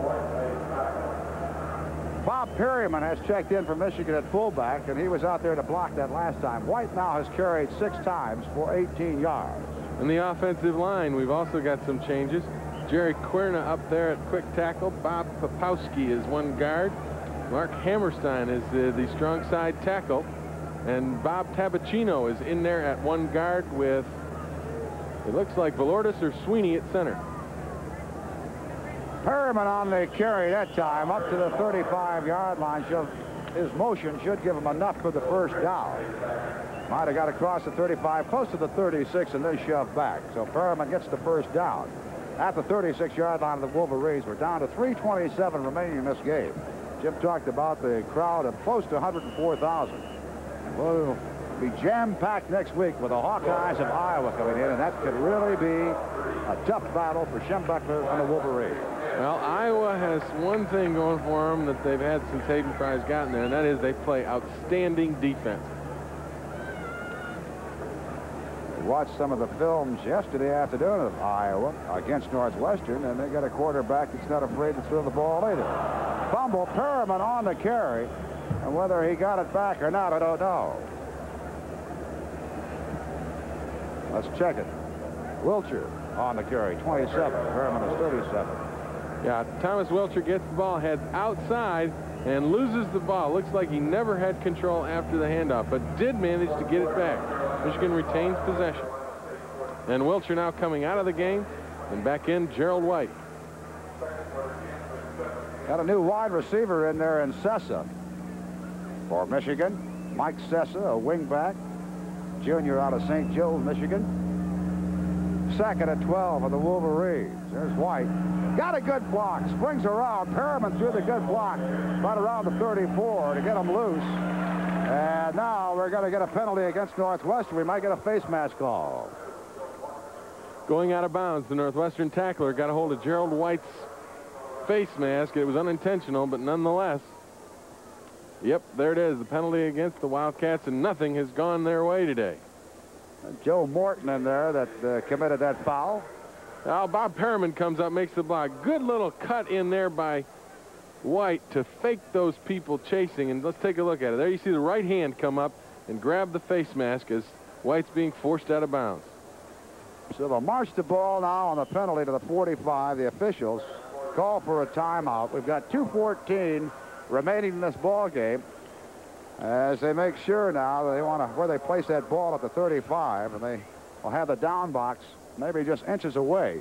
Bob Perryman has checked in for Michigan at fullback, and he was out there to block that last time. White now has carried 6 times for 18 yards. In the offensive line, we've also got some changes. Jerry Querna up there at quick tackle. Bob Popowski is one guard. Mark Hammerstein is the strong side tackle. And Bob Tabacino is in there at one guard with, it looks like Valordis or Sweeney at center. Perryman on the carry that time up to the 35-yard line. His motion should give him enough for the first down. Might have got across the 35, close to the 36, and then shoved back. So Perryman gets the first down at the 36-yard line of the Wolverines. We're down to 3:27 remaining in this game. Jim talked about the crowd of close to 104,000. We'll be jam-packed next week with the Hawkeyes of Iowa coming in, and that could really be a tough battle for Schembechler and the Wolverines. Well, Iowa has one thing going for them that they've had since Hayden Fry's gotten there, and that is they play outstanding defense. We watched some of the films yesterday afternoon of Iowa against Northwestern, and they got a quarterback that's not afraid to throw the ball either. Fumble, Perryman on the carry, and whether he got it back or not, I don't know. Let's check it. Wilcher on the carry, 27. Perriman is 37. Yeah, Thomas Wilcher gets the ball, heads outside, and loses the ball. Looks like he never had control after the handoff, but did manage to get it back. Michigan retains possession. And Wilcher now coming out of the game, and back in Gerald White. Got a new wide receiver in there in Sessa for Michigan. Mike Sessa, a wingback, junior out of St. Joe, Michigan. Second at 12 for the Wolverines. There's White. Got a good block. Springs around. Perriman threw the good block right around the 34 to get him loose. And now we're going to get a penalty against Northwestern. We might get a face mask call. Going out of bounds, the Northwestern tackler got a hold of Gerald White's face mask. It was unintentional, but nonetheless. Yep, there it is. The penalty against the Wildcats, and nothing has gone their way today. Joe Morton in there that committed that foul. Now Bob Perriman comes up, makes the block. Good little cut in there by White to fake those people chasing. And let's take a look at it. There you see the right hand come up and grab the face mask as White's being forced out of bounds. So they'll march the ball now on the penalty to the 45. The officials call for a timeout. We've got 2:14 remaining in this ball game. As they make sure now that they want to where they place that ball at the 35, and they will have the down box maybe just inches away.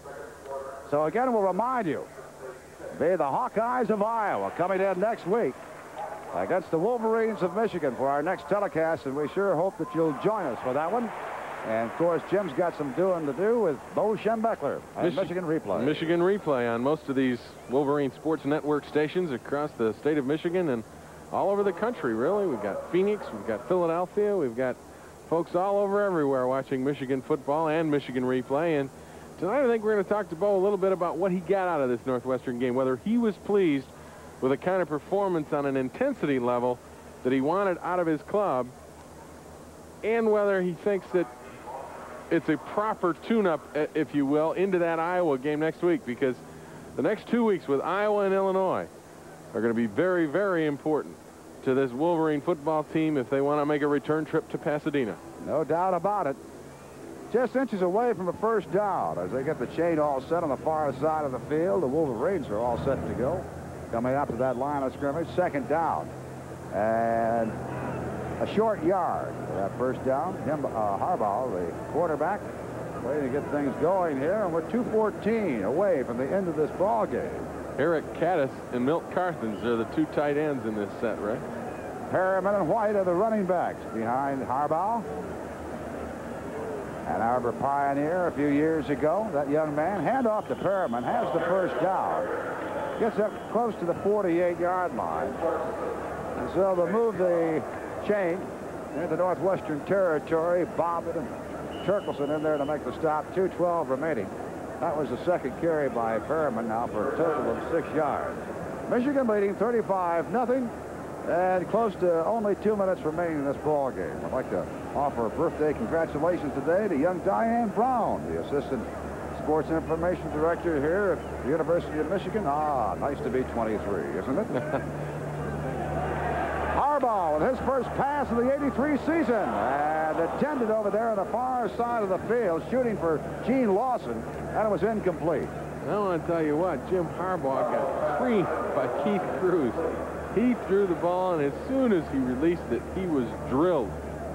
So again, we'll remind you, be the Hawkeyes of Iowa coming in next week against the Wolverines of Michigan for our next telecast, and we sure hope that you'll join us for that one. And of course, Jim's got some doing to do with Bo Schembechler and Michigan Replay. Michigan Replay on most of these Wolverine Sports Network stations across the state of Michigan and all over the country, really. We've got Phoenix, we've got Philadelphia, we've got folks all over everywhere watching Michigan football and Michigan Replay. And tonight I think we're going to talk to Bo a little bit about what he got out of this Northwestern game, whether he was pleased with the kind of performance on an intensity level that he wanted out of his club, and whether he thinks that it's a proper tune-up, if you will, into that Iowa game next week, because the next 2 weeks with Iowa and Illinois are going to be very, very important to this Wolverine football team if they want to make a return trip to Pasadena. No doubt about it. Just inches away from a first down as they get the chain all set on the far side of the field. The Wolverines are all set to go. Coming up to that line of scrimmage, second down. And a short yard for that first down. Harbaugh, the quarterback, waiting to get things going here. And we're 2:14 away from the end of this ball game. Eric Caddis and Milt Carthens are the two tight ends in this set, right? Perriman and White are the running backs behind Harbaugh. Ann Arbor Pioneer a few years ago. That young man, handoff to Perriman, has the first down. Gets up close to the 48-yard line. And so they'll move the chain into Northwestern territory. Bobbitt and Turkelson in there to make the stop. 2:12 remaining. That was the second carry by Perriman now for a total of 6 yards. Michigan leading 35-0, and close to only 2 minutes remaining in this ball game. I'd like to offer a birthday congratulations today to young Diane Brown, the assistant sports information director here at the University of Michigan. Ah, nice to be 23, isn't it? Harbaugh with his first pass of the '83 season, and intended over there on the far side of the field, shooting for Gene Lawson, and it was incomplete. I want to tell you what, Jim Harbaugh got creamed by Keith Cruz. He threw the ball, and as soon as he released it, he was drilled.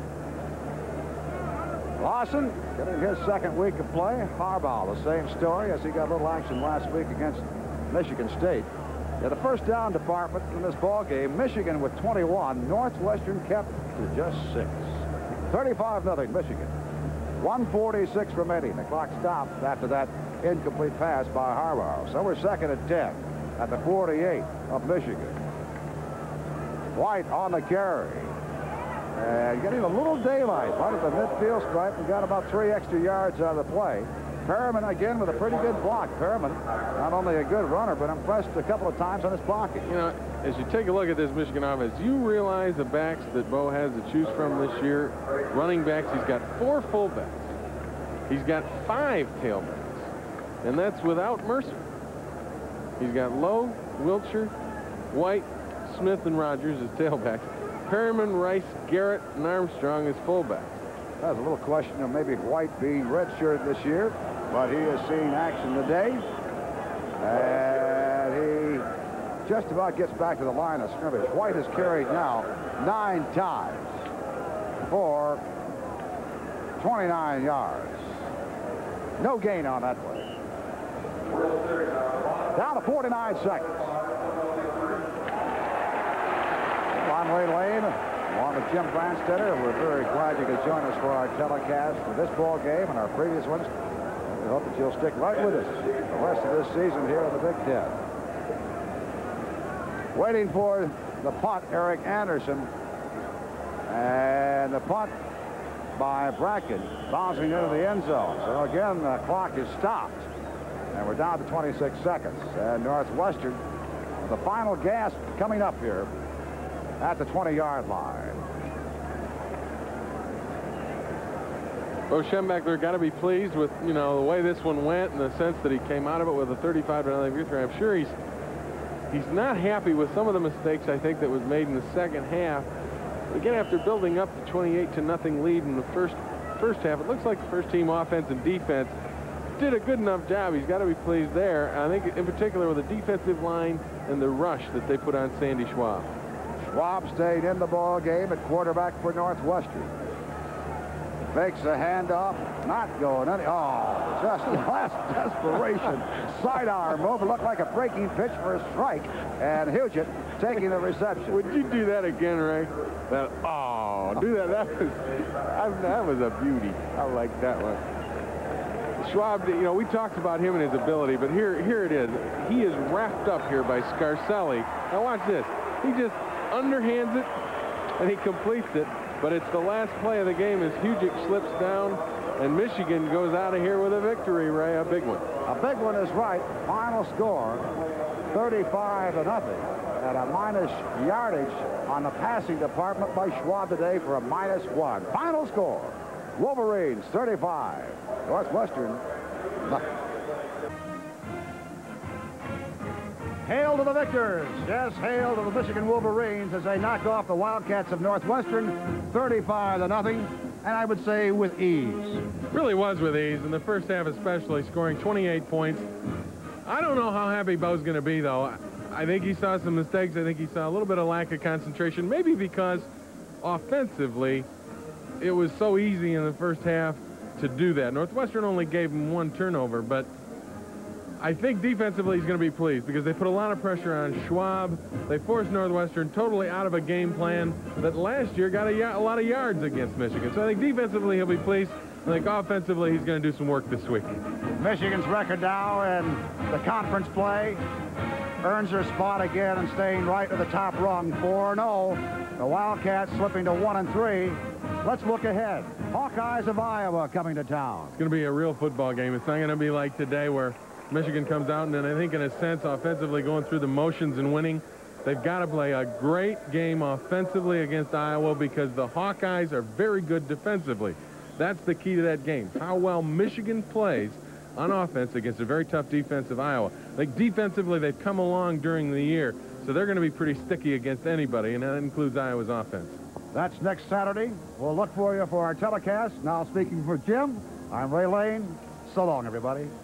Lawson getting his second week of play. Harbaugh, the same story, as he got a little action last week against Michigan State. Yeah, the first down department in this ball game, Michigan with 21, Northwestern kept to just 6. 35-0 Michigan. 1:46 remaining. The clock stopped after that incomplete pass by Harbaugh. So we're second and 10 at the 48 of Michigan. White on the carry. And getting a little daylight right at the midfield stripe. We got about 3 extra yards out of the play. Perriman again with a pretty good block. Perriman, not only a good runner, but impressed a couple of times on his blocking. You know, as you take a look at this Michigan offense, you realize the backs that Bo has to choose from this year. Running backs, he's got 4 fullbacks. He's got 5 tailbacks. And that's without Mercer. He's got Lowe, Wilcher, White, Smith, and Rogers as tailbacks. Perriman, Rice, Garrett, and Armstrong as fullbacks. There's a little question of maybe White being redshirted this year, but he has seen action today. And he just about gets back to the line of scrimmage. White has carried now 9 times for 29 yards. No gain on that play. Down to 49 seconds. I'm Ray Lane, along with Jim Branstetter. We're very glad you could join us for our telecast for this ball game and our previous ones. We hope that you'll stick right with us the rest of this season here in the Big Ten. Waiting for the punt, Eric Anderson. And the punt by Bracken, bouncing into the end zone. So again, the clock is stopped. And we're down to 26 seconds. And Northwestern, the final gasp coming up here at the 20-yard line. Bo Schembechler got to be pleased with, the way this one went, in the sense that he came out of it with a 35-0 victory. I'm sure he's not happy with some of the mistakes, I think, that was made in the second half. Again, after building up the 28-0 lead in the first half, it looks like the first team offense and defense did a good enough job. He's got to be pleased there. I think in particular with the defensive line and the rush that they put on Sandy Schwab. Schwab stayed in the ball game at quarterback for Northwestern. Makes a handoff, not going any. Oh, just last desperation. Sidearm move. It looked like a breaking pitch for a strike. And Huget taking the reception. Would you do that again, Ray? Do that. That was a beauty. I like that one. Schwab, we talked about him and his ability, but here it is. He is wrapped up here by Scarselli. Now watch this. He just underhands it, and he completes it. But it's the last play of the game as Huget slips down, and Michigan goes out of here with a victory, Ray, a big one. A big one is right. Final score, 35-0. And a minus yardage on the passing department by Schwab today for a -1. Final score, Wolverines 35, Northwestern nothing. Hail to the victors. Yes, hail to the Michigan Wolverines as they knock off the Wildcats of Northwestern 35-0, and I would say with ease. Really was with ease, in the first half especially, scoring 28 points. I don't know how happy Bo's going to be, though. I think he saw some mistakes. I think he saw a little bit of lack of concentration, maybe because offensively it was so easy in the first half to do that. Northwestern only gave him 1 turnover, but I think defensively he's going to be pleased because they put a lot of pressure on Schwab. They forced Northwestern totally out of a game plan that last year got a lot of yards against Michigan. So I think defensively he'll be pleased. I think offensively he's going to do some work this week. Michigan's record now in the conference play earns their spot again and staying right at the top rung, 4-0. The Wildcats slipping to 1-3. Let's look ahead. Hawkeyes of Iowa coming to town. It's going to be a real football game. It's not going to be like today where Michigan comes out and then I think in a sense offensively going through the motions and winning. They've got to play a great game offensively against Iowa because the Hawkeyes are very good defensively. That's the key to that game. How well Michigan plays on offense against a very tough defense of Iowa. Like defensively, they've come along during the year, so they're going to be pretty sticky against anybody, and that includes Iowa's offense. That's next Saturday. We'll look for you for our telecast. Now speaking for Jim, I'm Ray Lane. So long, everybody.